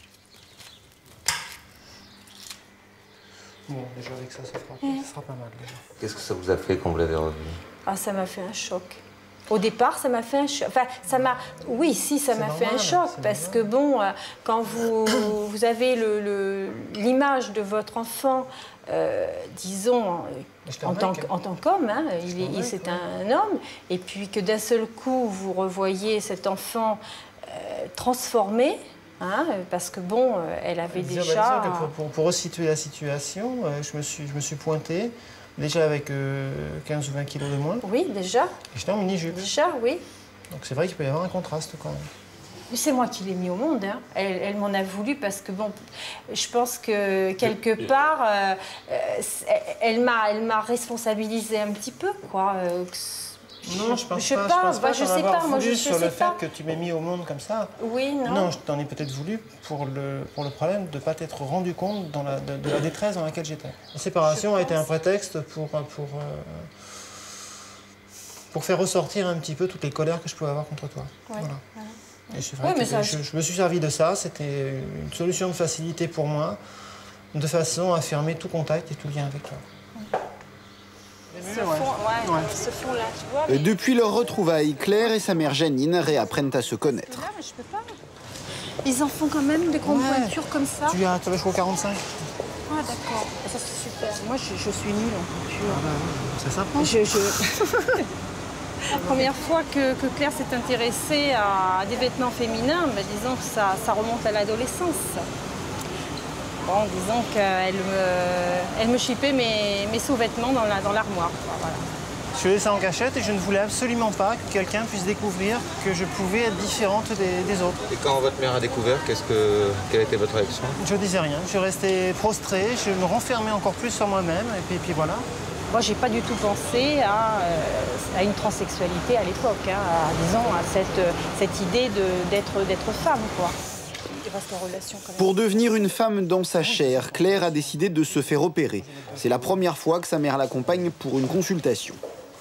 Bon, déjà avec ça sera pas mal déjà. Qu'est-ce que ça vous a fait quand vous l'avez revu? Ah, ça m'a fait un choc. Au départ, ça m'a fait un choc. Enfin, ça m'a fait un choc parce que bon, quand vous avez l'image de votre enfant, disons, en tant qu'homme, hein, c'est un homme, et puis que d'un seul coup, vous revoyez cet enfant transformé, hein, parce que bon, elle avait déjà... Pour resituer la situation, je me suis pointé, déjà avec 15 ou 20 kilos de moins. Oui, déjà. Et j'étais en mini-jupe. Déjà, oui. Donc c'est vrai qu'il peut y avoir un contraste quand même. Mais c'est moi qui l'ai mis au monde. Hein. Elle m'en a voulu parce que, bon, je pense que quelque part, elle m'a responsabilisée un petit peu, quoi. Non, je pense je pas. pas, Je pense pas je t'en sais avoir pas, moi voulu je sur sais le pas. fait que tu m'aies mis au monde comme ça. Oui, non. Non, je t'en ai peut-être voulu pour le problème de ne pas t'être rendu compte de la détresse dans laquelle j'étais. La séparation a été un prétexte pour faire ressortir un petit peu toutes les colères que je pouvais avoir contre toi. Ouais, Voilà. voilà. Et c'est vrai que je me suis servi de ça, c'était une solution de facilité pour moi, de façon à fermer tout contact et tout lien avec toi. Ce fond-là, tu vois. Et depuis leur retrouvaille, Claire et sa mère Janine réapprennent à se connaître. Là, mais je peux pas. Ils en font quand même des grandes pointures comme ça. Tu vas jusqu'au 45. Ah d'accord, ça c'est super. Moi je suis nulle en couture. Ça s'apprend. La première fois que Claire s'est intéressée à des vêtements féminins, disons que ça remonte à l'adolescence. Bon, disons qu'elle me chipait mes sous-vêtements dans l'armoire. Voilà. Je faisais ça en cachette et je ne voulais absolument pas que quelqu'un puisse découvrir que je pouvais être différente des autres. Et quand votre mère a découvert, quelle était votre réaction? Je disais rien, je restais prostrée, je me renfermais encore plus sur moi-même et puis voilà. Moi, j'ai pas du tout pensé à une transsexualité à l'époque, disons à cette idée d'être femme, quoi. Il reste en relation quand même. Pour devenir une femme dans sa chair, Claire a décidé de se faire opérer. C'est la première fois que sa mère l'accompagne pour une consultation.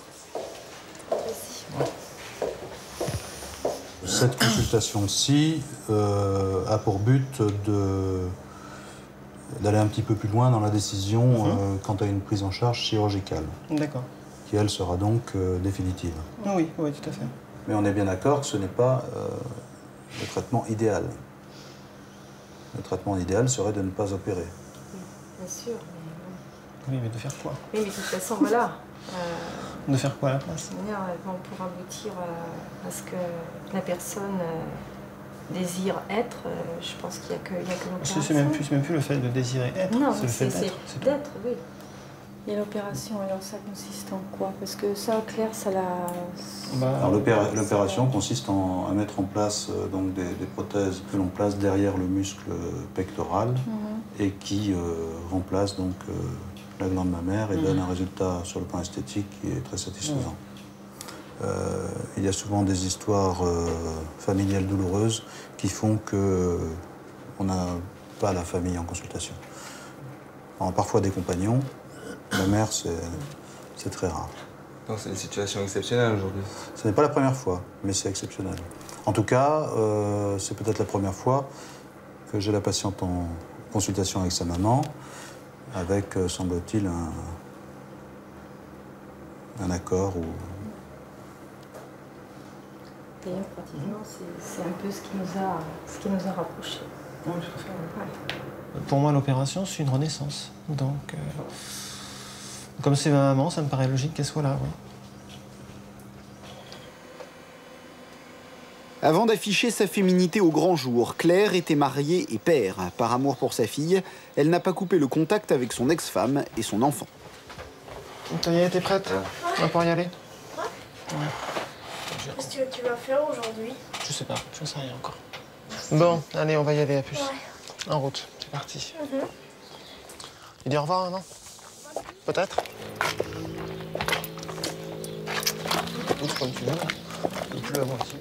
Cette consultation-ci a pour but d'aller un petit peu plus loin dans la décision quant à une prise en charge chirurgicale. D'accord. Qui, elle, sera donc définitive. Oui, oui, tout à fait. Mais on est bien d'accord que ce n'est pas le traitement idéal. Le traitement idéal serait de ne pas opérer. Bien sûr, mais... Oui, mais de faire quoi? Oui, mais de toute façon, voilà. De faire quoi à la place? Pour aboutir à ce que la personne désire être, je pense qu'il n'y a que l'opération. C'est même plus le fait de désirer être, c'est le fait d'être. C'est d'être, oui. Et l'opération, alors ça consiste en quoi? Parce que ça, Claire, ça l'a... L'opération consiste à mettre en place donc des prothèses que l'on place derrière le muscle pectoral et qui remplacent donc la glande mammaire et donne un résultat sur le plan esthétique qui est très satisfaisant. Il y a souvent des histoires familiales douloureuses qui font qu'on n'a pas la famille en consultation. Alors, parfois des compagnons, la mère, c'est très rare. Donc c'est une situation exceptionnelle aujourd'hui? Ce n'est pas la première fois, mais c'est exceptionnel. En tout cas, c'est peut-être la première fois que j'ai la patiente en consultation avec sa maman, avec, semble-t-il, un accord ou... D'ailleurs, pratiquement, c'est un peu ce qui nous a rapprochés. Oui, tout à fait. Pour moi, l'opération, c'est une renaissance. Donc, comme c'est ma maman, ça me paraît logique qu'elle soit là, oui. Avant d'afficher sa féminité au grand jour, Claire était mariée et père. Par amour pour sa fille, elle n'a pas coupé le contact avec son ex-femme et son enfant. Tania, t'es prête? On va pouvoir y aller? Ouais. Qu'est-ce que tu vas faire aujourd'hui? Je sais pas, je sais rien encore. Bon, allez, on va y aller, à plus. En route, c'est parti. Tu dis au revoir, non? Peut-être? Écoute, comme tu veux. Il pleut à moitié.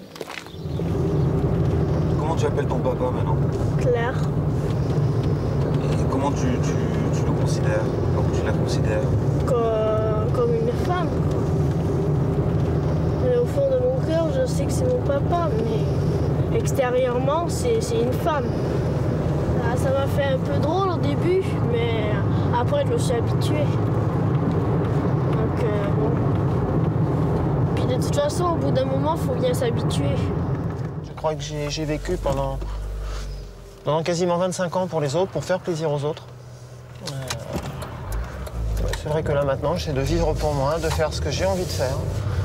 Comment tu appelles ton papa maintenant? Claire. Et comment tu le considères? Comment tu la considères? Comme une femme. Mais au fond de mon cœur, je sais que c'est mon papa, mais extérieurement, c'est une femme. Ça m'a fait un peu drôle au début, mais après, je me suis habituée. Donc, bon. Puis de toute façon, au bout d'un moment, il faut bien s'habituer. Je crois que j'ai vécu pendant quasiment 25 ans pour les autres, pour faire plaisir aux autres. C'est vrai que là, maintenant, j'essaie de vivre pour moi, de faire ce que j'ai envie de faire.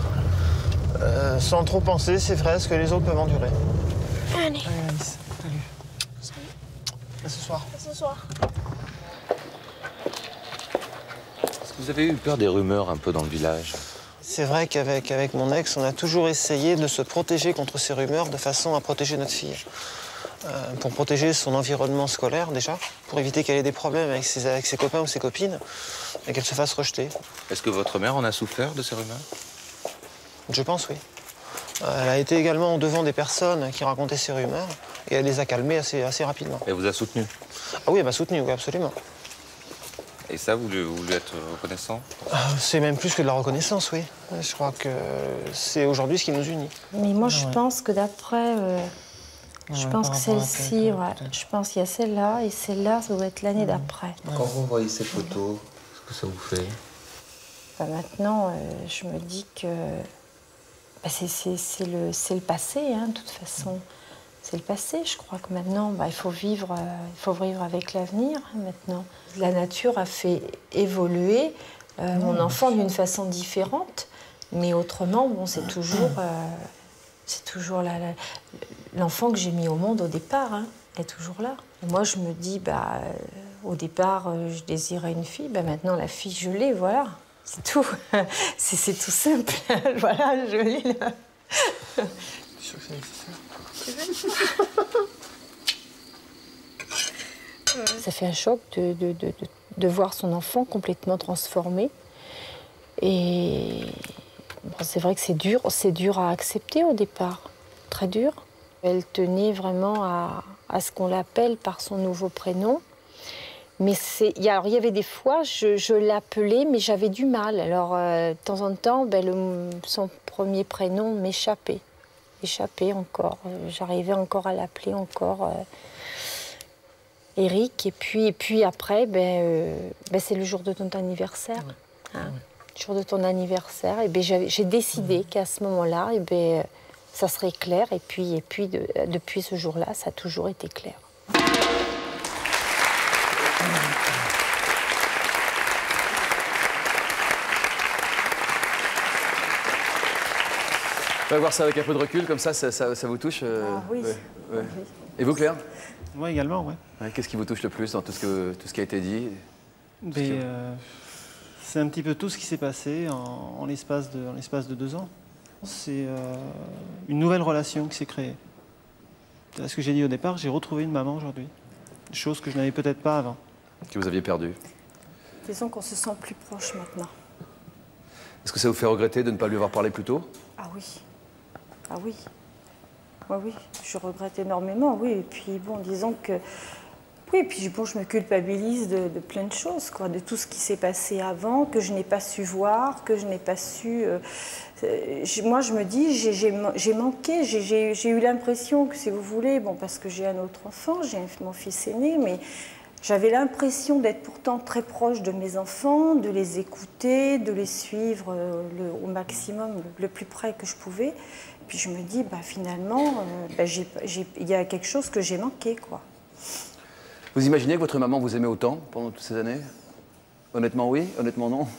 Sans trop penser, c'est vrai, ce que les autres peuvent endurer. Allez. Allez, Alice. Salut. Salut. À ce soir. À ce soir. Est-ce que vous avez eu peur des rumeurs un peu dans le village? C'est vrai qu'avec mon ex, on a toujours essayé de se protéger contre ces rumeurs de façon à protéger notre fille. Pour protéger son environnement scolaire, déjà, pour éviter qu'elle ait des problèmes avec ses copains ou ses copines, et qu'elle se fasse rejeter. Est-ce que votre mère en a souffert de ces rumeurs? Je pense, oui. Elle a été également au devant des personnes qui racontaient ces rumeurs et elle les a calmées assez rapidement. Elle vous a soutenu? Ah oui, elle m'a soutenu, oui, absolument. Et ça, vous lui êtes reconnaissant? C'est même plus que de la reconnaissance, oui. Je crois que c'est aujourd'hui ce qui nous unit. Mais moi, je pense que d'après... je pense que celle-ci, ouais, je pense qu'il y a celle-là, et celle-là, ça doit être l'année d'après. Quand vous voyez ces photos, qu'est-ce que ça vous fait? Maintenant, je me dis que c'est le passé, hein, de toute façon. C'est le passé, je crois que maintenant, il faut vivre avec l'avenir, hein, maintenant. La nature a fait évoluer mon enfant d'une façon différente, mais autrement, bon, c'est toujours l'enfant que j'ai mis au monde au départ, hein, est toujours là. Et moi, je me dis, au départ, je désirais une fille, maintenant, la fille, je l'ai, voilà. C'est tout. C'est tout simple. Voilà, je l'ai là. Je suis sûr que c'est nécessaire. Ça fait un choc de voir son enfant complètement transformé. Et bon, c'est vrai que c'est dur à accepter au départ, très dur. Elle tenait vraiment à ce qu'on l'appelle par son nouveau prénom. Mais il y avait des fois, je l'appelais, mais j'avais du mal. Alors, de temps en temps, son premier prénom m'échappait. Encore. J'arrivais encore à l'appeler encore Eric. Et puis après, c'est le jour de ton anniversaire. Hein. Le jour de ton anniversaire, et j'ai décidé qu'à ce moment-là, ça serait clair. Et puis depuis ce jour-là, ça a toujours été clair. On va voir ça avec un peu de recul, comme ça vous touche oui. Ouais. Oui. Et vous, Claire? Moi également, oui. Ouais, qu'est-ce qui vous touche le plus dans tout ce qui a été dit? C'est un petit peu tout ce qui s'est passé en l'espace de 2 ans. C'est une nouvelle relation qui s'est créée. C'est ce que j'ai dit au départ, j'ai retrouvé une maman aujourd'hui. Chose que je n'avais peut-être pas avant. Que vous aviez perdue. Disons qu'on se sent plus proche maintenant. Est-ce que ça vous fait regretter de ne pas lui avoir parlé plus tôt? Ah oui. Ah oui. Oui, je regrette énormément, oui. Et puis bon, disons que... Oui, et puis bon, je me culpabilise de plein de choses, quoi, de tout ce qui s'est passé avant, que je n'ai pas su voir, que je n'ai pas su... moi, je me dis, j'ai manqué, j'ai eu l'impression que, si vous voulez, bon, parce que j'ai un autre enfant, j'ai mon fils aîné, mais j'avais l'impression d'être pourtant très proche de mes enfants, de les écouter, de les suivre au maximum, le plus près que je pouvais. Puis je me dis, finalement, il y a quelque chose que j'ai manqué, quoi. Vous imaginez que votre maman vous aimait autant pendant toutes ces années? Honnêtement, oui. Honnêtement, non.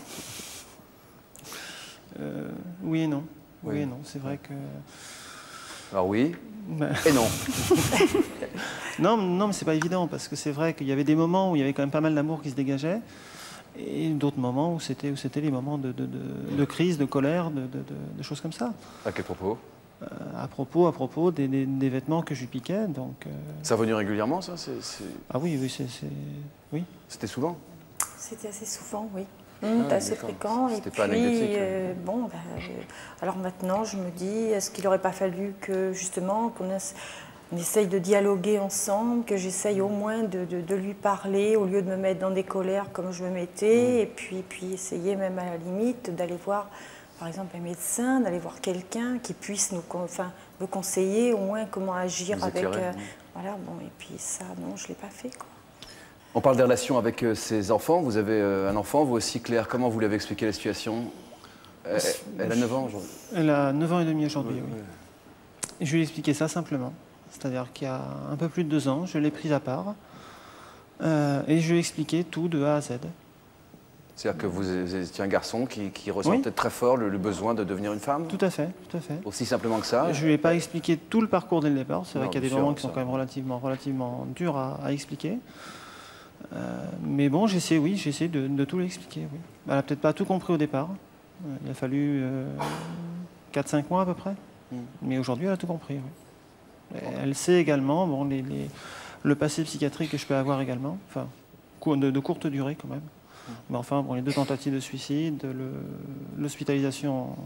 Oui et non. Oui et non. C'est vrai que... Alors oui et non. Non, mais c'est pas évident, parce que c'est vrai qu'il y avait des moments où il y avait quand même pas mal d'amour qui se dégageait, et d'autres moments où c'était les moments de crise, de colère, de choses comme ça. À quel propos? À propos des vêtements que je lui piquais, donc... Ça revenu régulièrement, ça? Ah oui, oui. C'était souvent? C'était assez souvent, oui. Assez fréquent. C'était pas anecdotique. Alors maintenant, je me dis, est-ce qu'il n'aurait pas fallu que, justement, qu'on essaye de dialoguer ensemble, que j'essaye au moins de lui parler, au lieu de me mettre dans des colères comme je me mettais, et puis essayer même à la limite d'aller voir, par exemple, un médecin, d'aller voir quelqu'un qui puisse me conseiller au moins comment agir avec... voilà, bon, et puis ça, non, je ne l'ai pas fait, quoi. On parle des relations avec ses enfants. Vous avez un enfant, vous aussi, Claire. Comment vous lui avez expliqué la situation? Elle a 9 ans aujourd'hui. Elle a 9 ans et demi aujourd'hui, oui. Et je lui ai expliqué ça simplement. C'est-à-dire qu'il y a un peu plus de 2 ans, je l'ai prise à part et je lui ai expliqué tout de A à Z. C'est-à-dire que vous étiez un garçon qui ressentait très fort le besoin de devenir une femme? Tout à fait, tout à fait. Aussi simplement que ça? Je ne lui ai pas expliqué tout le parcours dès le départ. C'est vrai qu'il y a des moments qui sont quand même relativement durs à expliquer. Mais bon, j'essaie de tout lui expliquer. Oui. Elle n'a peut-être pas tout compris au départ. Il a fallu 4-5 mois à peu près. Mais aujourd'hui, elle a tout compris. Oui. Elle sait également le passé psychiatrique que je peux avoir également, enfin, de courte durée quand même. Mais enfin, les 2 tentatives de suicide, l'hospitalisation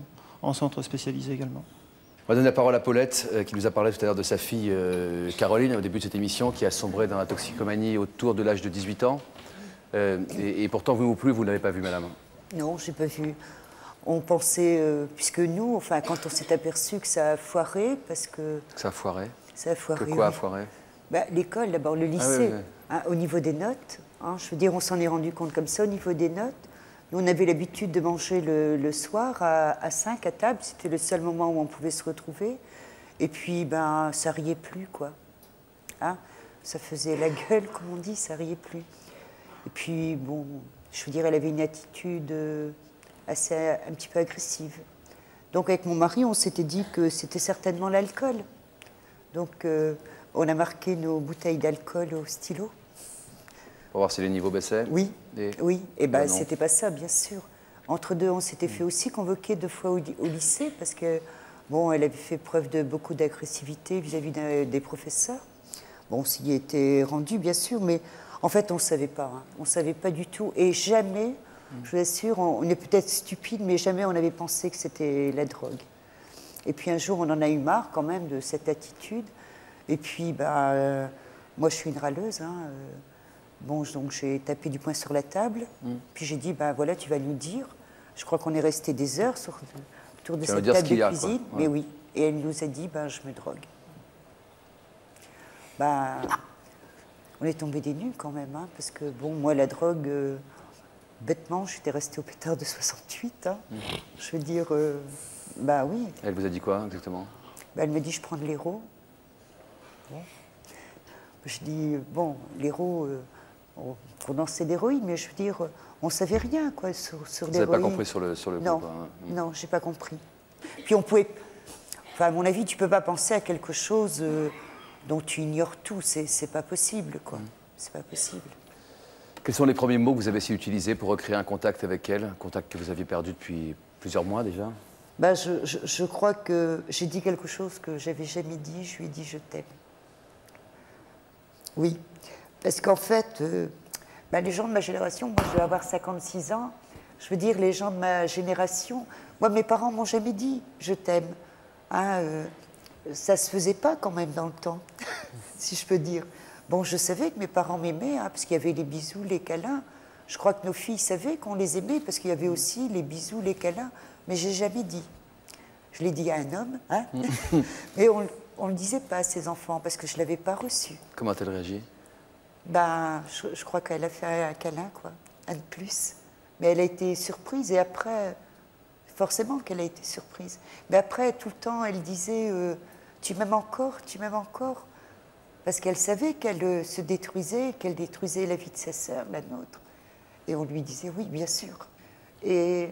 en centre spécialisé également. On va donner la parole à Paulette, qui nous a parlé tout à l'heure de sa fille Caroline, au début de cette émission, qui a sombré dans la toxicomanie autour de l'âge de 18 ans. Et pourtant, vous non plus, vous ne l'avez pas vu, madame? Non, je n'ai pas vu. On pensait, puisque nous, enfin, quand on s'est aperçu que ça a foiré, parce que... Ça a foiré? Ça a foiré, Que quoi a oui. foiré? Bah, l'école, d'abord, le lycée. Ah, oui, oui. Hein, au niveau des notes, hein, je veux dire, on s'en est rendu compte comme ça, au niveau des notes. Nous, on avait l'habitude de manger le soir à 5 à table. C'était le seul moment où on pouvait se retrouver. Et puis, ben, ça riait plus, quoi. Hein, ça faisait la gueule, comme on dit, ça riait plus. Et puis, bon, je veux dire, elle avait une attitude assez, un petit peu agressive. Donc, avec mon mari, on s'était dit que c'était certainement l'alcool. Donc, on a marqué nos bouteilles d'alcool au stylo. Pour voir si les niveaux baissaient? Oui, oui. Et ben, non. c'était pas ça, bien sûr. Entre deux, on s'était fait aussi convoquer 2 fois au lycée parce que, bon, elle avait fait preuve de beaucoup d'agressivité vis-à-vis des professeurs. Bon, on s'y était rendu, bien sûr, mais en fait, on ne savait pas. Hein. On ne savait pas du tout. Et jamais, je vous assure, on est peut-être stupide, mais jamais on avait pensé que c'était la drogue. Et puis un jour, on en a eu marre quand même de cette attitude. Et puis, bah, moi, je suis une râleuse. Hein, bon, donc j'ai tapé du poing sur la table. Puis j'ai dit, ben voilà, tu vas lui dire. Je crois qu'on est resté des heures autour de cette table de cuisine. Quoi. Ouais. Mais oui. Et elle nous a dit, ben je me drogue. Ben, on est tombé des nues quand même. Hein, parce que, bon, moi, la drogue, bêtement, j'étais restée au pétard de 68. Hein. Je veux dire, ben oui. Elle vous a dit quoi, exactement? Ben, elle me dit, je prends de l'héro. Bon. Je dis, bon, l'héro... on dansait d'héroïne, mais je veux dire, on ne savait rien quoi, sur l'héroïne. Vous n'avez pas compris sur le non, coup, hein. Non, je n'ai pas compris. Puis on pouvait... Enfin, à mon avis, tu ne peux pas penser à quelque chose dont tu ignores tout. C'est pas possible, quoi. C'est pas possible. Quels sont les premiers mots que vous avez essayé d'utiliser pour recréer un contact avec elle? Un contact que vous aviez perdu depuis plusieurs mois déjà? Ben, je crois que j'ai dit quelque chose que j'avais jamais dit. Je lui ai dit « je t'aime ». Oui. Parce qu'en fait, ben les gens de ma génération, moi je vais avoir 56 ans, je veux dire, les gens de ma génération, moi mes parents m'ont jamais dit « je t'aime hein, ». Ça se faisait pas quand même dans le temps, si je peux dire. Bon, je savais que mes parents m'aimaient, hein, parce qu'il y avait les bisous, les câlins. Je crois que nos filles savaient qu'on les aimait, parce qu'il y avait aussi les bisous, les câlins, mais j'ai jamais dit. Je l'ai dit à un homme, hein, mais on ne le disait pas à ses enfants, parce que je ne l'avais pas reçu. Comment a-t-elle réagi? Ben, je crois qu'elle a fait un câlin, quoi, un de plus. Mais elle a été surprise et après, forcément qu'elle a été surprise. Mais après, tout le temps, elle disait tu m'aimes encore, tu m'aimes encore. Parce qu'elle savait qu'elle se détruisait, qu'elle détruisait la vie de sa sœur, la nôtre. Et on lui disait oui, bien sûr. Et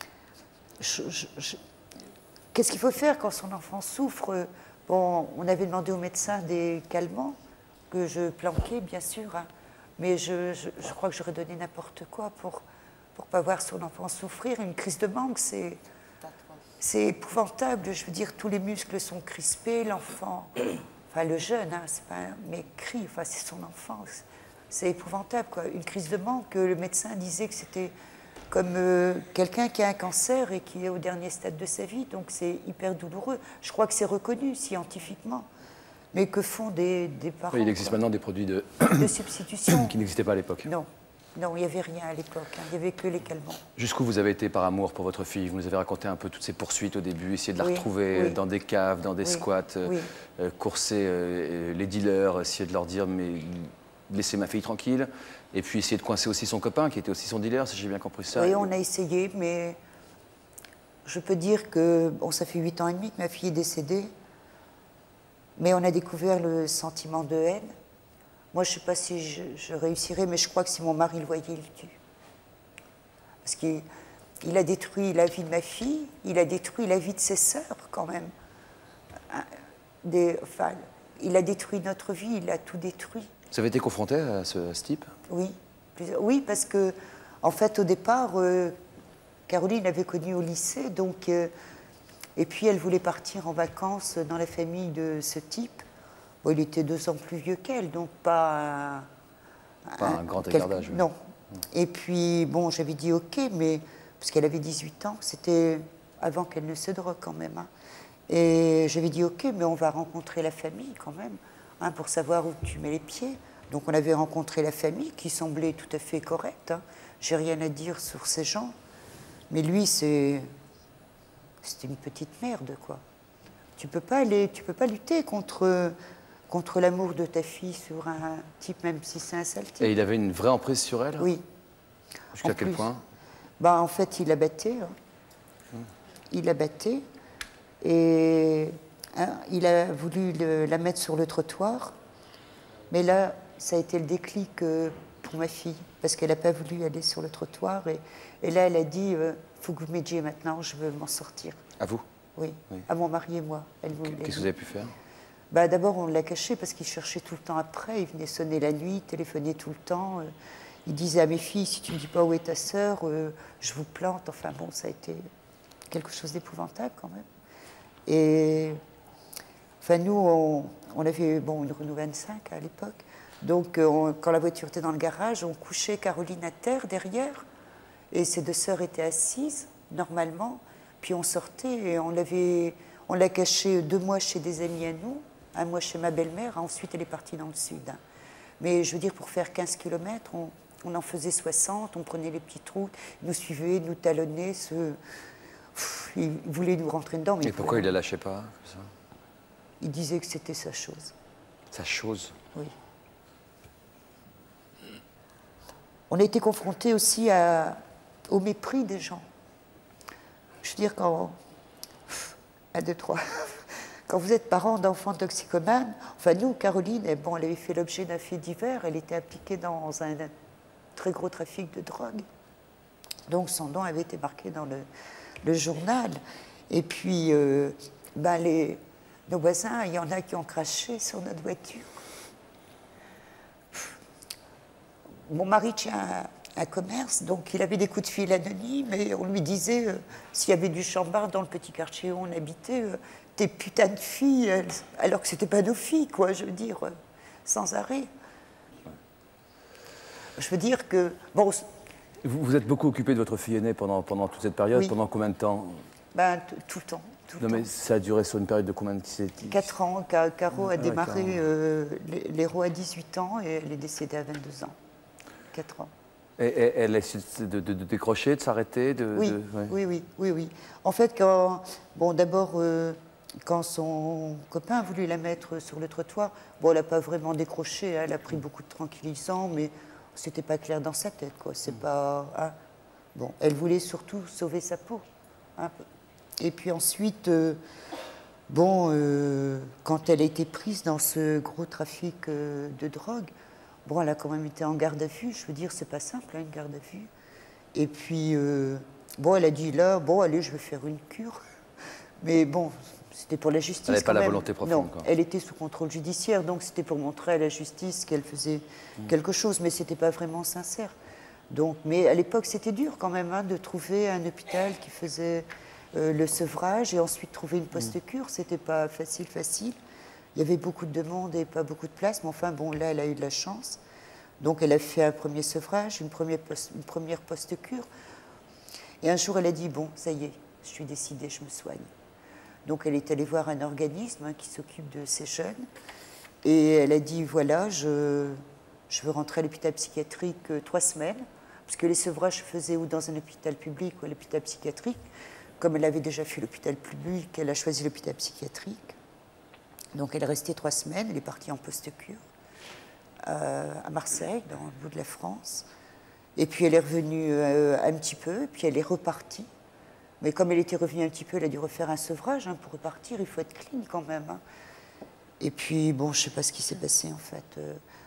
qu'est-ce qu'il faut faire quand son enfant souffre? Bon, on avait demandé au médecin des calmants, que je planquais, bien sûr, hein. Mais je crois que j'aurais donné n'importe quoi pour pas voir son enfant souffrir. Une crise de manque, c'est épouvantable. Je veux dire, tous les muscles sont crispés, l'enfant, enfin le jeune, hein, c'est pas un mec crie, enfin c'est son enfant, c'est épouvantable, quoi. Une crise de manque, le médecin disait que c'était comme quelqu'un qui a un cancer et qui est au dernier stade de sa vie, donc c'est hyper douloureux. Je crois que c'est reconnu scientifiquement. Mais que font des parents? Il existe maintenant des produits de substitution qui n'existaient pas à l'époque. Non, non, il n'y avait rien à l'époque. Hein. Il n'y avait que les calmants. Jusqu'où vous avez été par amour pour votre fille? Vous nous avez raconté un peu toutes ces poursuites au début, essayer de la retrouver dans des caves, dans des squats, courser les dealers, essayer de leur dire mais laissez ma fille tranquille. Et puis essayer de coincer aussi son copain qui était aussi son dealer, si j'ai bien compris ça. Oui, on a essayé, mais je peux dire que bon, ça fait 8 ans et demi que ma fille est décédée. Mais on a découvert le sentiment de haine. Moi, je ne sais pas si je réussirais, mais je crois que si mon mari le voyait, il le tue. Parce qu'il a détruit la vie de ma fille, il a détruit la vie de ses sœurs, quand même. Enfin, il a détruit notre vie, il a tout détruit. Vous avez été confronté à ce type? Oui. Oui, parce que, en fait, au départ, Caroline avait connu au lycée, donc... Et puis, elle voulait partir en vacances dans la famille de ce type. Bon, il était 2 ans plus vieux qu'elle, donc pas... un grand écart d'âge. Non. Et puis, bon, j'avais dit OK, mais... Parce qu'elle avait 18 ans, c'était avant qu'elle ne se drogue quand même. Hein. Et j'avais dit, ok, mais on va rencontrer la famille quand même, hein, pour savoir où tu mets les pieds. Donc on avait rencontré la famille qui semblait tout à fait correcte. Hein. J'ai rien à dire sur ces gens. Mais lui, c'était une petite merde, quoi. Tu peux pas lutter contre l'amour de ta fille sur un type, même si c'est un sale type. Et il avait une vraie emprise sur elle? Oui. Jusqu'à quel point? Bah, en fait, il la battait. Hein. Il la battait. Et hein, il a voulu la mettre sur le trottoir. Mais là, ça a été le déclic pour ma fille. Parce qu'elle n'a pas voulu aller sur le trottoir. Et là, elle a dit, faut que vous m'aidiez maintenant, je veux m'en sortir. À vous? Oui, à mon mari et moi. Qu'est-ce que vous avez pu faire? Bah, d'abord, on l'a caché parce qu'il cherchait tout le temps après. Il venait sonner la nuit, téléphoner tout le temps. Il disait à mes filles, si tu ne dis pas où est ta sœur, je vous plante. Enfin bon, ça a été quelque chose d'épouvantable quand même. Et enfin, nous, on avait une Renault 25 à l'époque. Donc, quand la voiture était dans le garage, on couchait Caroline à terre derrière. Et ses deux sœurs étaient assises, normalement. Puis on sortait et on l'a cachée 2 mois chez des amis à nous, 1 mois chez ma belle-mère. Ensuite, elle est partie dans le sud. Hein. Mais je veux dire, pour faire 15 km, on en faisait 60, on prenait les petites routes, ils nous suivaient, nous talonnaient. Ils voulaient nous rentrer dedans. Mais pourquoi il ne la lâchait pas comme ça? Il disait que c'était sa chose. Sa chose? Oui. On a été confrontés aussi au mépris des gens. Je veux dire, quand... 1, 2, 3... Quand vous êtes parent d'enfants toxicomanes, enfin nous, Caroline, elle avait fait l'objet d'un fait divers, elle était impliquée dans un très gros trafic de drogue. Donc son nom avait été marqué dans le journal. Et puis, nos voisins, il y en a qui ont craché sur notre voiture. Mon mari tient un commerce, donc il avait des coups de fil anonymes et on lui disait, s'il y avait du chambard dans le petit quartier où on habitait, tes putains de filles, alors que c'était pas nos filles, quoi, je veux dire, sans arrêt. Je veux dire que... Bon, vous êtes beaucoup occupé de votre fille aînée pendant toute cette période. Oui. Pendant combien de temps? Tout le temps. Non, mais ça a duré sur une période de combien de temps? 4 ans. Caro a démarré l'héros à 18 ans et elle est décédée à 22 ans. 4 ans. Et elle a essayé de décrocher, de s'arrêter Oui. En fait, d'abord, quand son copain a voulu la mettre sur le trottoir, elle n'a pas vraiment décroché, elle a pris beaucoup de tranquillisants, mais c'était pas clair dans sa tête, quoi. C'est pas... Hein. Bon, elle voulait surtout sauver sa peau. Hein. Et puis ensuite, quand elle a été prise dans ce gros trafic de drogue, elle a quand même été en garde à vue. Je veux dire, c'est pas simple, hein, une garde à vue. Et puis, elle a dit là, allez, je vais faire une cure. Mais bon, c'était pour la justice. Elle n'avait pas la volonté profonde. Non, elle était sous contrôle judiciaire, donc c'était pour montrer à la justice qu'elle faisait quelque chose, mais c'était pas vraiment sincère. Donc, mais à l'époque, c'était dur quand même, hein, de trouver un hôpital qui faisait le sevrage et ensuite trouver une post-cure. C'était pas facile. Il y avait beaucoup de demandes et pas beaucoup de place, mais enfin, là, elle a eu de la chance. Donc, elle a fait un premier sevrage, une première post-cure. Et un jour, elle a dit, ça y est, je suis décidée, je me soigne. Donc, elle est allée voir un organisme qui s'occupe de ces jeunes. Et elle a dit, voilà, je veux rentrer à l'hôpital psychiatrique 3 semaines, parce que les sevrages se faisaient ou dans un hôpital public ou à l'hôpital psychiatrique. Comme elle avait déjà fait l'hôpital public, elle a choisi l'hôpital psychiatrique. Donc elle est restée 3 semaines, elle est partie en post-cure à Marseille, dans le bout de la France. Et puis elle est revenue un petit peu, puis elle est repartie. Mais comme elle était revenue un petit peu, elle a dû refaire un sevrage. Hein, pour repartir, il faut être clean quand même. Hein. Et puis, je ne sais pas ce qui s'est passé en fait.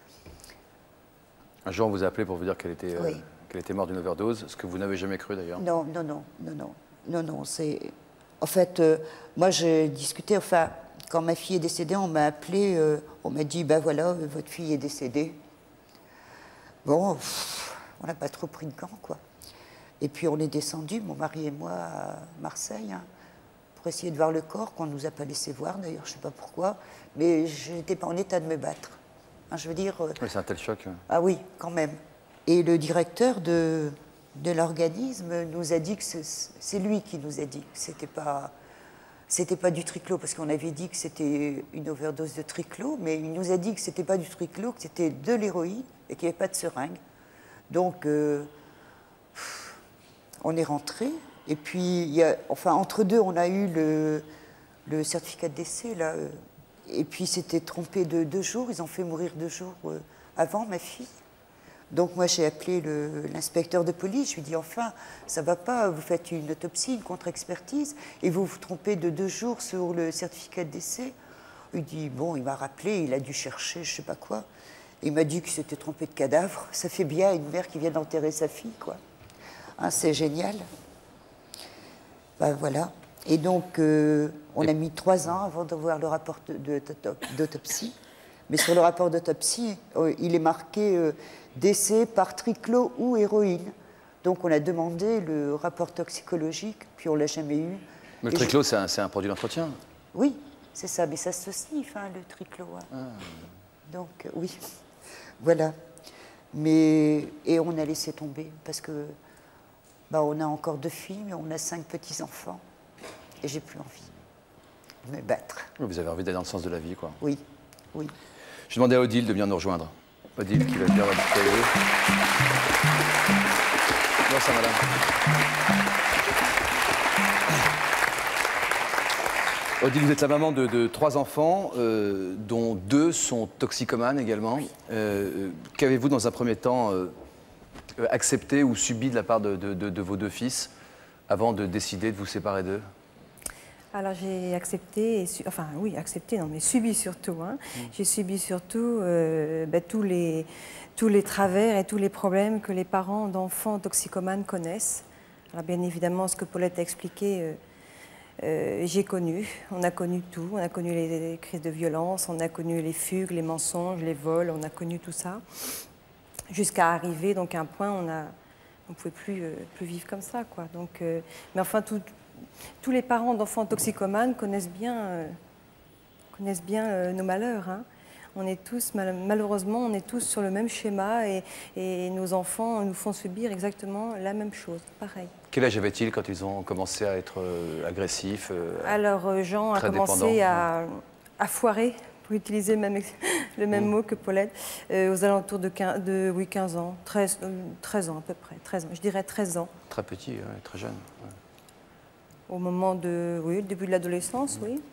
Un jour, on vous a appelé pour vous dire qu'elle était morte d'une overdose, ce que vous n'avez jamais cru d'ailleurs. Non, c'est... En fait, moi j'ai discuté, quand ma fille est décédée, on m'a appelé, on m'a dit, voilà, votre fille est décédée. On n'a pas trop pris de gants, quoi. Et puis on est descendu, mon mari et moi, à Marseille, hein, pour essayer de voir le corps, qu'on ne nous a pas laissé voir, d'ailleurs, je ne sais pas pourquoi, mais je n'étais pas en état de me battre. Hein, je veux dire... Oui, c'est un tel choc. Ah oui, quand même. Et le directeur de de l'organisme nous a dit que c'est lui qui nous a dit que c'était pas du triclo, parce qu'on avait dit que c'était une overdose de triclo, mais il nous a dit que c'était pas du triclo, que c'était de l'héroïne et qu'il n'y avait pas de seringue. Donc, on est rentré. Et puis, entre deux, on a eu le certificat de décès, là. Et puis, c'était trompé de 2 jours. Ils ont fait mourir 2 jours avant ma fille. Donc, moi, j'ai appelé l'inspecteur de police. Je lui ai dit, enfin, ça va pas, vous faites une autopsie, une contre-expertise, et vous vous trompez de 2 jours sur le certificat de décès. Il dit, bon, il m'a rappelé, il a dû chercher, je sais pas quoi. Il m'a dit qu'il s'était trompé de cadavre. Ça fait bien une mère qui vient d'enterrer sa fille, quoi. Hein, c'est génial. Ben, voilà. Et donc, on a mis 3 ans avant de voir le rapport d'autopsie. Mais sur le rapport d'autopsie, il est marqué décès par triclo ou héroïne. Donc, on a demandé le rapport toxicologique, puis on ne l'a jamais eu. Mais le triclo, c'est un produit d'entretien? Oui, c'est ça. Mais ça se sniffe, hein, le triclo. Hein. Ah. Donc, oui. Voilà. Et on a laissé tomber, parce que on a encore 2 filles, mais on a 5 petits-enfants. Et j'ai plus envie de me battre. Vous avez envie d'aller dans le sens de la vie, quoi. Oui, oui. Je demandais à Odile de venir nous rejoindre. Odile qui va venir habiter. Bonsoir, madame. Odile, vous êtes la maman de 3 enfants, dont 2 sont toxicomanes également. Qu'avez-vous, dans un premier temps, accepté ou subi de la part de vos 2 fils avant de décider de vous séparer d'eux? Alors j'ai accepté, accepté, non mais subi surtout. Hein. J'ai subi surtout tous les travers et tous les problèmes que les parents d'enfants toxicomanes connaissent. Alors bien évidemment, ce que Paulette a expliqué, j'ai connu. On a connu tout. On a connu les crises de violence, on a connu les fugues, les mensonges, les vols, on a connu tout ça. Jusqu'à arriver donc à un point où on ne pouvait plus vivre comme ça, quoi. Donc, mais enfin, tous les parents d'enfants toxicomanes connaissent bien nos malheurs. Hein. On est tous, malheureusement, on est tous sur le même schéma et nos enfants nous font subir exactement la même chose, pareil. Quel âge avaient-ils quand ils ont commencé à être agressifs? Alors, Jean a commencé à foirer, pour utiliser le même mot que Paulette, aux alentours de 15 ans, 13 ans à peu près, 13 ans, je dirais 13 ans. Très petit, très jeune. Ouais. Au moment le début de l'adolescence, oui.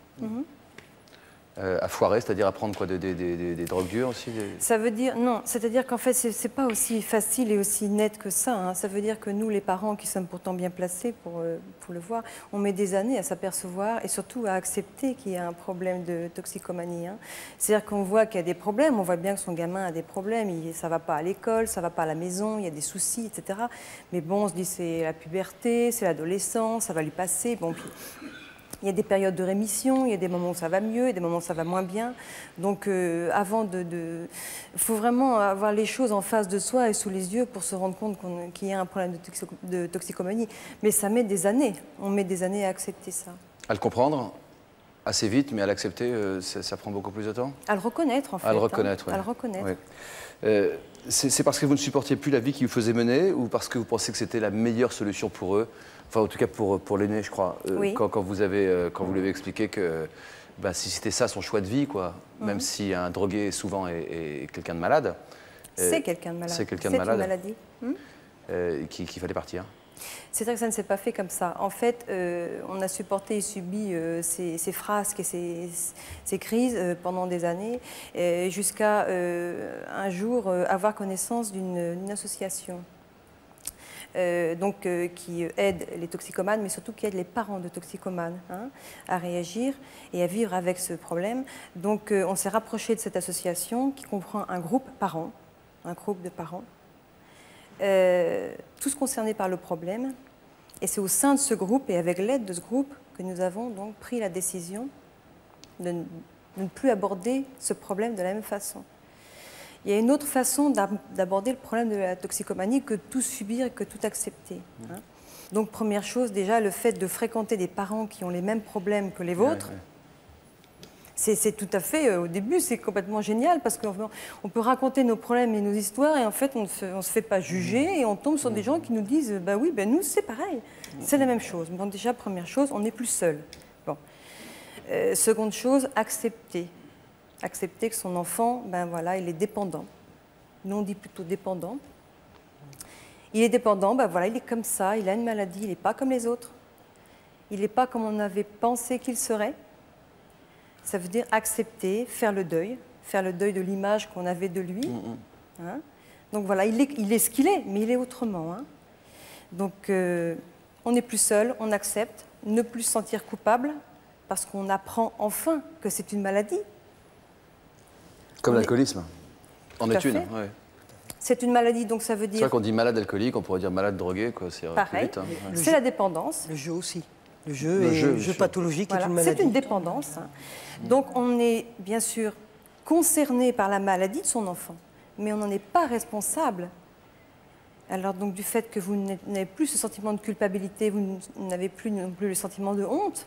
À foirer, c'est-à-dire à prendre quoi, des drogues dures aussi Ça veut dire, non, c'est-à-dire qu'en fait, c'est pas aussi facile et aussi net que ça. Hein. Ça veut dire que nous, les parents, qui sommes pourtant bien placés pour le voir, on met des années à s'apercevoir et surtout à accepter qu'il y a un problème de toxicomanie. Hein. C'est-à-dire qu'on voit qu'il y a des problèmes, on voit bien que son gamin a des problèmes, ça va pas à l'école, ça va pas à la maison, il y a des soucis, etc. Mais bon, on se dit c'est la puberté, c'est l'adolescence, ça va lui passer. Bon, puis, il y a des périodes de rémission, il y a des moments où ça va mieux, il y a des moments où ça va moins bien. Donc, avant il faut vraiment avoir les choses en face de soi et sous les yeux pour se rendre compte qu'il y a un problème de toxicomanie. Mais ça met des années. On met des années à accepter ça. À le comprendre assez vite, mais à l'accepter, ça prend beaucoup plus de temps? À le reconnaître, en fait. À le reconnaître, oui. À le reconnaître. Oui. C'est parce que vous ne supportiez plus la vie qu'ils vous faisaient mener ou parce que vous pensez que c'était la meilleure solution pour eux? Enfin, en tout cas pour l'aîné, je crois. Oui. Quand vous l'avez expliqué que si c'était ça son choix de vie, quoi, même si un drogué souvent est quelqu'un de malade. C'est quelqu'un de malade. C'est quelqu'un de malade. C'est une maladie. Qu'il fallait partir. C'est vrai que ça ne s'est pas fait comme ça. En fait, on a supporté et subi ces frasques et ces crises pendant des années, jusqu'à un jour avoir connaissance d'une association. Qui aide les toxicomanes, mais surtout qui aide les parents de toxicomanes à réagir et à vivre avec ce problème. Donc on s'est rapproché de cette association qui comprend un groupe de parents, tous concernés par le problème. Et c'est au sein de ce groupe et avec l'aide de ce groupe que nous avons donc pris la décision de ne plus aborder ce problème de la même façon. Il y a une autre façon d'aborder le problème de la toxicomanie que tout subir et que tout accepter. Hein. Donc, première chose, déjà, le fait de fréquenter des parents qui ont les mêmes problèmes que les vôtres, C'est tout à fait, au début, c'est complètement génial parce qu'on peut raconter nos problèmes et nos histoires et en fait, on ne se fait pas juger et on tombe sur des gens qui nous disent « bah oui, ben nous, c'est pareil, c'est la même chose ». Bon, déjà, première chose, on n'est plus seul. Bon. Seconde chose, accepter. Accepter que son enfant, ben voilà, il est dépendant. Nous, on dit plutôt dépendant. Il est dépendant, ben voilà, il est comme ça, il a une maladie, il n'est pas comme les autres. Il n'est pas comme on avait pensé qu'il serait. Ça veut dire accepter, faire le deuil de l'image qu'on avait de lui. Hein? Donc voilà, il est ce qu'il est, mais il est autrement. Hein? Donc on n'est plus seul, on accepte, ne plus se sentir coupable, parce qu'on apprend enfin que c'est une maladie. Comme l'alcoolisme, en est une. Ouais. C'est une maladie, donc ça veut dire... C'est vrai qu'on dit malade alcoolique, on pourrait dire malade drogué, quoi. Pareil, hein. C'est la dépendance. Le jeu aussi. Le jeu pathologique est une maladie. C'est une dépendance. Hein. Donc on est bien sûr concerné par la maladie de son enfant, mais on n'en est pas responsable. Alors donc du fait que vous n'avez plus ce sentiment de culpabilité, vous n'avez plus non plus le sentiment de honte.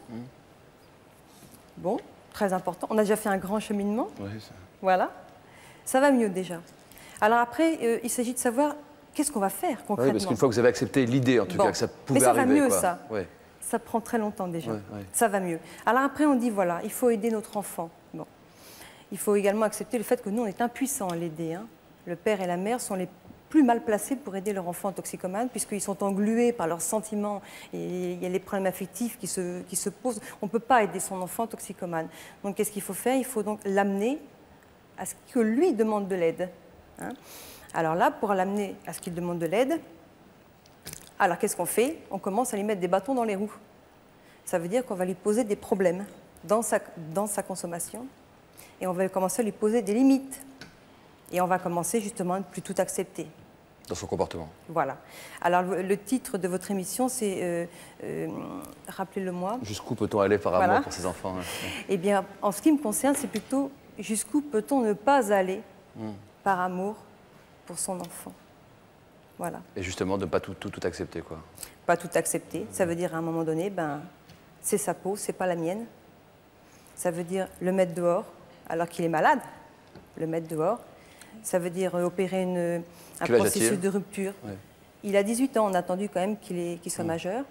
Bon, très important. On a déjà fait un grand cheminement. Oui, voilà. Ça va mieux déjà. Alors après, il s'agit de savoir qu'est-ce qu'on va faire concrètement. Oui, parce qu'une fois que vous avez accepté l'idée, en tout cas, que ça pouvait arriver. Mais ça va mieux, quoi. ça. Ouais. Ça prend très longtemps déjà. Ça va mieux. Alors après, on dit, voilà, il faut aider notre enfant. Bon. Il faut également accepter le fait que nous, on est impuissants à l'aider. Hein. Le père et la mère sont les plus mal placés pour aider leur enfant toxicomane, puisqu'ils sont englués par leurs sentiments et il y a les problèmes affectifs qui se posent. On ne peut pas aider son enfant toxicomane. Donc, qu'est-ce qu'il faut faire? Il faut donc l'amener à ce que lui demande de l'aide. Hein. Alors là, pour l'amener à ce qu'il demande de l'aide, alors qu'est-ce qu'on fait? On commence à lui mettre des bâtons dans les roues. Ça veut dire qu'on va lui poser des problèmes dans sa consommation et on va commencer à lui poser des limites. Et on va commencer justement à ne plus tout accepter. Dans son comportement. Voilà. Alors le titre de votre émission, c'est, rappelez-le-moi. Jusqu'où peut-on aller par amour pour ses enfants? Hein. Eh bien, en ce qui me concerne, c'est plutôt jusqu'où peut-on ne pas aller par amour pour son enfant. Voilà. Et justement, de ne pas tout accepter, quoi. Pas tout accepter. Ça veut dire à un moment donné, ben, c'est sa peau, c'est pas la mienne. Ça veut dire le mettre dehors, alors qu'il est malade, le mettre dehors. Ça veut dire opérer un processus de rupture. Ouais. Il a 18 ans, on a attendu quand même qu'il soit majeur.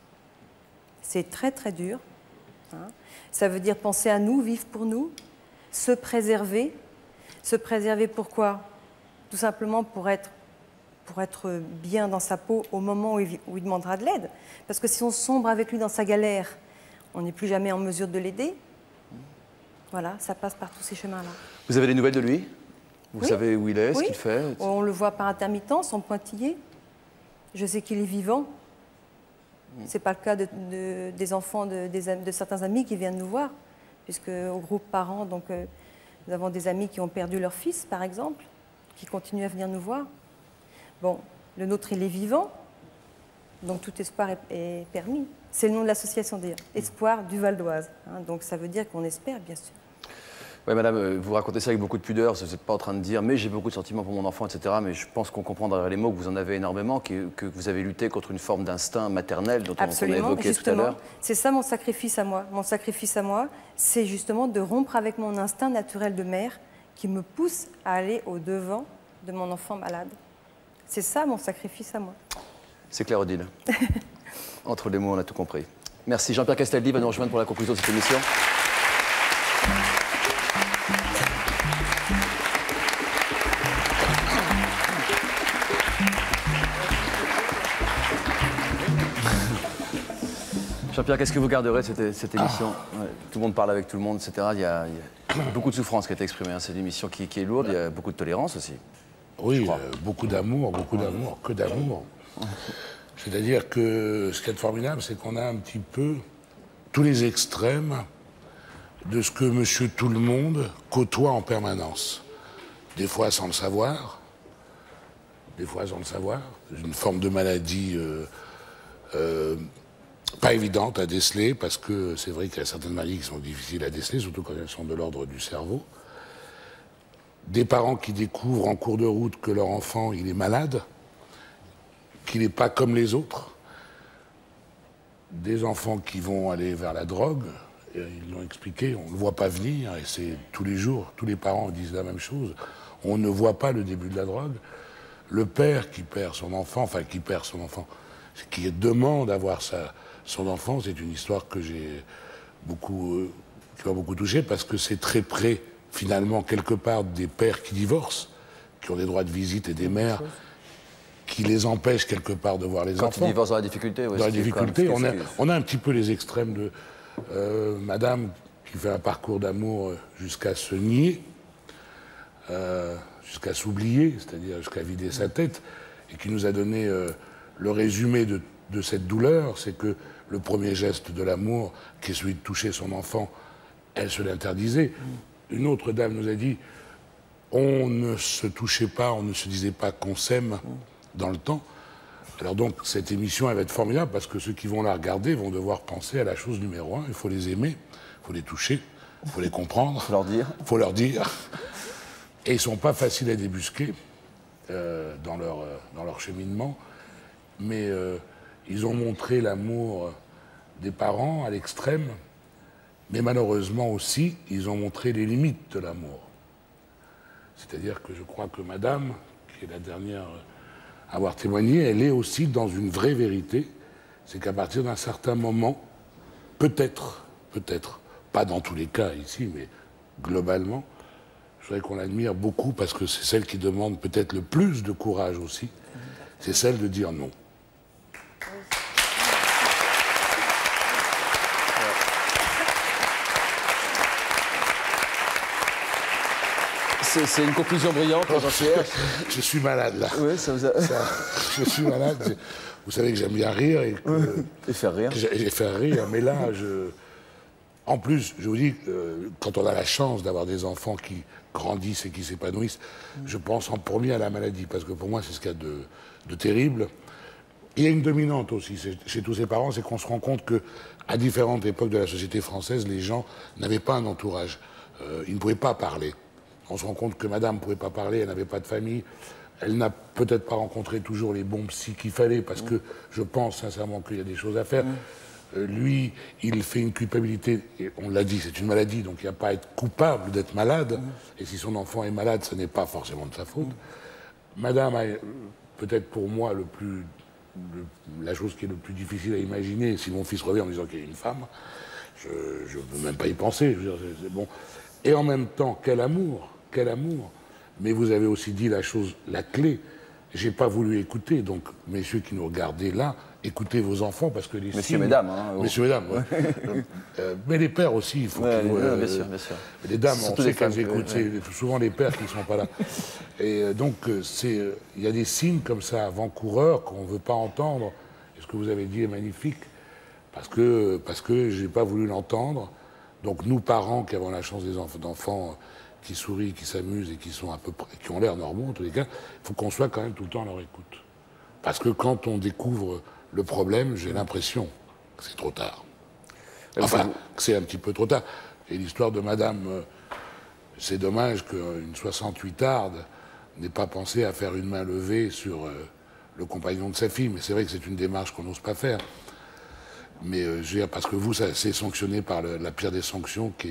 C'est très très dur. Hein. Ça veut dire penser à nous, vivre pour nous, se préserver. Se préserver pourquoi? Tout simplement pour être bien dans sa peau au moment où il demandera de l'aide. Parce que si on sombre avec lui dans sa galère, on n'est plus jamais en mesure de l'aider. Voilà, ça passe par tous ces chemins-là. Vous avez des nouvelles de lui? Vous savez où il est, ce qu'il fait? On le voit par intermittence, en pointillé. Je sais qu'il est vivant. Ce n'est pas le cas des enfants de certains amis qui viennent nous voir, puisque au groupe parents, donc, nous avons des amis qui ont perdu leur fils, par exemple, qui continuent à venir nous voir. Bon, le nôtre, il est vivant, donc tout espoir est permis. C'est le nom de l'association d'ailleurs, Espoir du Val d'Oise. Hein, donc ça veut dire qu'on espère, bien sûr. Oui, madame, vous racontez ça avec beaucoup de pudeur, vous n'êtes pas en train de dire « mais j'ai beaucoup de sentiments pour mon enfant », etc. Mais je pense qu'on comprend derrière les mots que vous en avez énormément, que vous avez lutté contre une forme d'instinct maternel dont on a évoqué tout à l'heure. C'est ça mon sacrifice à moi. Mon sacrifice à moi, c'est justement de rompre avec mon instinct naturel de mère qui me pousse à aller au-devant de mon enfant malade. C'est ça mon sacrifice à moi. C'est clair, Odile. Entre les mots, on a tout compris. Merci. Jean-Pierre Castaldi va nous rejoindre pour la conclusion de cette émission. Jean-Pierre, qu'est-ce que vous garderez de cette émission? Tout le monde parle avec tout le monde, etc. Il y a beaucoup de souffrance qui a été exprimée. Hein. C'est une émission qui est lourde, il y a beaucoup de tolérance aussi. Oui, beaucoup d'amour, que d'amour. C'est-à-dire que ce qui est formidable, c'est qu'on a un petit peu tous les extrêmes de ce que Monsieur Tout-le-Monde côtoie en permanence. Des fois sans le savoir, une forme de maladie pas évidente à déceler, parce que c'est vrai qu'il y a certaines maladies qui sont difficiles à déceler, surtout quand elles sont de l'ordre du cerveau. Des parents qui découvrent en cours de route que leur enfant, il est malade, qu'il n'est pas comme les autres. Des enfants qui vont aller vers la drogue ils l'ont expliqué, on ne le voit pas venir, et c'est tous les jours, tous les parents disent la même chose. On ne voit pas le début de la drogue. Le père qui perd son enfant, qui demande à voir son enfant, c'est une histoire que j'ai qui m'a beaucoup touché, parce que c'est très près, finalement, quelque part, des pères qui divorcent, qui ont des droits de visite, et des mères qui les empêchent quelque part de voir les enfants. Quand ils divorcent dans la difficulté, oui. Dans la difficulté, on a un petit peu les extrêmes de madame qui fait un parcours d'amour jusqu'à se nier, jusqu'à s'oublier, c'est-à-dire jusqu'à vider sa tête, et qui nous a donné le résumé de cette douleur, c'est que le premier geste de l'amour, qui est celui de toucher son enfant, elle se l'interdisait. Une autre dame nous a dit, on ne se touchait pas, on ne se disait pas qu'on s'aime dans le temps. Alors donc, cette émission, elle va être formidable, parce que ceux qui vont la regarder vont devoir penser à la chose numéro 1. Il faut les aimer, il faut les toucher, il faut les comprendre. Il faut leur dire. Et ils ne sont pas faciles à débusquer dans leur cheminement. Mais ils ont montré l'amour des parents à l'extrême. Mais malheureusement aussi, ils ont montré les limites de l'amour. C'est-à-dire que je crois que madame, qui est la dernière à avoir témoigné, elle est aussi dans une vraie vérité. C'est qu'à partir d'un certain moment, peut-être, pas dans tous les cas ici, mais globalement, je voudrais qu'on l'admire beaucoup, parce que c'est celle qui demande peut-être le plus de courage aussi, c'est celle de dire non. C'est une conclusion brillante, Jean-Pierre. Je suis malade, là. Oui, ça vous a... je suis malade. Vous savez que j'aime bien rire. Et faire rire. Et faire rire, mais là, en plus, je vous dis, quand on a la chance d'avoir des enfants qui grandissent et qui s'épanouissent, je pense en premier à la maladie, parce que pour moi, c'est ce qu'il y a de terrible. Il y a une dominante aussi chez tous ces parents, c'est qu'on se rend compte qu'à différentes époques de la société française, les gens n'avaient pas un entourage. Ils ne pouvaient pas parler. On se rend compte que madame ne pouvait pas parler, elle n'avait pas de famille. Elle n'a peut-être pas rencontré toujours les bons psys qu'il fallait, parce que je pense sincèrement qu'il y a des choses à faire. Lui, il fait une culpabilité, et on l'a dit, c'est une maladie, donc il n'y a pas à être coupable d'être malade. Et si son enfant est malade, ce n'est pas forcément de sa faute. Madame a peut-être pour moi la chose qui est le plus difficile à imaginer. Si mon fils revient en me disant qu'il y a une femme, je ne peux même pas y penser. Je veux dire, c'est bon. Et en même temps, quel amour. Mais vous avez aussi dit la clé. J'ai pas voulu écouter, donc messieurs qui nous regardez là, écoutez vos enfants, parce que les Messieurs, mesdames. Messieurs, mesdames, ouais. Mais les pères aussi, il faut qu'ils... bien sûr. Les dames, on sait qu'elles écoutent, c'est souvent les pères qui ne sont pas là. Et donc, il y a des signes comme ça, avant-coureurs, qu'on ne veut pas entendre. Et ce que vous avez dit est magnifique, parce que je n'ai pas voulu l'entendre. Donc nous, parents qui avons la chance d'enfants qui sourient, qui s'amusent et qui ont l'air normaux, en tous les cas, il faut qu'on soit quand même tout le temps à leur écoute. Parce que quand on découvre le problème, j'ai l'impression que c'est trop tard. Enfin, que c'est un petit peu trop tard. Et l'histoire de madame, c'est dommage qu'une 68arde n'ait pas pensé à faire une main levée sur le compagnon de sa fille. Mais c'est vrai que c'est une démarche qu'on n'ose pas faire. Mais parce que vous, c'est sanctionné par la pire des sanctions, qui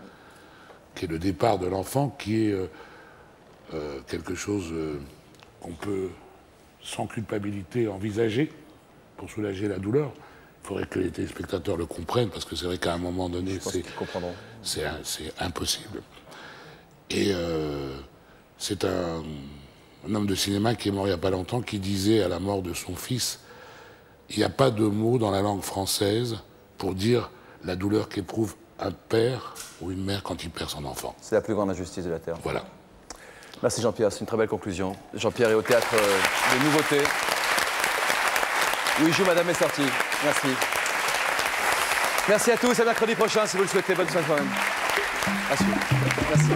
est le départ de l'enfant, qui est quelque chose qu'on peut, sans culpabilité, envisager pour soulager la douleur. Il faudrait que les téléspectateurs le comprennent, parce que c'est vrai qu'à un moment donné, c'est impossible. Et c'est un homme de cinéma qui est mort il n'y a pas longtemps, qui disait à la mort de son fils: il n'y a pas de mot dans la langue française pour dire la douleur qu'éprouve un père ou une mère quand il perd son enfant. C'est la plus grande injustice de la Terre. Voilà. Merci Jean-Pierre, c'est une très belle conclusion. Jean-Pierre est au Théâtre des Nouveautés. Oui, joue Madame est sortie. Merci. Merci à tous, à mercredi prochain si vous le souhaitez. Bonne soirée quand même. Merci.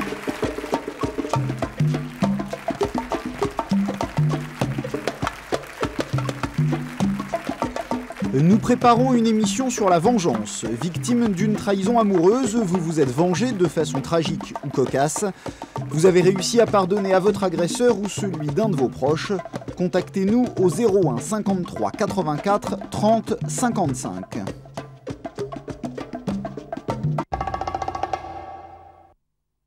Nous préparons une émission sur la vengeance. Victime d'une trahison amoureuse, vous vous êtes vengé de façon tragique ou cocasse. Vous avez réussi à pardonner à votre agresseur ou celui d'un de vos proches. Contactez-nous au 01 53 84 30 55.